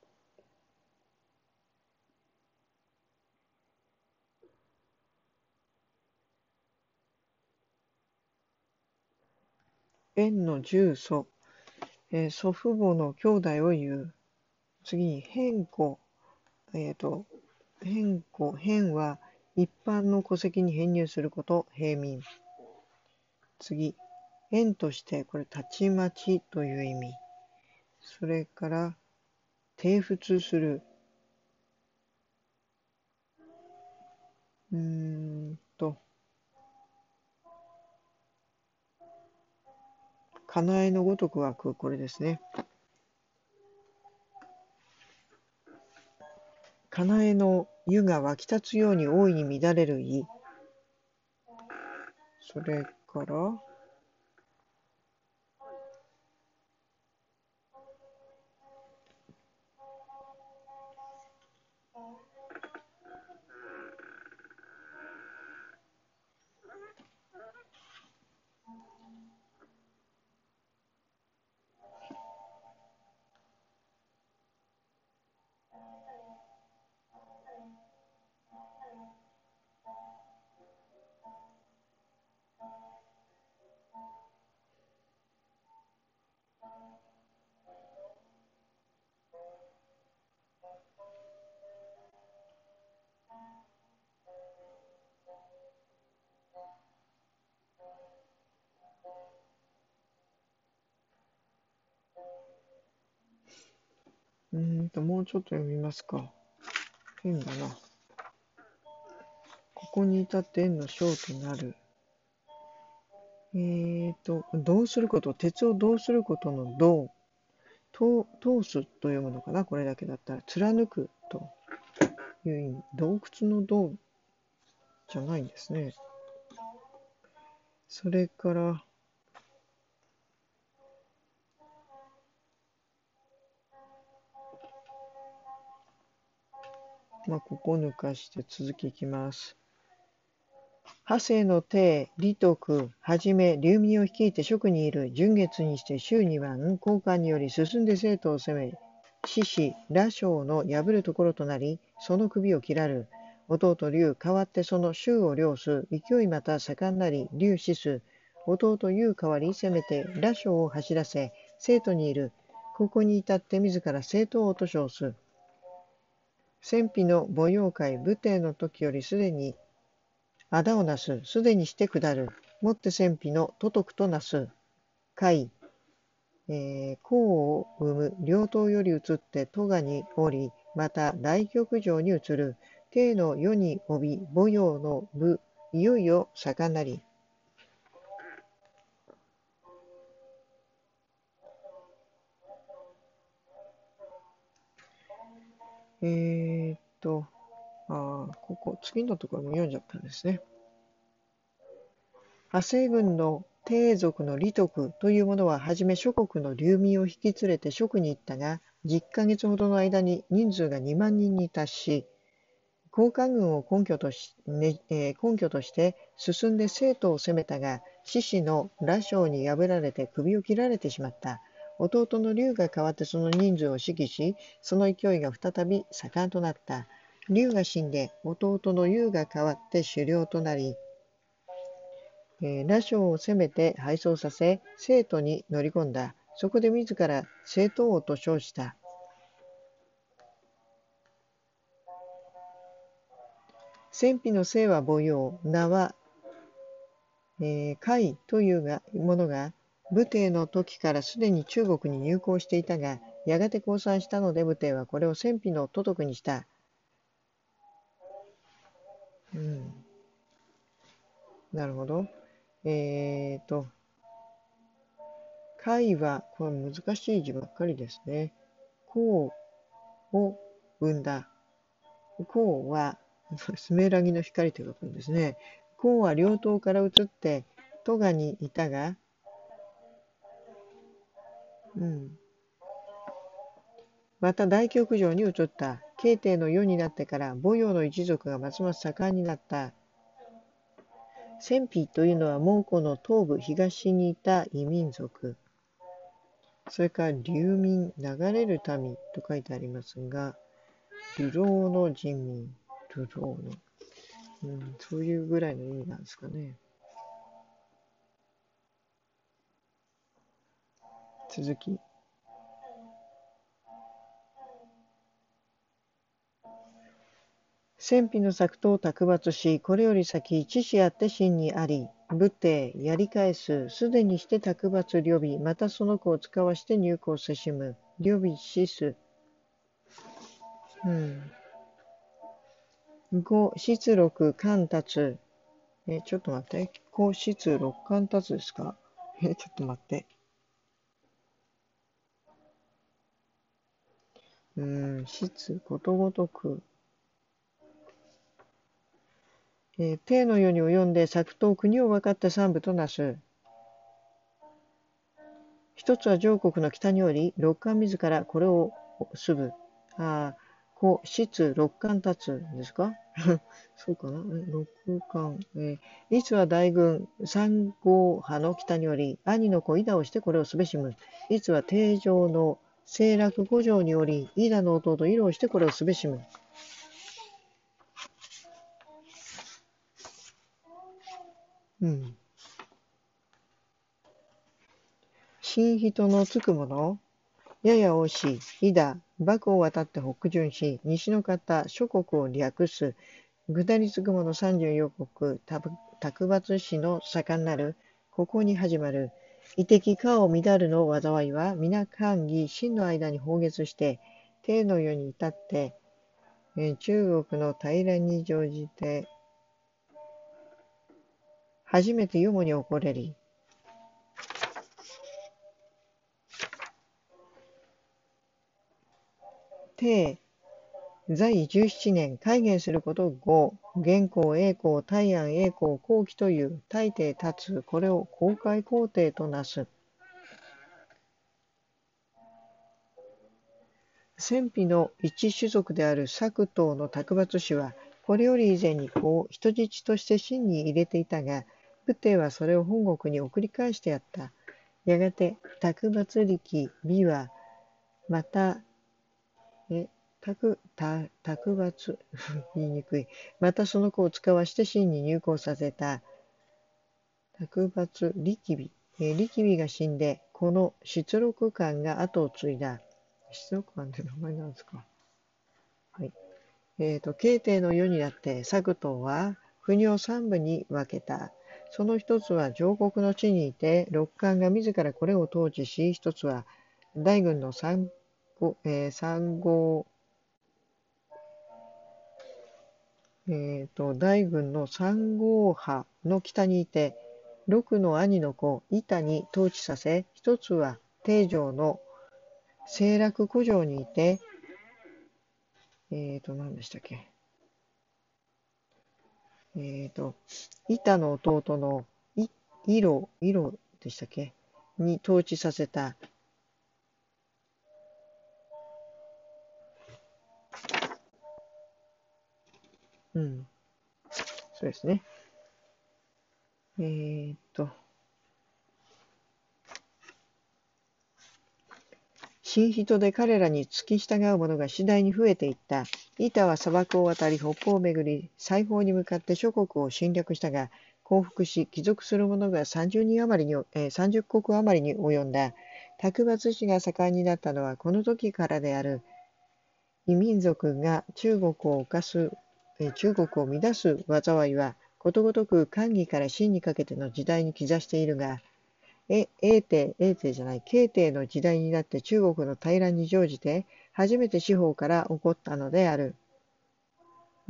円の重素。えー祖父母の兄弟を言う。次に変故。えっ、と、変故、変は一般の戸籍に編入すること、平民。次、円として、これ、たちまちという意味。それから、提出する。うーんと、かなえのごとく湧く、これですね。かなえの湯が湧き立つように大いに乱れる意。それから、うーんと、もうちょっと読みますか。変だな。ここに至って円の章となる。えーと、どうすること、鉄をどうすることのどう、と通すと読むのかな、これだけだったら。貫くという意味。洞窟の洞じゃないんですね。それから、まあ、ここ抜かして続きいきます。派生の帝、李徳、はじめ、流民を率いて蜀にいる順月にして周二万、交換により進んで生徒を攻め、獅子、羅生の破るところとなり、その首を切らる。弟劉、代わってその周を領す。勢いまた盛んなり、劉死す。弟劉代わり、攻めて羅生を走らせ、生徒にいる。 ここに至って自ら正当と称す。戦費の母用会武帝の時よりすでに仇をなす、すでにして下る。もって戦費の都督となす。会、えー、公を生む両党より移って都賀におり、また大極上に移る。帝の世に帯、母用の部、いよいよ盛んなり。えーっと、あここ、次のところも読んじゃったんですね。派生軍の帝族の李徳というものは、はじめ諸国の流民を引き連れて蜀に行ったが、じゅっかげつほどの間に人数がにまんにんに達し、甲賀軍を根拠とし、ねえー根拠として進んで生徒を攻めたが、獅子の羅将に破られて首を切られてしまった。弟の龍が代わってその人数を指揮し、その勢いが再び盛んとなった。龍が死んで、弟の龍が代わって首領となり、えー羅将を攻めて敗走させ、生徒に乗り込んだ。そこで自ら正当王と称した。戦費の姓は母用、名は、えー、海というがものが、武帝の時からすでに中国に入港していたが、やがて降参したので武帝はこれを戦費の都督にした。うん、なるほど。えーと、海は、これ難しい字ばっかりですね。孔を生んだ。孔は、スメラギの光ということですね。孔は両党から移って都賀にいたが、うん、また大極上に移った。慶帝の世になってから母用の一族がますます盛んになった。戦費というのは蒙古の東部東にいた異民族。それから流民、流れる民と書いてありますが、流浪の人民、流浪の、うん、そういうぐらいの意味なんですかね。続き。戦費の作と卓抜し、これより先、知識あって真にあり、武帝、やり返す、すでにして卓抜旅備、またその子を使わして入港せしむ、旅備しす。うん。五、出六、貫達。え、ちょっと待って。五、出六、貫達ですか？え、ちょっと待って。うん、出、ことごとく。えー、帝の世に及んで作と国を分かって三部となす。一つは上国の北におり、六冠自らこれをすぶ。ああ、こ、出、六冠立つですか？そうかな、六冠。えー、いつは大軍、三号派の北におり、兄の子、伊田をしてこれをすべしむ。いつは定上の清楽五条におり、伊田の弟、伊呂をしてこれをすべしむ。うん。新人のつくもの、やや多し、伊田、幕を渡って北順し、西の方、諸国を略す。下りつくもの三十四国、卓抜氏の盛んなる、ここに始まる。異的化を乱るの災いは、皆官議、真の間に放月して、帝の世に至って、えー中国の平らに乗じて、初めてよもに起これり。帝、在じゅうななねん、改元することご、元寇、栄光、大安、栄光、後期という、大帝立つ、これを公開皇帝となす。戦費の一種族である作東の卓抜氏は、これより以前に子を人質として秦に入れていたが、武帝はそれを本国に送り返してやった。やがて、卓抜力、美は、また、え、卓、た、卓抜、言いにくい。またその子を使わして秦に入港させた。卓抜力美。 えー力美が死んで、この出禄館が後を継いだ。出禄館って名前なんですか。はい。えっ、と、慶帝の世になって、作東は国を三部に分けた。その一つは上国の地にいて、六冠が自らこれを統治し、一つは大軍の三号、えー三号、えーと、大軍の三号派の北にいて、六の兄の子、板に統治させ、一つは定城の清楽古城にいて、えーと、何でしたっけ。えーと、板の弟のい、色、色でしたっけに統治させた。うん、そうですね。えーと、新人で彼らに付き従う者が次第に増えていった。板は砂漠を渡り、北方を巡り、西方に向かって諸国を侵略したが、降伏し、帰属する者がさんじゅうにん余りに、えー、さんじゅっ国余りに及んだ。卓抜師が盛んになったのはこの時からである。異民族が中国を犯す、えー中国を乱す災いは、ことごとく漢魏から秦にかけての時代に兆しているが、え、英帝、英帝じゃない、慶帝の時代になって中国の大乱に乗じて、初めて四方から起こったのである。うん、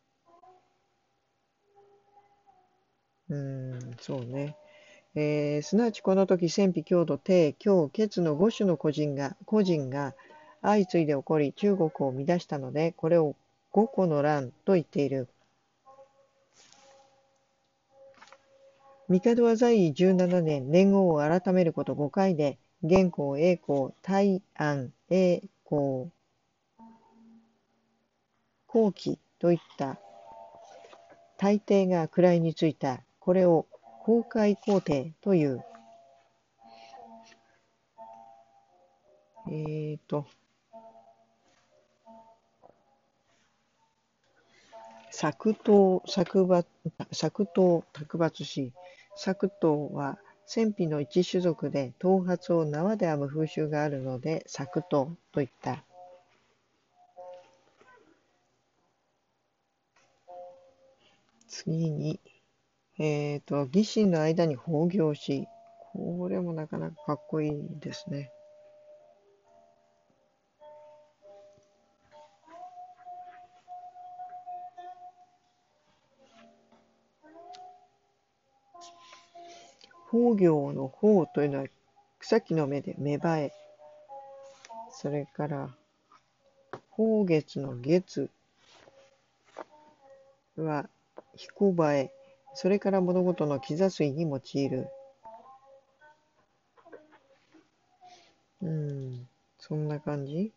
うん、そうね。えーすなわちこの時、戦費強度、帝、強、血の五種の個人が、個人が相次いで起こり、中国を乱したので、これを五個の乱と言っている。帝は在位じゅうななねん、年号を改めることごかいで、元寇、栄光、大安、栄光、後期といった大抵が位についた。これを公開皇帝という。えーと、作刀、作抜、作刀、卓抜し、作刀は戦費の一種族で頭髪を縄で編む風習があるので、作刀といった。次に、えーと、義士の間に崩御し、これもなかなかかっこいいですね。崩御の崩というのは草木の芽で芽生え、それから崩月の月は彦映え、それから物事の兆水に用いる。うん、そんな感じ。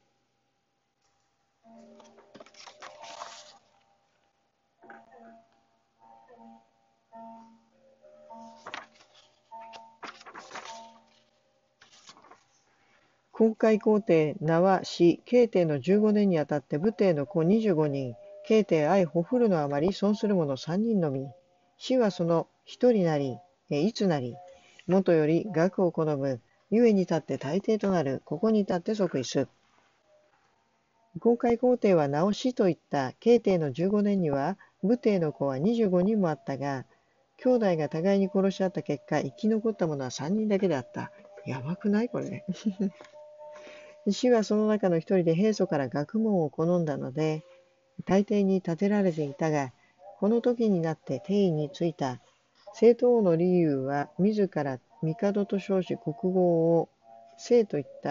公開皇帝名は死、慶帝のじゅうごねんにあたって武帝の子にじゅうごにん、慶帝愛ほふるのあまり損する者さんにんのみ、死はその一人なり、えいつなり、元より学を好む、故に立って大抵となる、ここに立って即位す。公開皇帝は名を死と言った。慶帝のじゅうごねんには武帝の子はにじゅうごにんもあったが、兄弟が互いに殺し合った結果、生き残った者はさんにんだけであった。やばくないこれ。死はその中の一人で平素から学問を好んだので、大抵に立てられていたが、この時になって帝位についた。政党の理由は、自ら帝と称し国号を聖と言った。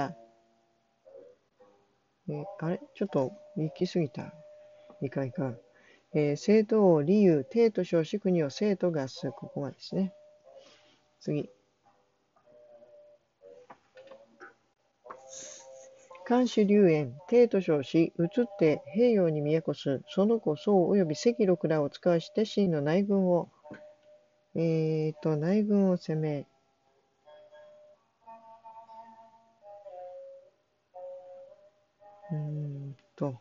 えあれちょっと行き過ぎた。理解か。えー、政党を理由、帝と称し国を聖と合す。ここまでですね。次。漢主龍炎、帝と称し、移って平洋に都す、その子宋及び関六らを使わして秦の内軍を、えーと、内軍を攻め、うーんと、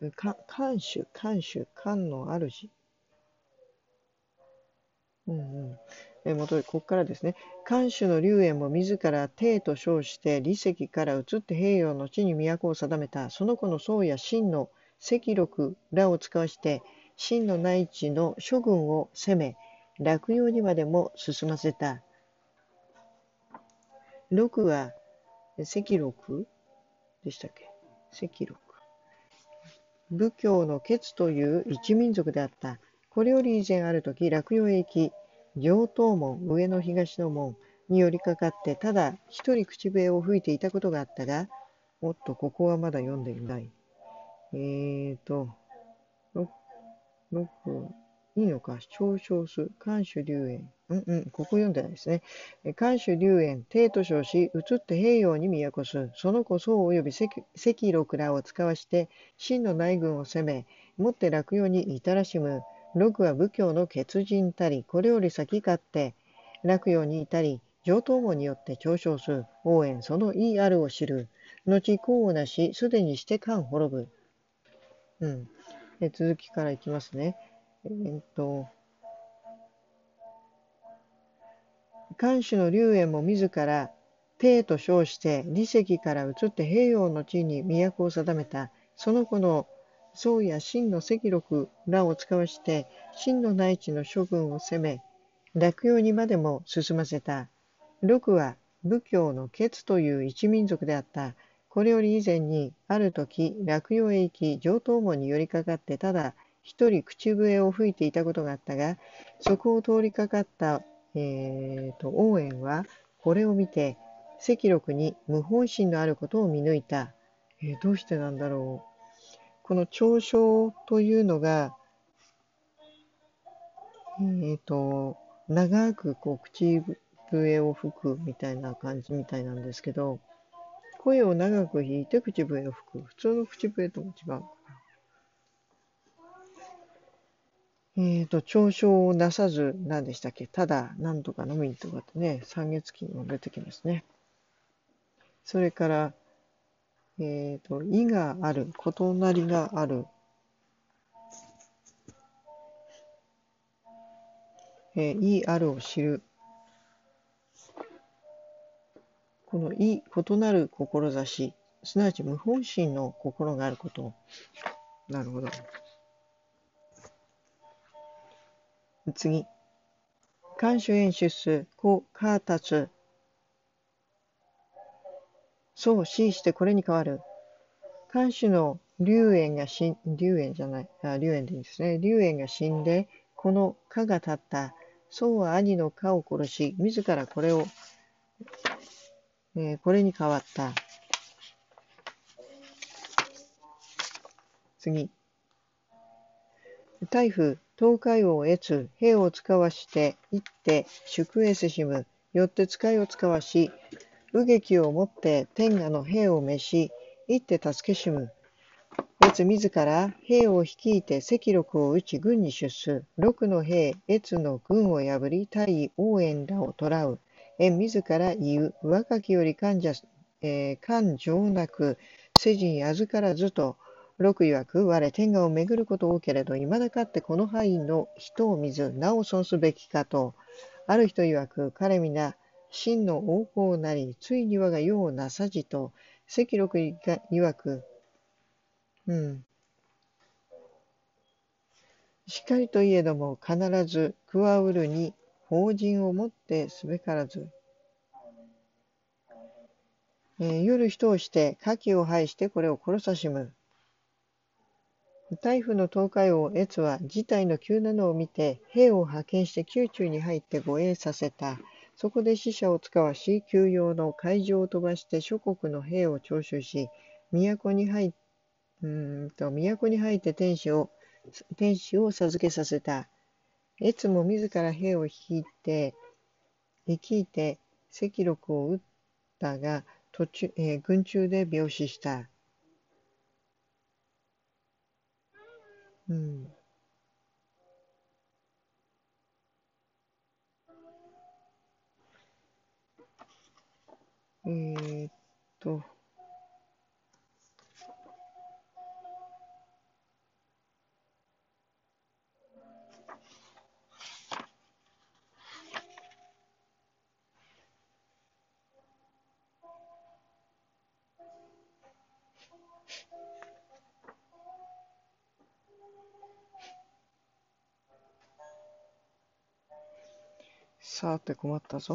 か漢主、漢主、漢の主。うんうん。え元ここからですね。漢主の龍炎も自ら帝と称して李石から移って平洋の地に都を定めた。その子の宋や秦の赤禄らを使わして秦の内地の諸軍を攻め、洛陽にまでも進ませた。禄は赤禄でしたっけ？赤禄。仏教の羯という一民族であった。これより以前あるとき、洛陽へ行き、上東門、上の東の門に寄りかかって、ただ一人口笛を吹いていたことがあったが、おっと、ここはまだ読んでいない。えーと、ろく、いいのか、長小数、漢主龍炎。うんうん、ここ読んでないですね。え漢主龍炎、帝と称し、移って平洋に都す。その子宋及び赤赤禄らを使わして秦の内軍を攻め、もって洛陽に至らしむ。禄は仏教の血人たり、これより先勝って、洛陽に至り、上東門によって嘲笑す。応援、その意あるを知る。後、功をなし、すでにして漢滅ぶ。うん。え続きからいきますね。えーっと、漢主の龍炎も自ら帝と称して李石から移って平洋の地に都を定めた。その子の宋や秦の赤禄らを使わして秦の内地の諸軍を攻め、洛陽にまでも進ませた。禄は仏教の羯という一民族であった。これより以前にある時、洛陽へ行き、上東門に寄りかかって、ただ一人口笛を吹いていたことがあったが、そこを通りかかったえーと、応援はこれを見て、赤禄に無本心のあることを見抜いた。えーどうしてなんだろう。この嘲笑というのが、えーと、長くこう口笛を吹くみたいな感じみたいなんですけど、声を長く弾いて口笛を吹く。普通の口笛とも違う。えーと、嘲笑をなさず、何でしたっけ？ただ、なんとかのみとかってね、三月期にも出てきますね。それから、えーと、意がある、異なりがある、えー、意あるを知る。この意、異なる志、すなわち無本心の心があること。なるほど。次。漢主演出す、故カータツ。そう、死してこれに変わる。漢主の龍炎が死ん、龍炎じゃない、あ、龍炎でいいんですね。龍炎が死んで、この科が立った。宋は兄の科を殺し、自らこれを、えーこれに変わった。次。大夫、東海王越、兵を使わして行って宿営せしむ。よって使いを使わし、右撃をもって天下の兵を召し、行って助けしむ。越自ら兵を率いて赤禄を討ち軍に出す。六の兵、越の軍を破り、大位応援らを捕らう。縁自ら言う。若きより患者、えー、患情なく、世人預からずと、六曰く、我天下を巡ること多けれど、未だかってこの範囲の人を見ず、なお損すべきかと。ある人曰く、彼皆、真の横行なり、ついに我が世をなさじと。赤禄が曰く、うん。しかりといえども、必ず加うるに法人をもってすべからず。えー夜人をして、火器を排してこれを殺さしむ。大夫の東海王越は事態の急なのを見て、兵を派遣して宮中に入って護衛させた。そこで死者を使わし、休養の海上を飛ばして諸国の兵を徴収し、都に入っうーんと都に入って天使を天使を授けさせた。越も自ら兵を率いて、率いて赤禄を撃ったが、途中、えー軍中で病死した。うん、えーっと、 さて困ったぞ。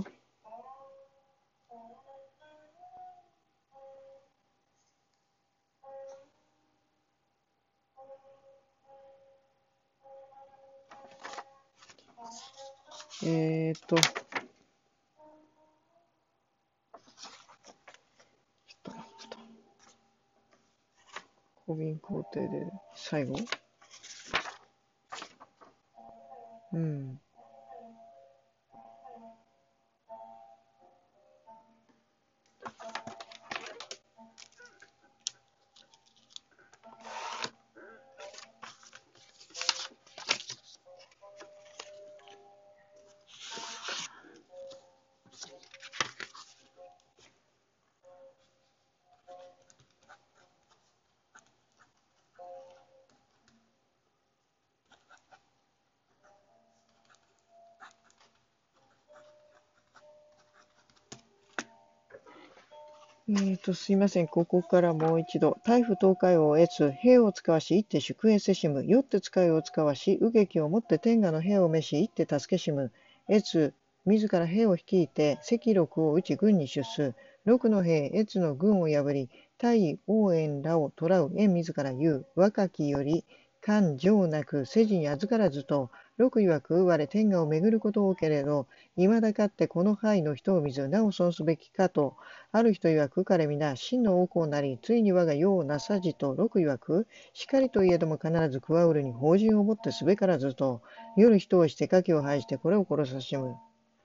えーと、ちょっと待ってと。公民工程で最後うん。えーと、すいません。ここからもう一度。大夫東海を得つ、兵を使わし、一手宿営せしむ。よって使いを使わし、右撃をもって天下の兵を召し、一手助けしむ。得つ、自ら兵を率いて、赤六を打ち軍に出す。六の兵、越の軍を破り、対応援らを捕らう。縁自ら言う。若きより、官情なく、世事に預からずと、六曰く、我天下を巡ることをけれど、未だかってこの範囲の人を見ず、なお損すべきかと、ある人曰く、彼皆、真の王侯なり、ついに我が世をなさじと、六曰く、しかりといえども必ず加うるに法人をもってすべからずと、夜人をして火器を排してこれを殺さしむ。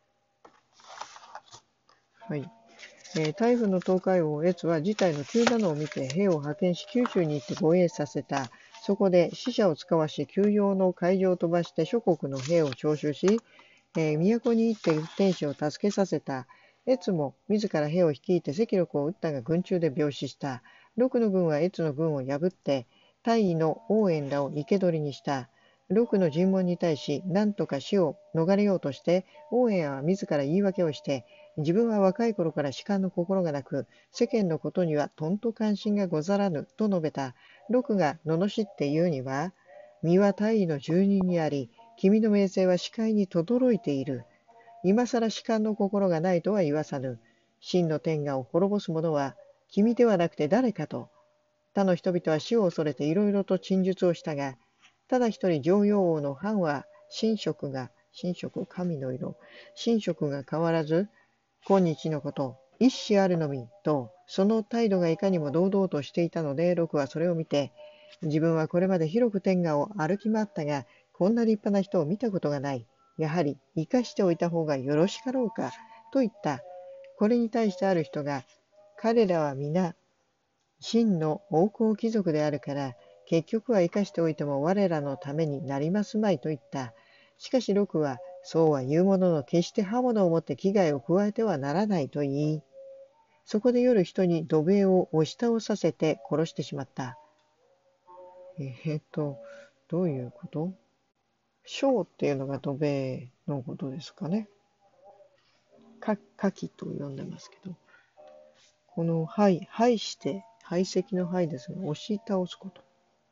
はい。えー、大夫の東海王越は事態の急なのを見て兵を派遣し九州に行って護衛させた。そこで死者を使わし休養の海上を飛ばして諸国の兵を徴収し、えー、都に行って天使を助けさせた。越も自ら兵を率いて赤力を撃ったが軍中で病死した。六の軍は越の軍を破って大尉の応援らを生け捕りにした。六の尋問に対し何とか死を逃れようとして応援は自ら言い訳をして自分は若い頃から士官の心がなく、世間のことにはとんと関心がござらぬ、と述べた。六が罵って言うには、身は大尉の住人にあり、君の名声は視界に轟いている。今更士官の心がないとは言わさぬ。真の天下を滅ぼす者は、君ではなくて誰かと。他の人々は死を恐れていろいろと陳述をしたが、ただ一人上陽王の藩は、神職が、神職、神の色、神職が変わらず、今日のこと、一子あるのみ、と、その態度がいかにも堂々としていたので、六はそれを見て、自分はこれまで広く天下を歩き回ったが、こんな立派な人を見たことがない。やはり生かしておいた方がよろしかろうか、と言った。これに対してある人が、彼らは皆、真の王侯貴族であるから、結局は生かしておいても我らのためになりますまいと言った。しかし六は、そうは言うものの、決して刃物を持って危害を加えてはならないと言い、そこで夜人に土塀を押し倒させて殺してしまった。えー、っと、どういうこと？小っていうのが土塀のことですかね。か、火器と呼んでますけど、この灰、灰して、排斥の灰ですが、押し倒すこと。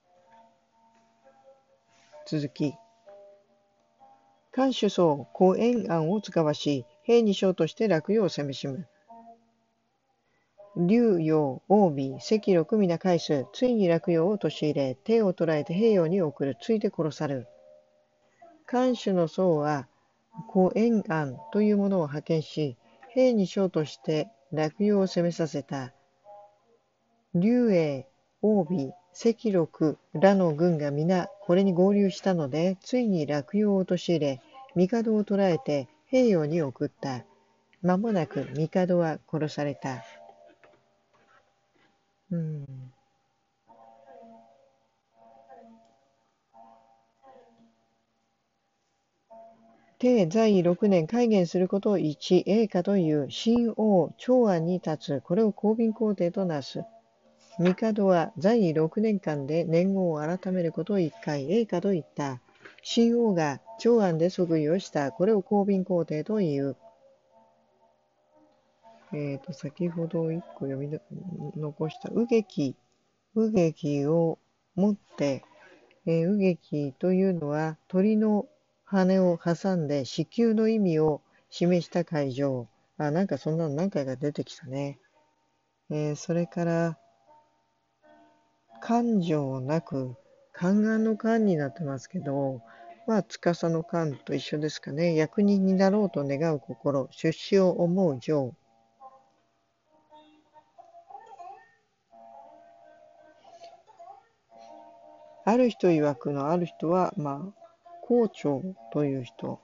続き。漢主曹、公延安を使わし、兵に将として洛陽を攻めしむ。竜陽、王尾、赤六皆返す。ついに洛陽を陥れ、手を捕らえて兵陽に送る。ついで殺さる。漢主の僧は、公延安というものを派遣し、兵に将として洛陽を攻めさせた。竜英、王尾、赤六らの軍が皆これに合流したので、ついに洛陽を陥れ、帝を捕らえて兵陽に送った。間もなく帝は殺された。うん。帝在位六年改元することを一栄華という新王長安に立つ。これを公民皇帝となす。帝は在位六年間で年号を改めることを一回栄華と言った。新王が長安で即位をした。これを公民皇帝という。えっ、と、先ほど一個読み残した。右劇、右劇をもって、えー、右劇というのは鳥の羽を挟んで子宮の意味を示した会場。あ、なんかそんなの何回か出てきたね。えーそれから、感情なく、宦官の官になってますけど、まあ、司の官と一緒ですかね。役人になろうと願う心、出資を思う情。ある人曰くのある人は、まあ、校長という人。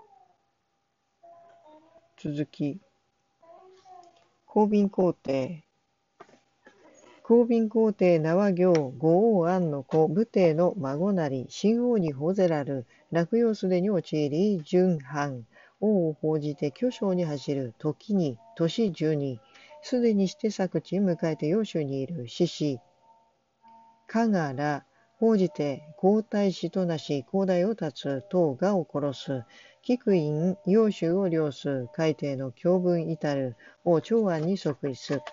続き、公賓皇帝。公賓皇帝名は行、五王安の子、武帝の孫なり、新王に報ぜらる、落葉すでに陥り、順藩、王を報じて巨匠に走る、時に、年十二、すでにして作地迎えて揚州にいる、志士、加賀ら、報じて皇太子となし、皇帝を立つ、唐賀を殺す、菊院、揚州を領す、海底の教文至る、王長安に即位す。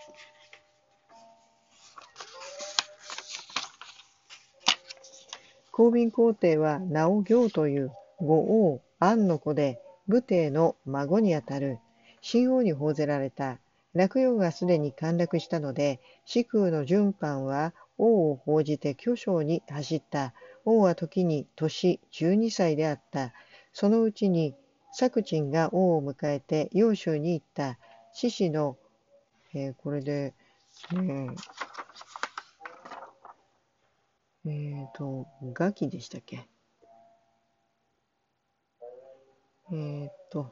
公賓皇帝は名を行という五王安の子で、武帝の孫にあたる。新王に報ぜられた。落葉がすでに陥落したので、四空の順藩は王を報じて巨匠に走った。王は時に年じゅうにさいであった。そのうちに作陳が王を迎えて揚州に行った。獅子の、えーこれで、ねえーと、ガキでしたっけ。えーと、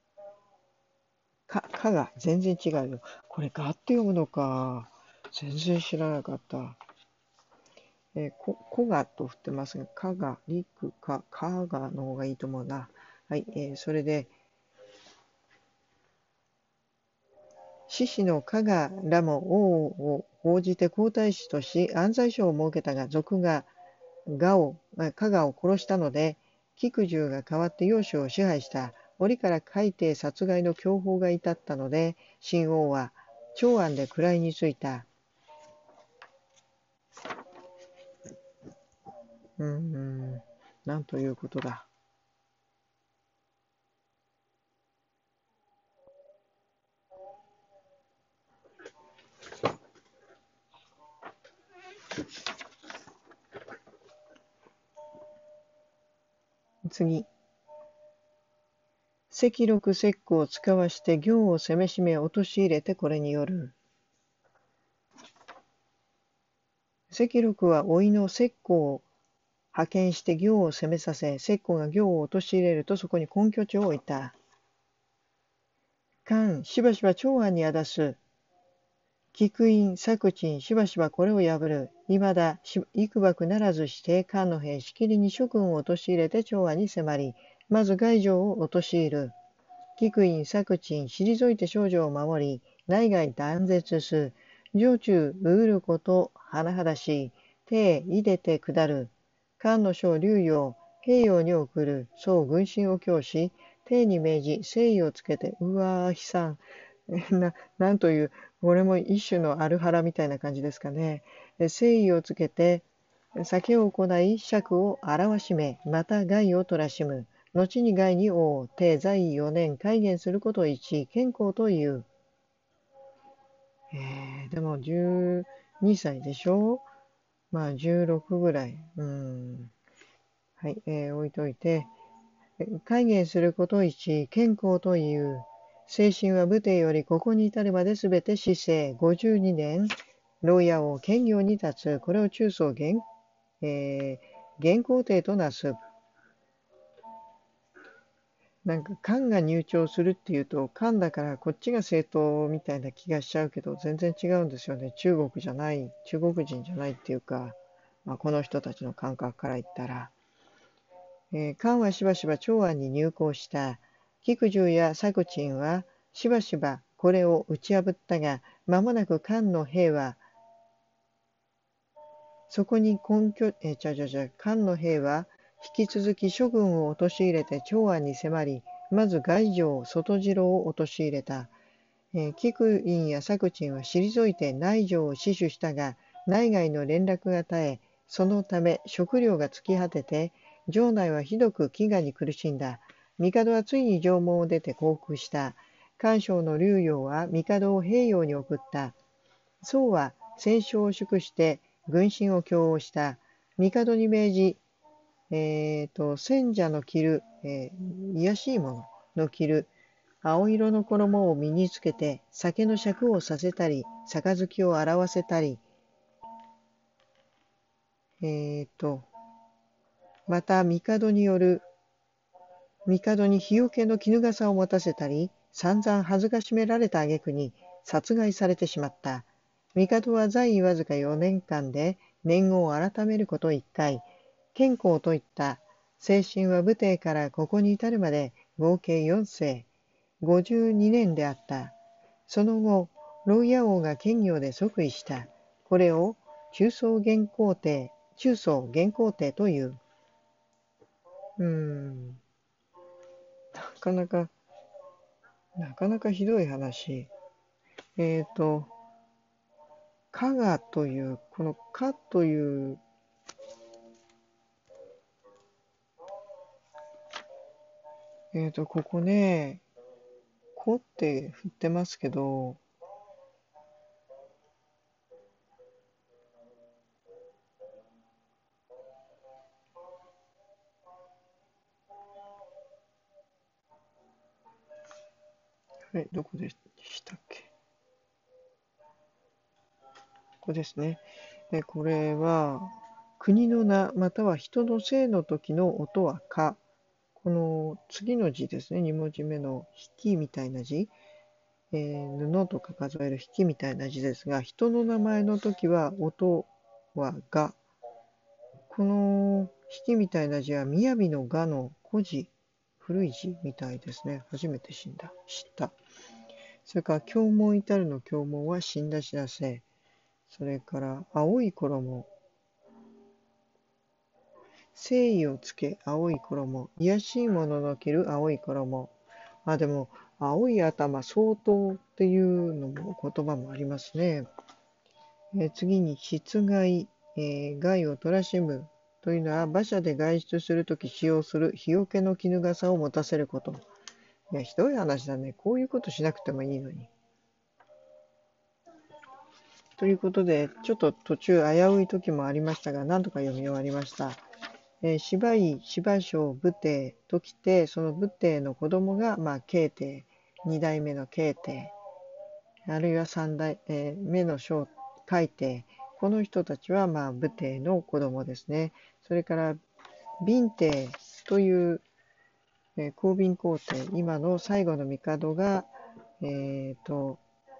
か、かが全然違うよ。これがって読むのか。全然知らなかった。えーこ、こがと振ってますが、かが、りくか、かがの方がいいと思うな。はい、えーそれで、獅子の加賀らも王を報じて皇太子とし、安西省を設けたが、賊が賀を、あ加賀を殺したので、菊従が代わって揚州を支配した。折から海底殺害の凶報が至ったので、新王は長安で位についた。うーん、なんということだ。次。赤禄石膏を使わして行を攻めしめ陥れてこれによる。赤禄は甥の石膏を派遣して行を攻めさせ、石膏が行を陥れるとそこに根拠地を置いた。漢、しばしば長安にあだす。菊院、作陳、しばしばこれを破る。いまだ、幾幕ならずして漢の兵しきりに諸君を陥れて長安に迫り、まず外城を陥る。菊院、作陳、退いて少女を守り、内外断絶す。城中、ううること、甚だしい。手、いでて下る。漢の将、劉陽、平洋に送る。宋軍神を教し、手に命じ、誠意をつけて、うわー、悲惨。な、なんという、これも一種のアルハラみたいな感じですかね。誠意をつけて、酒を行い、尺を表しめ、また害を取らしむ。後に害に王、定在よねん、戒厳することを一、健康という。えー、でもじゅうにさいでしょ。まあじゅうろくぐらい。うん。はい、えー置いといて。戒厳することを一、健康という。精神は武帝よりここに至るまですべて死生ごじゅうにねん、牢屋を兼業に立つ。これを中層現、えー、現皇帝となす。なんか漢が入庁するっていうと漢だからこっちが政党みたいな気がしちゃうけど全然違うんですよね。中国じゃない、中国人じゃないっていうか、まあ、この人たちの感覚から言ったら、えー漢はしばしば長安に入港した。菊従や作陳はしばしばこれを打ち破ったが、間もなく漢の兵はそこに根拠、えー、ちゃちゃちゃ、漢の兵は引き続き諸軍を陥れて長安に迫り、まず外城、外城を陥れた。えー、菊院や作陳は退いて内城を死守したが、内外の連絡が絶え、そのため食料が尽き果てて、城内はひどく飢餓に苦しんだ。 帝はついに城門を出て降伏した。漢将の劉陽は帝を平陽に送った。宋は戦勝を祝して軍神を供応した。帝に命じ、えーと、戦者の着る、えー、卑しいものの着る青色の衣を身につけて酒の酌をさせたり、杯を洗わせたり、えーと、また帝による、帝に日よけの衣笠を持たせたり、散々恥ずかしめられた挙句に殺害されてしまった。帝は在位わずかよねんかんで年号を改めることいっかい、健康といった。精神は武帝からここに至るまで合計よん世、ごじゅうにねんであった。その後、牢屋王が剣業で即位した。これを中宗元皇帝、中宗元皇帝という。うーん、なかなか、なかなかひどい話。えっ、ー、と、加賀という、この加という、えっ、ー、と、ここね、こって振ってますけど、はい、どこでしたっけ。ここですね。でこれは、国の名または人の姓の時の音はか。この次の字ですね、に文字目の引きみたいな字、えー、布とか数える引きみたいな字ですが、人の名前の時は音はが。この引きみたいな字は雅のがの古字、古い字みたいですね。初めて知んだ知った。それから経文至るの経文は死んだ知らせ。それから青い衣、誠意をつけ青い衣、卑しい者の着る青い衣。あ、でも、青い頭、相当っていうのも言葉もありますね。えー次に、室外、えー害を取らしむというのは、馬車で外出するとき使用する日よけの衣笠を持たせること。いや、ひどい話だね。こういうことしなくてもいいのに。ということで、ちょっと途中危うい時もありましたが、なんとか読み終わりました。えー、芝居、芝生、武帝ときて、その武帝の子供が、まあ、慶帝、二代目の慶帝、あるいは三代、えー目の小海帝、この人たちは、まあ、武帝の子供ですね。それから、敏帝という、えー、皇敏皇帝、今の最後の帝が、えーと、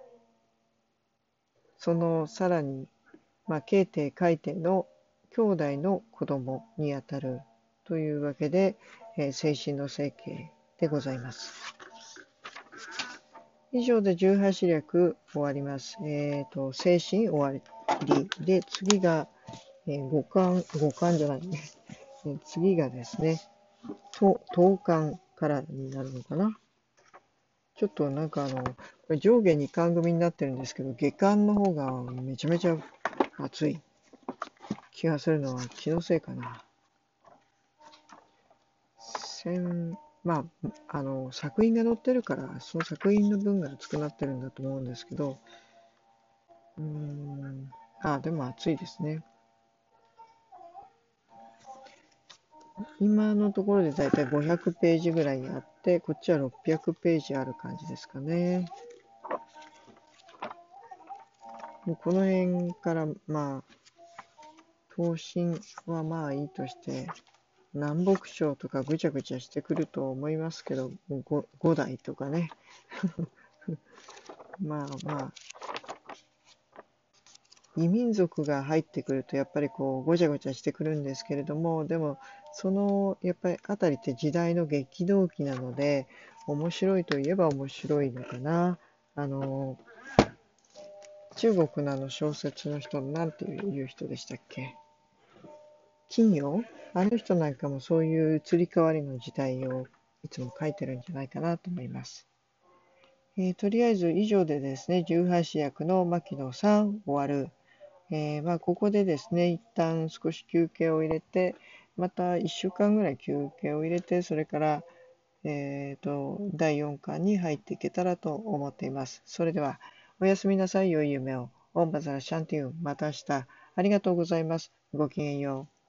そのさらに、まあ、慶帝、海帝の兄弟の子供にあたるというわけで、えー、精神の成形でございます。以上でじゅうはち略終わります。えっ、ー、と、精神終わり。で、次が、えー、五感、五感じゃないね。次がですね、頭感からになるのかな。ちょっとなんかあの、これ上下に巻組になってるんですけど、下巻の方がめちゃめちゃ熱い気がするのは気のせいかな。千まあ、あの、作品が載ってるから、その作品の分が厚くなってるんだと思うんですけど、うーん、あ、でも熱いですね。今のところでだいたいごひゃくページぐらいあって、こっちはろっぴゃくページある感じですかね。もうこの辺から、まあ、答申はまあいいとして、南北朝とかぐちゃぐちゃしてくると思いますけど、ご五代とかね。まあまあ、異民族が入ってくるとやっぱりこうごちゃごちゃしてくるんですけれども、でもそのやっぱりあたりって時代の激動期なので、面白いといえば面白いのかな。あの中国のあの小説の人、なんていう人でしたっけ、金陽、あの人なんかもそういう移り変わりの時代をいつも書いてるんじゃないかなと思います。えーとりあえず以上でですね、じゅうはち役の牧野さん終わる。えーまあ、ここでですね、一旦少し休憩を入れて、またいっしゅうかんぐらい休憩を入れて、それからえーと、だいよんかんに入っていけたらと思っています。それでは、おやすみなさい。良い夢を。オンバザラシャンティウ。また明日。ありがとうございます。ごきげんよう。